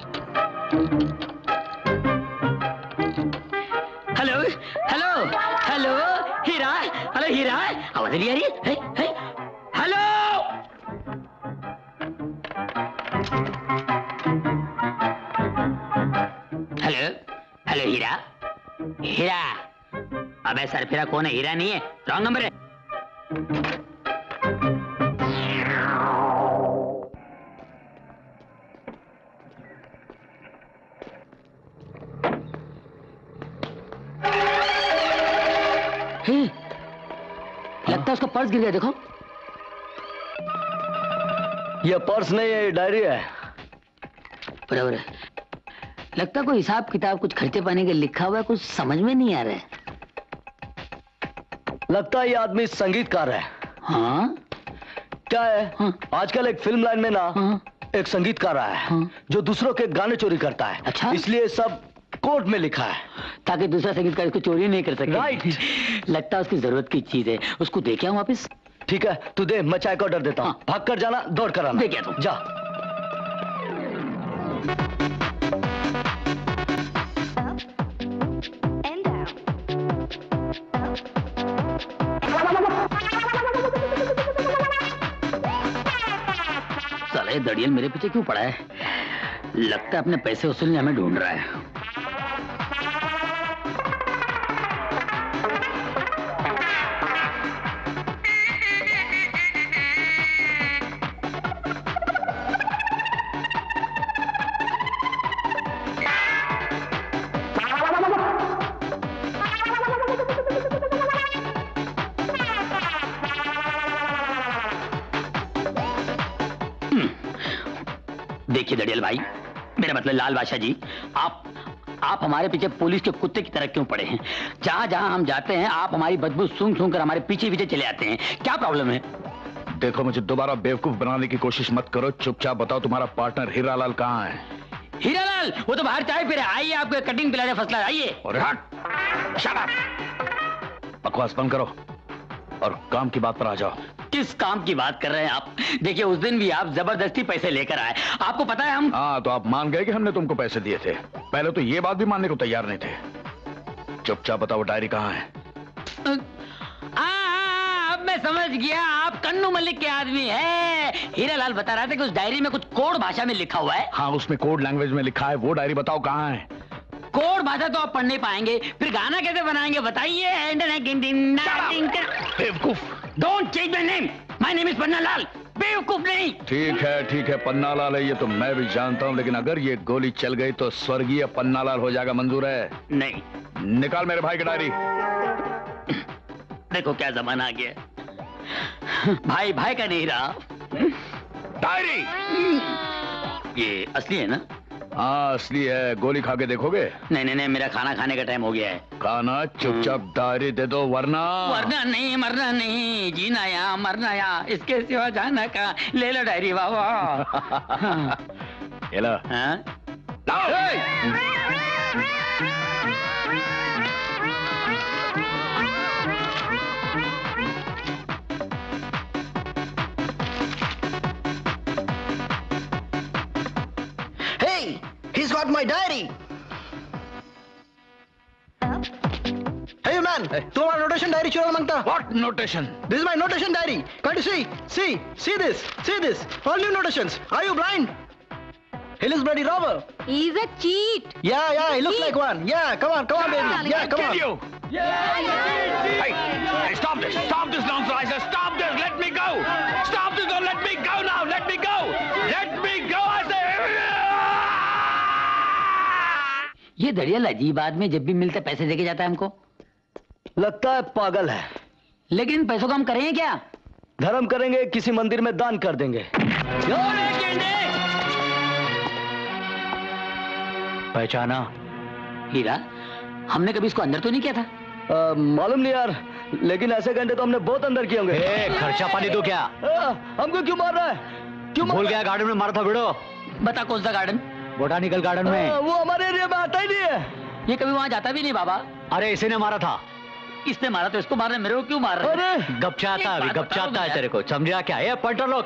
Hello hello hello Hira, hello Hira, आवाज नहीं आ रही है? है? Hello hello hello Hira, Hira. अबे सरफिरा कौन है? हीरा नहीं है, रॉन्ग नंबर है। लगता है उसका पर्स गिर गया, देखो। ये पर्स नहीं है, ये डायरी है। बराबर है। लगता है कोई हिसाब किताब कुछ खर्चे पाने के लिखा हुआ है, कुछ समझ में नहीं आ रहा है। लगता है ये आदमी संगीतकार है। हाँ? क्या है? हाँ? आजकल एक फिल्म लाइन में ना हाँ? एक संगीतकार आया है हाँ? जो दूसरों के गाने चोरी करता है। अच्छा? इसलिए सब कोर्ट में लिखा है ताकि दूसरा संगीतकार इसको चोरी नहीं कर सके। राइट। लगता है उसकी जरूरत की चीज है, उसको दे के आऊं वापिस। ठीक है, तू दे, मैं चाय का ऑर्डर देता हूँ। हाँ। भाग कर जाना, दौड़ कर आना। दे क्या तू? जा। साला ये दड़ियल मेरे पीछे क्यों पड़ा है? लगता है अपने पैसे वसूलने हमें ढूंढ रहा है। देखिए दड़ियल भाई, मेरा मतलब लाल बादशाह जी, आप आप हमारे पीछे पुलिस के कुत्ते की तरह क्यों पड़े हैं? जहां जहां हम जाते हैं आप हमारी बदबू सूंघ सूंघ कर हमारे पीछे पीछे चले आते हैं। क्या प्रॉब्लम है? देखो, मुझे दोबारा बेवकूफ बनाने की कोशिश मत करो। चुपचाप बताओ तुम्हारा पार्टनर हीरालाल कहाँ है? हीरालाल, वो तो बाहर चाय पी रहे। आइए आपको एक कटिंग पिला दे फसला, आइए। और हट, शट अप। बकवास बंद करो और काम की बात पर आ जाओ। किस काम की बात कर रहे हैं आप? देखिए उस दिन भी आप जबरदस्ती पैसे लेकर आए। आपको पता है हम हाँ, तो आप मान गए कि हमने तुमको पैसे दिए थे। पहले तो ये बात भी मानने को तैयार नहीं थे। चुपचाप बताओ डायरी कहाँ है? आ, आ, अब मैं समझ गया, आप कन्नू मलिक के आदमी हैं। हीरालाल बता रहा था कि उस डायरी में कुछ कोड भाषा में लिखा हुआ है। हाँ, उसमें कोड लैंग्वेज में लिखा है। वो डायरी बताओ कहाँ है? कोड भाषा तो आप पढ़ नहीं पाएंगे, फिर गाना कैसे बनाएंगे बताइए? बेवकूफ। Don't change my name, my name is Pannalal. बेवकूफ नहीं। ठीक है ठीक है, पन्नालाल है ये तो मैं भी जानता हूँ, लेकिन अगर ये गोली चल गई तो स्वर्गीय पन्नालाल हो जाएगा। मंजूर है? नहीं। निकाल मेरे भाई की डायरी। देखो क्या जमाना आ गया, भाई भाई का नहीं रहा। डायरी ये असली है ना? हाँ असली है। गोली खा के देखोगे? नहीं नहीं नहीं, मेरा खाना खाने का टाइम हो गया है। खाना चुपचाप डायरी दे दो वरना। वरना नहीं, मरना नहीं, जीना या मरना या इसके सिवा जाना का। ले लो डायरी बाबा। ये लो। हाँ? Hey, he's got my diary. Hey man, तू हमारा नोटेशन डायरी चुरा मांगता? What notation? This is my notation diary. Can't you see? See, see this, see this. All new notations. Are you blind? He looks bloody robber. He's a cheat. Yeah, yeah, he looks like one. Yeah, come on, come on, baby. Yeah, come on. You. Yeah, yeah. Hey, hey, stop this! Stop this nonsense! I said stop this! Let me go! Stop this! Don't let me go now! Let me go! Let me go! I say. ये दड़ियल अजीब आदमी, जब भी मिलते पैसे देके जाता है हमको। लगता है पागल है। लेकिन पैसों का हम करेंगे क्या? धर्म करेंगे, किसी मंदिर में दान कर देंगे। पहचाना? हीरा, हमने कभी इसको अंदर तो नहीं किया था? आ, मालूम नहीं यार, लेकिन ऐसे घंटे तो हमने बहुत अंदर किए होंगे। ए, खर्चा पानी दो क्या? आ, हमको क्यों मार रहा है? क्यों भूल गया गार्डन में मारा था भिड़ो? बता कौन सा गार्डन? बोटानिकल गार्डन में। आ, वो हमारे एरिया में आता ही नहीं है। ये कभी वहाँ जाता भी नहीं बाबा। अरे इसी ने मारा था। इसने मारा तो इसको मारने, मेरे को क्यों मार रहे? अरे गपचाता अभी गपचाता है तेरे को, समझा क्या? ये पलटो लोग।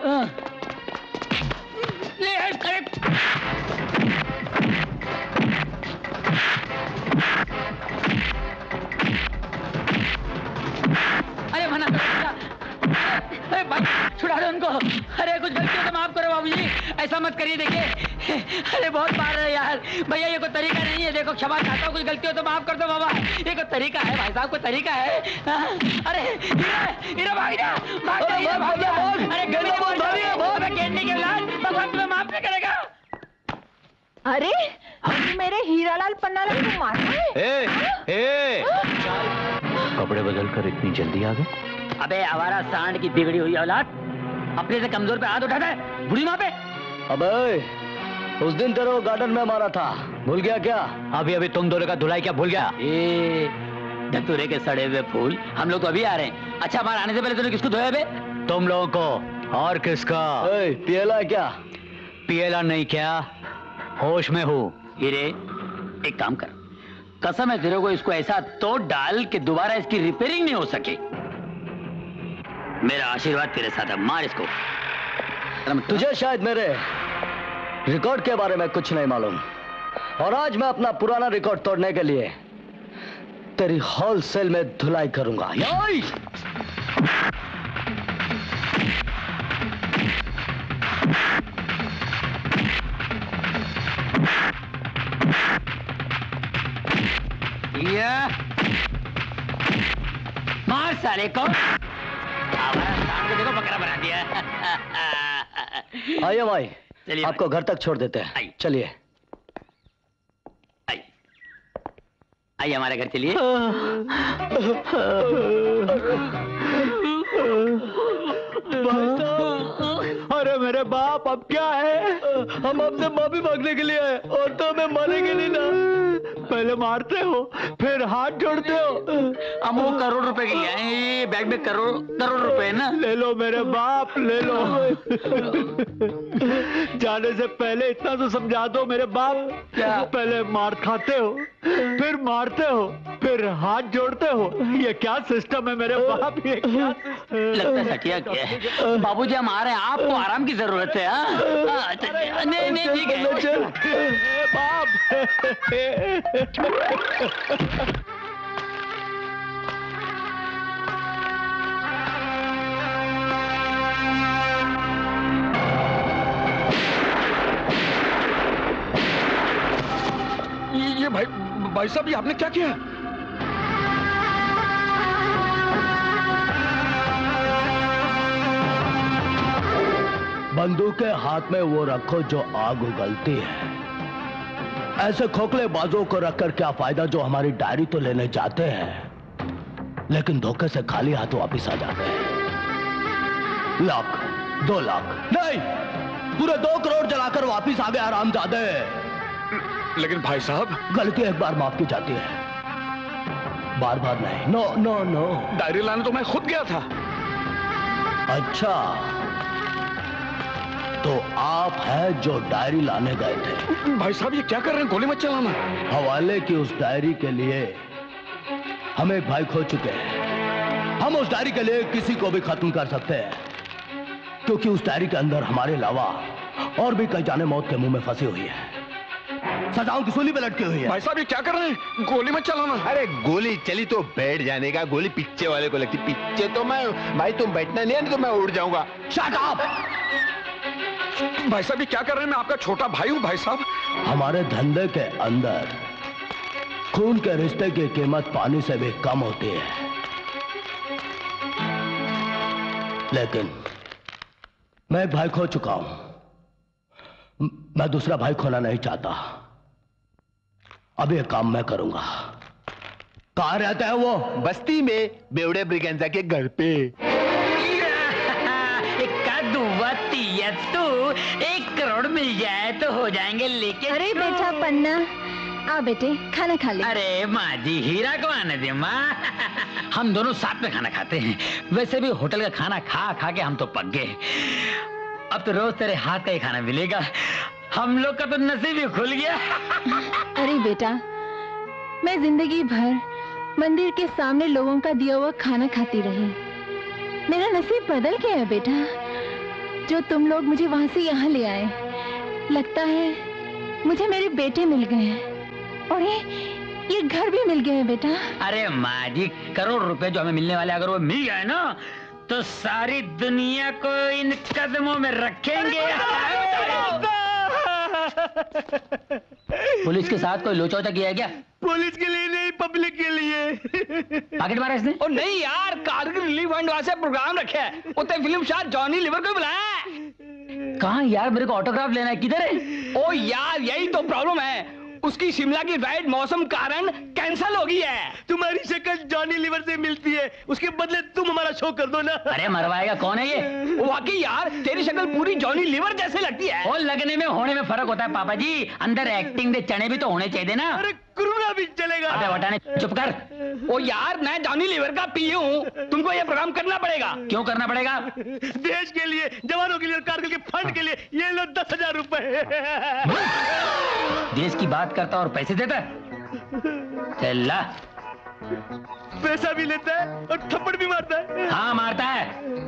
अरे मना अरे भाई छुड़ा दो उनको। अरे कुछ गलती हो तो माफ करो बाबूजी, ऐसा मत करिए। देखिए अरे बहुत मार रहे यार भैया, ये कोई तरीका नहीं है। देखो क्षमा चाहता हूँ, कुछ गलती हो तो माफ कर दो बाबा। ये कोई तरीका है भाई साहब, कोई तरीका है? अरे हीरा, हीरा भाग जा, भाग जा, हीरा भाग जा। अरे गेंडे बोल भाग, गेंडे के औलाद, भगवान तुम्हें माफ नहीं करेगा। अरे अब मेरे हीरालाल पन्नालाल को मारना है? ए, ए, कपड़े बदल कर इतनी जल्दी आ गए? अबे आवारा सांड की बिगड़ी हुई औलाद, अपने से कमजोर पे हाथ उठाता है बुढ़ी माँ पे। अबे उस दिन तेरे को गार्डन में मारा था, भूल गया क्या? अभी अभी तुम दोनों का धुलाई क्या भूल गया? ए धतूरे के सड़े हुए फूल, हम लोग तो अभी आ रहे हैं। अच्छा हमारे आने से पहले तूने किसको धोया बे? तुम लोगों को। और किसका? पियला क्या? पियला नहीं क्या, होश में हूँ। हीरे एक काम कर, कसम है तेरे को, इसको ऐसा तोड़ डाल कि दोबारा इसकी रिपेयरिंग नहीं हो सके। मेरा आशीर्वाद तेरे साथ है, मार इसको। तुझे शायद मेरे रिकॉर्ड के बारे में कुछ नहीं मालूम, और आज मैं अपना पुराना रिकॉर्ड तोड़ने के लिए तेरी होलसेल में धुलाई करूंगा। मार साले को, देखो बकरा बना दिया। आइए भाई, आपको घर तक छोड़ देते हैं। चलिए आइए हमारे घर चलिए। अरे मेरे बाप, अब क्या है? हम आपसे माफी मांगने के लिए आए, और तो हमें मारेंगे नहीं ना? पहले मारते हो, फिर हाथ जोड़ते हो। हम वो करोड़ रुपए के लिए आए हैं, ये बैग में करोड़ करोड़ रुपए ना। ले लो मेरे बाप, ले लो। जाने से पहले इतना तो समझा दो मेरे बाप। क्या? पहले मार खाते हो, फिर मारते हो, फिर हाथ जोड़ते हो। ये क्या सिस्टम है मेरे बाप? ये क्या लगता है सटिया क्या है। बाबूजी हम आ रहे हैं, आपको आराम की जरूरत है। हाँ नहीं नहीं ठीक है बाप। ये, ये भाई भाई साहब, ये आपने क्या किया? बंदूक के हाथ में वो रखो जो आग उगलती है। ऐसे खोखले बाजों को रखकर क्या फायदा जो हमारी डायरी तो लेने जाते हैं लेकिन धोखे से खाली हाथ वापिस आ जाते हैं। लाख, दो लाख नहीं, पूरे दो करोड़ जलाकर वापिस आ गए हरामजादे। लेकिन भाई साहब, गलती एक बार माफ की जाती है, बार बार नहीं। No no no. डायरी लाने तो मैं खुद गया था। अच्छा, तो आप हैं जो डायरी लाने गए थे। भाई साहब ये क्या कर रहे हैं? गोली मत चलाना। हवाले की उस डायरी के लिए हम एक भाई खो चुके हैं। हम उस डायरी के लिए किसी को भी खत्म कर सकते हैं क्योंकि उस डायरी के अंदर हमारे अलावा और भी कई जाने मौत के मुंह में फंसी हुई है, सजाओं की सूली पे लटकी हुई है। भाई साहब ये क्या कर रहे हैं? गोली मत चलाना। अरे गोली चली तो बैठ जाने का, गोली पीछे वाले को लगती। पीछे तो मैं, भाई तुम बैठना नहीं है, नहीं तो मैं उड़ जाऊंगा। Shut up! भाई साहब ये क्या कर रहे हैं? मैं आपका छोटा भाई हूं भाई साहब। हमारे धंधे के अंदर खून के रिश्ते की कीमत पानी से भी कम होती है, लेकिन मैं एक भाई खो चुका हूं, मैं दूसरा भाई खोना नहीं चाहता। अब ये काम मैं करूंगा। कहां रहता है वो? बस्ती में, बेवड़े ब्रिगेंजा के घर पे। तू एक करोड़ मिल जाए तो हो जाएंगे, लेकिन अरे बेटा पन्ना, आ बेटे खाना खा ले। अरे माँ जी, हीरा को आने दे माँ। हम दोनों साथ में खाना खाते हैं। वैसे भी होटल का खाना खा खा के हम तो पक गए। अब तो रोज तेरे हाथ का ही खाना मिलेगा। हम लोग का तो नसीब ही खुल गया। अरे बेटा, मैं जिंदगी भर मंदिर के सामने लोगों का दिया हुआ खाना खाती रही। मेरा नसीब बदल गया है बेटा, जो तुम लोग मुझे वहां से यहाँ ले आए। लगता है मुझे मेरे बेटे मिल गए हैं और ये ये घर भी मिल गए हैं बेटा। अरे माँ जी, करोड़ रुपए जो हमें मिलने वाले अगर वो मिल जाए ना तो सारी दुनिया को इन कदमों में रखेंगे। पुलिस के साथ कोई लोचा किया है क्या? पुलिस के लिए नहीं, पब्लिक के लिए। पॉकेट मारा इसने? ओ नहीं यार, कारगिल रिलीफ फंड वाले प्रोग्राम रखे है, उतने फिल्म स्टार जॉनी लीवर को बुलाया है। कहाँ यार, मेरे को ऑटोग्राफ लेना है, किधर है? ओ यार यही तो प्रॉब्लम है, उसकी शिमला की राइड मौसम कारण कैंसिल हो गई है। तुम्हारी शक्ल जॉनी लीवर से मिलती है, उसके बदले तुम हमारा शो कर दो ना। अरे मरवाएगा कौन है ये? वाकई यार, तेरी शक्ल पूरी जॉनी लीवर जैसे लगती है। और लगने में होने में फर्क होता है पापा जी, अंदर एक्टिंग दे चने भी तो होने चाहिए ना। अरे कुरुना भी चलेगा। अबे वटाने चुप कर। ओ यार, मैं जॉनी लीवर का पी हूँ, तुमको ये प्रोग्राम करना पड़ेगा। क्यों करना पड़ेगा? देश के लिए, जवानों के लिए, कारगिल के फंड के लिए। ये लो दस हजार रुपए। देश की बात करता और पैसे देता? चला, पैसा भी लेता है और थप्पड़ भी मारता है। हाँ मारता है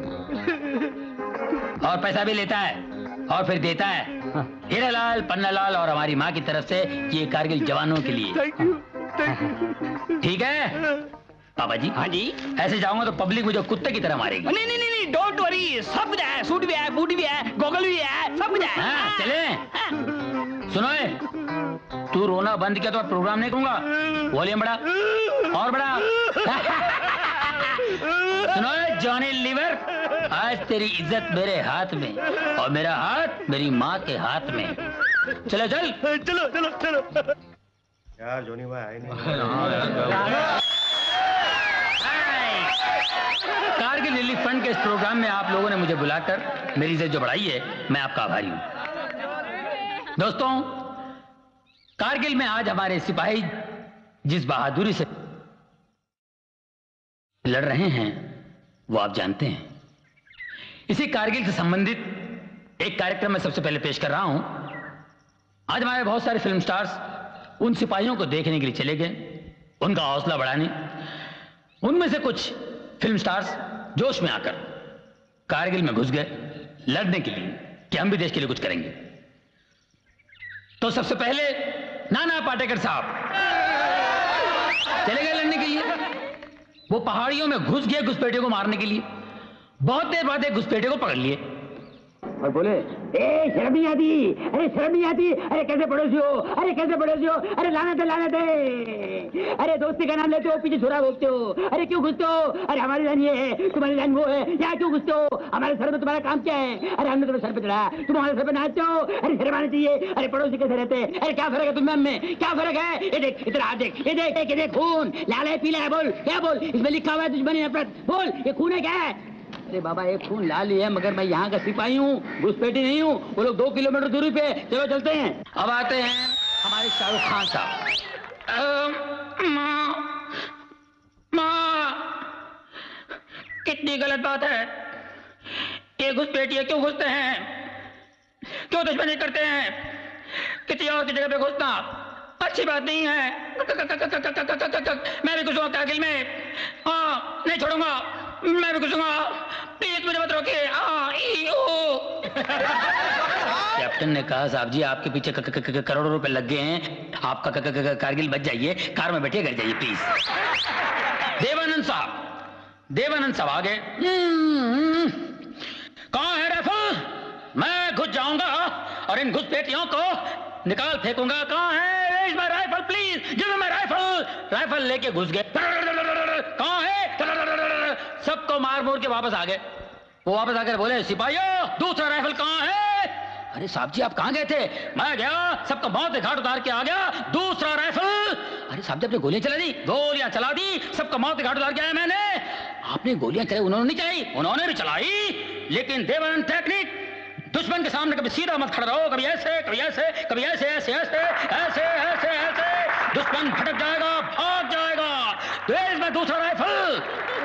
और पैसा भी लेता है और फिर देता है। हीरालाल, पन्नालाल और हमारी माँ की तरफ से ये कारगिल जवानों के लिए। Thank you, thank you. ठीक है पापा जी? हाँ जी। ऐसे जाऊंगा तो पब्लिक मुझे कुत्ते की तरह मारेगी। नहीं नहीं नहीं, नहीं डोंट वरी, सब कुछ है, सूट भी है, बूट भी है, गॉगल भी है, सब कुछ है। हाँ, चले। सुनो, तू रोना बंद किया तो प्रोग्राम नहीं करूंगा। वॉल्यूम बढ़ा और बढ़ा। सुनो जॉनी लीवर, आज तेरी इज्जत मेरे हाथ में और मेरा हाथ मेरी माँ के हाथ में। चलो चल चलो चलो चलो। यार जॉनी भाई आए नहीं। कारगिल रिलीफ फंड के इस प्रोग्राम में आप लोगों ने मुझे बुलाकर मेरी इज्जत जो बढ़ाई है, मैं आपका आभारी हूं। दोस्तों, कारगिल में आज हमारे सिपाही जिस बहादुरी से लड़ रहे हैं वो आप जानते हैं। इसी कारगिल से संबंधित एक कार्यक्रम मैं सबसे पहले पेश कर रहा हूं। आज हमारे बहुत सारे फिल्म स्टार्स उन सिपाहियों को देखने के लिए चले गए, उनका हौसला बढ़ाने। उनमें से कुछ फिल्म स्टार्स जोश में आकर कारगिल में घुस गए लड़ने के लिए कि हम भी देश के लिए कुछ करेंगे। तो सबसे पहले नाना पाटेकर साहब चले गए लड़ने के लिए। वो पहाड़ियों में घुस गए घुसपैठियों को मारने के लिए। बहुत देर बाद एक घुसपैठे को पकड़ लिए और बोले, ए शर्म नहीं आती, अरे शर्म नहीं आती, अरे कैसे पड़ोसी हो, अरे कैसे पड़ोसी हो, अरे लानत है लानत है, अरे दोस्ती का नाम लेते हो पीछे छुरा भोगते हो, अरे क्यों घुसते हो, अरे हमारी लाइन ये है तुम्हारी लाइन वो है, यहाँ क्यों घुसते हो, हमारे सर में तुम्हारा काम क्या है, अरे हमने तुम्हें सर पे चढ़ाया तुम हमारे सर पे नाचते हो, अरे शर्म आनी चाहिए, अरे पड़ोसी कैसे रहते हैं, अरे क्या फर्क है तुम में, क्या फर्क है, ये देख इधर हाथ देख, ये देख ये देख खून लाल है पीला है, बोल क्या बोल, इसमें लिखा हुआ है दुश्मनी नफरत, बोल ये खून है क्या है। अरे बाबा एक खून लाल ही है मगर मैं यहाँ का सिपाही हूँ, घुसपैठी नहीं हूँ, वो लोग दो किलोमीटर दूरी पे, चलो चलते हैं। अब आते हैं हमारे शाहरुख खान साहब। माँ माँ कितनी गलत बात है, ये घुसपैठिए क्यों घुसते हैं, क्यों दुश्मनी करते हैं, किसी और की जगह पे घुसना अच्छी बात नहीं है। मैं भी घुसूंगा कारगिल में, हाँ नहीं छोड़ूंगा, मैं भी घुसूंगा, प्लीज मुझे मत रोकिए। कैप्टन ने कहा साहब जी आपके पीछे करोड़ों रुपए लग गए हैं, आपका कारगिल बच जाइए, कार में बैठिए घर जाइए प्लीज। देवानंद साहब देवानंद साहब आ गए। कहाँ है राइफल, मैं घुस जाऊंगा और इन घुसपैठियों को निकाल फेंकूंगा। कहाँ है rifle, please give me rifle. Rifle लेके घुस गए। कहाँ है, सबको मार मोर के वापस आ गए। वो वापस आकर बोले सिपाहियों दूसरा राइफल कहाँ है। अरे साहब जी आप कहाँ गए थे, मैं गया सबको मौत के घाट उतार के आ गया, दूसरा राइफल। अरे साहब जी आपने गोलियां चला दी, गोलियां चला दी, सबको मौत के घाट उतार के आया मैंने। आपने गोलियां चलाई, उन्होंने नहीं चलाई, उन्होंने भी चलाई, लेकिन देवानंद टेक्निक, दुश्मन के सामने कभी सीधा मत खड़ा रहो, कभी ऐसे कभी ऐसे कभी ऐसे ऐसे ऐसे ऐसे ऐसे ऐसे, दुश्मन भटक जाएगा, भाग जाएगा। तो इसमें दूसरा राइफल।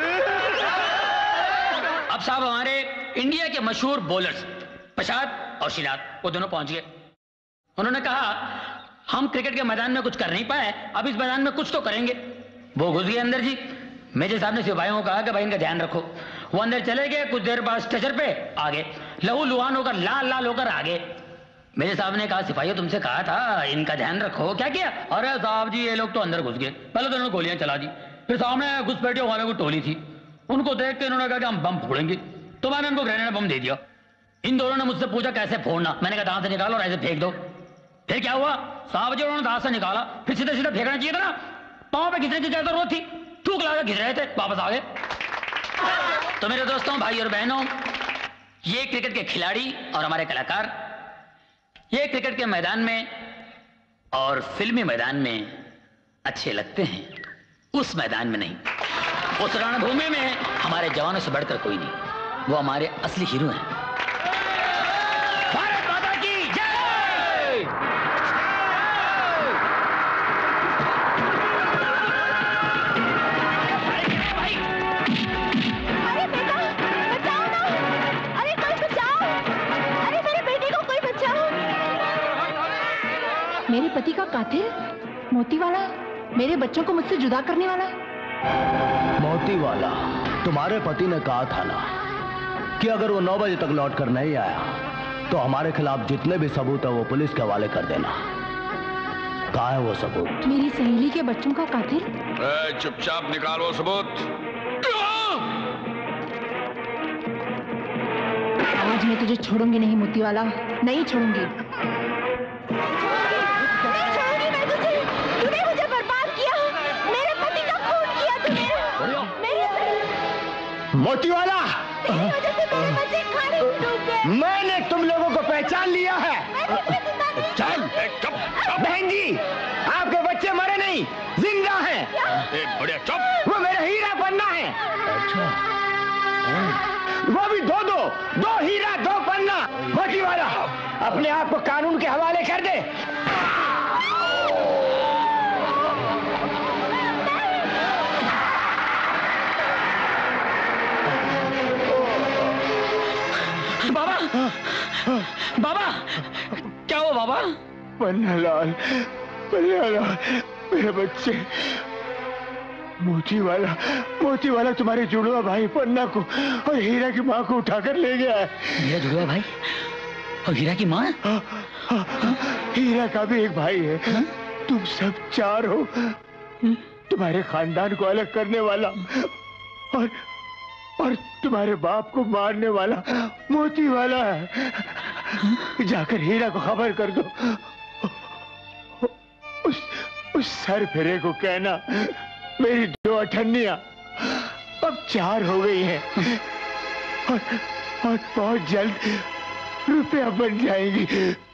अब साहब हमारे इंडिया के मशहूर बॉलर्स प्रसाद और शिनाद वो दोनों पहुंच गए। उन्होंने कहा हम क्रिकेट के मैदान में कुछ कर नहीं पाए, अब इस मैदान में कुछ तो करेंगे। वो घुस गए अंदर जी। मेजर साहब ने सिपाहियों को कहा कि भाई इनका ध्यान रखो। वो अंदर चले गए, कुछ देर बाद स्ट्रेचर पे आ गए, लहू लुहान होकर लाल लाल होकर आ गए। मेरे साहब ने कहा सिपाहियों तुमसे कहा था इनका ध्यान रखो, क्या किया। अरे साहब जी ये लोग तो अंदर घुस गए, पहले तो उन्होंने गोलियां चला दी, फिर सामने घुसपैठियों वालों की टोली थी, उनको देख के इन्होंने कहा कि हम बम फोड़ेंगे, तो मैंने उनको ग्रेनेड बम दे दिया। इन दोनों ने मुझसे पूछा कैसे फोड़ना, मैंने कहा दांत से निकालो और ऐसे फेंक दो। फिर क्या हुआ साहब जी, उन्होंने दांत से निकाला, फिर सीधे सीधे फेंकना चाहिए था ना, पांव पे खींचने की क्या जरूरत थी, थूक लगा खींच रहे थे, वापस आ गए। तो मेरे दोस्तों भाई और बहनों, ये क्रिकेट के खिलाड़ी और हमारे कलाकार, ये क्रिकेट के मैदान में और फिल्मी मैदान में अच्छे लगते हैं, उस मैदान में नहीं। उस रणभूमि में हमारे जवानों से बढ़कर कोई नहीं, वो हमारे असली हीरो हैं। भारत माता की जय। अरे बेटा बचाओ ना, अरे कोई बचाओ, अरे मेरे बेटे को कोई बचाओ। मेरे पति का कातिल मोती वाला, मेरे बच्चों को मुझसे जुदा करने वाला। मोती वाला, तुम्हारे पति ने कहा था ना कि अगर वो नौ बजे तक लौट कर नहीं आया तो हमारे खिलाफ जितने भी सबूत है वो पुलिस के हवाले कर देना। कहाँ है वो सबूत? मेरी सहेली के बच्चों का कातिल। चुपचाप निकालो सबूत। आज मैं तुझे छोड़ूंगी नहीं मोती वाला, नहीं छोड़ूंगी। मोती वाला, मैंने तुम लोगों को पहचान लिया है। चल बहन जी, आपके बच्चे मरे नहीं, जिंदा हैं। बढ़िया चुप। वो मेरा हीरा पन्ना है। अच्छा। वो भी दो दो दो हीरा दो पन्ना। मोती वाला अपने आप को कानून के हवाले कर दे। बाबा बाबा क्या हुआ बाबा? पन्नालाल, पन्नालाल, मेरे बच्चे, मोती वाला, मोती वाला तुम्हारे जुड़वा भाई पन्ना को और हीरा की माँ को उठाकर ले गया है। मेरा जुड़वा भाई और हीरा की माँ? हीरा का भी एक भाई है। हा? तुम सब चार हो। तुम्हारे खानदान को अलग करने वाला और और तुम्हारे बाप को मारने वाला मोती वाला है। जाकर हीरा को खबर कर दो। उस उस सर फेरे को कहना मेरी दो अठन्नियां अब चार हो गई हैं और, और बहुत जल्द रुपया बन जाएंगी।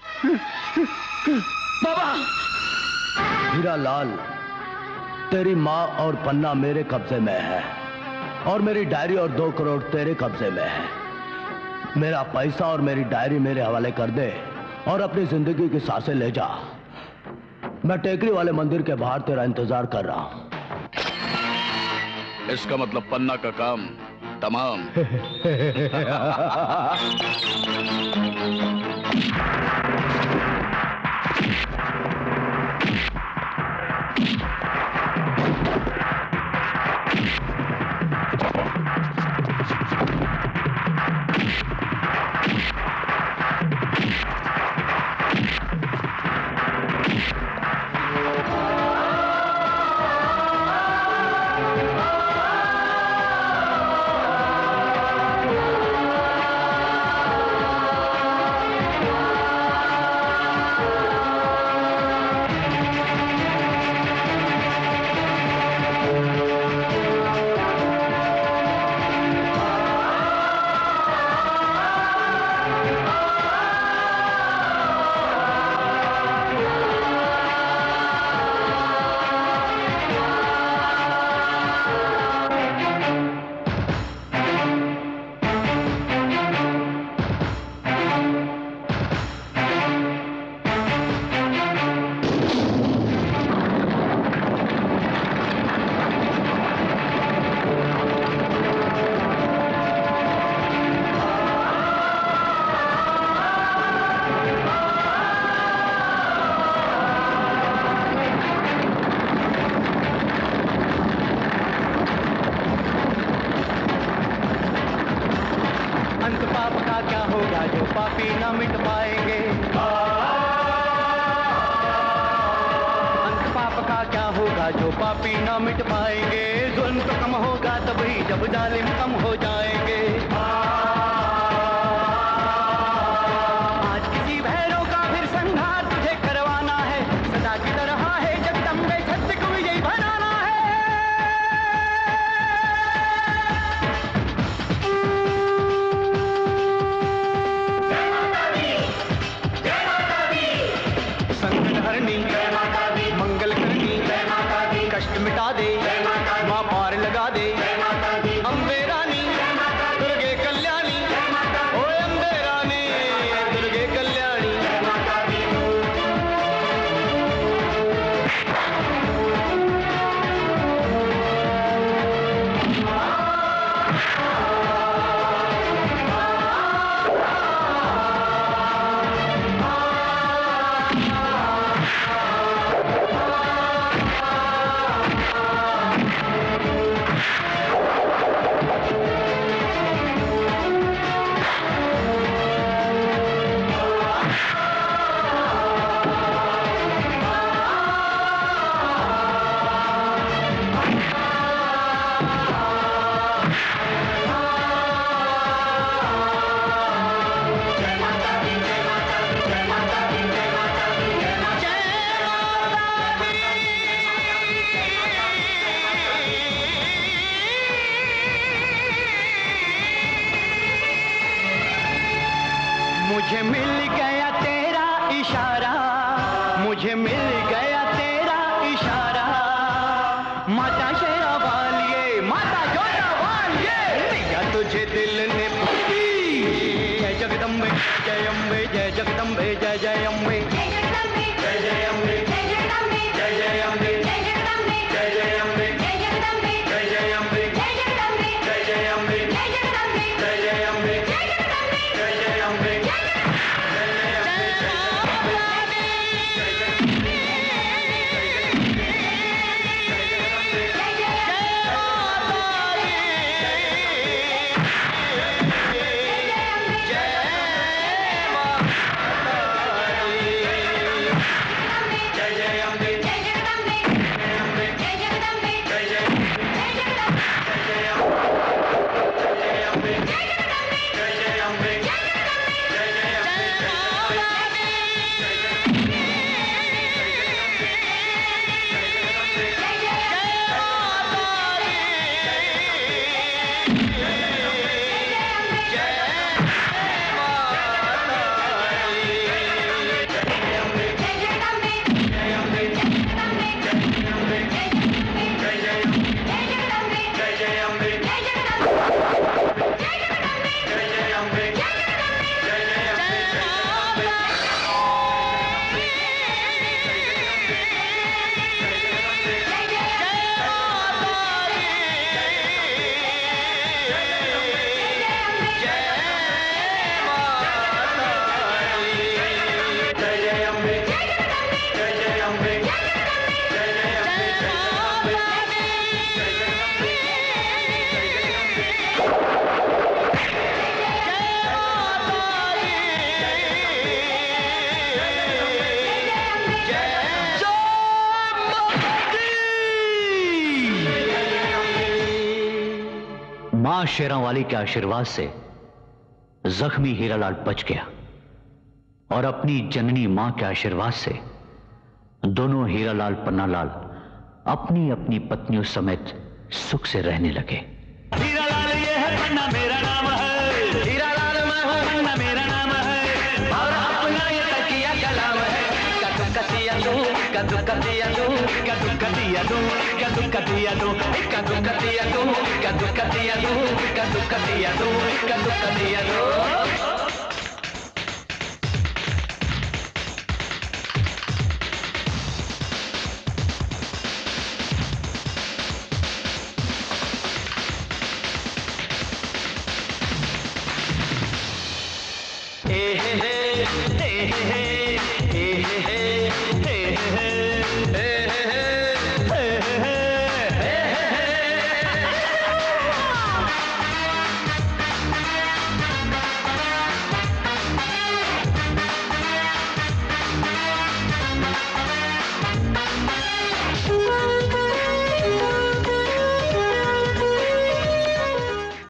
बाबा! हीरा लाल, तेरी माँ और पन्ना मेरे कब्जे में है और मेरी डायरी और दो करोड़ तेरे कब्जे में है। मेरा पैसा और मेरी डायरी मेरे हवाले कर दे और अपनी जिंदगी की सांसें ले जा। मैं टेकरी वाले मंदिर के बाहर तेरा इंतजार कर रहा हूं। इसका मतलब पन्ना का काम तमाम। जय मां शेरांवाली के आशीर्वाद से जख्मी हीरालाल बच गया और अपनी जननी मां के आशीर्वाद से दोनों हीरालाल पन्नालाल अपनी अपनी पत्नियों समेत सुख से रहने लगे। हीरालाल ये है पन्ना मेरा नाम है, हीरालाल मैं हूँ पन्ना मेरा नाम है, और अपना ये तकिया कलाम है। कदू कतिया दू कदू कतिया दू कदू कतिया दू कदू कतिया दू कदू कतिया दू कदू कतिया दू कदू कतिया दू कदू कतिया दू।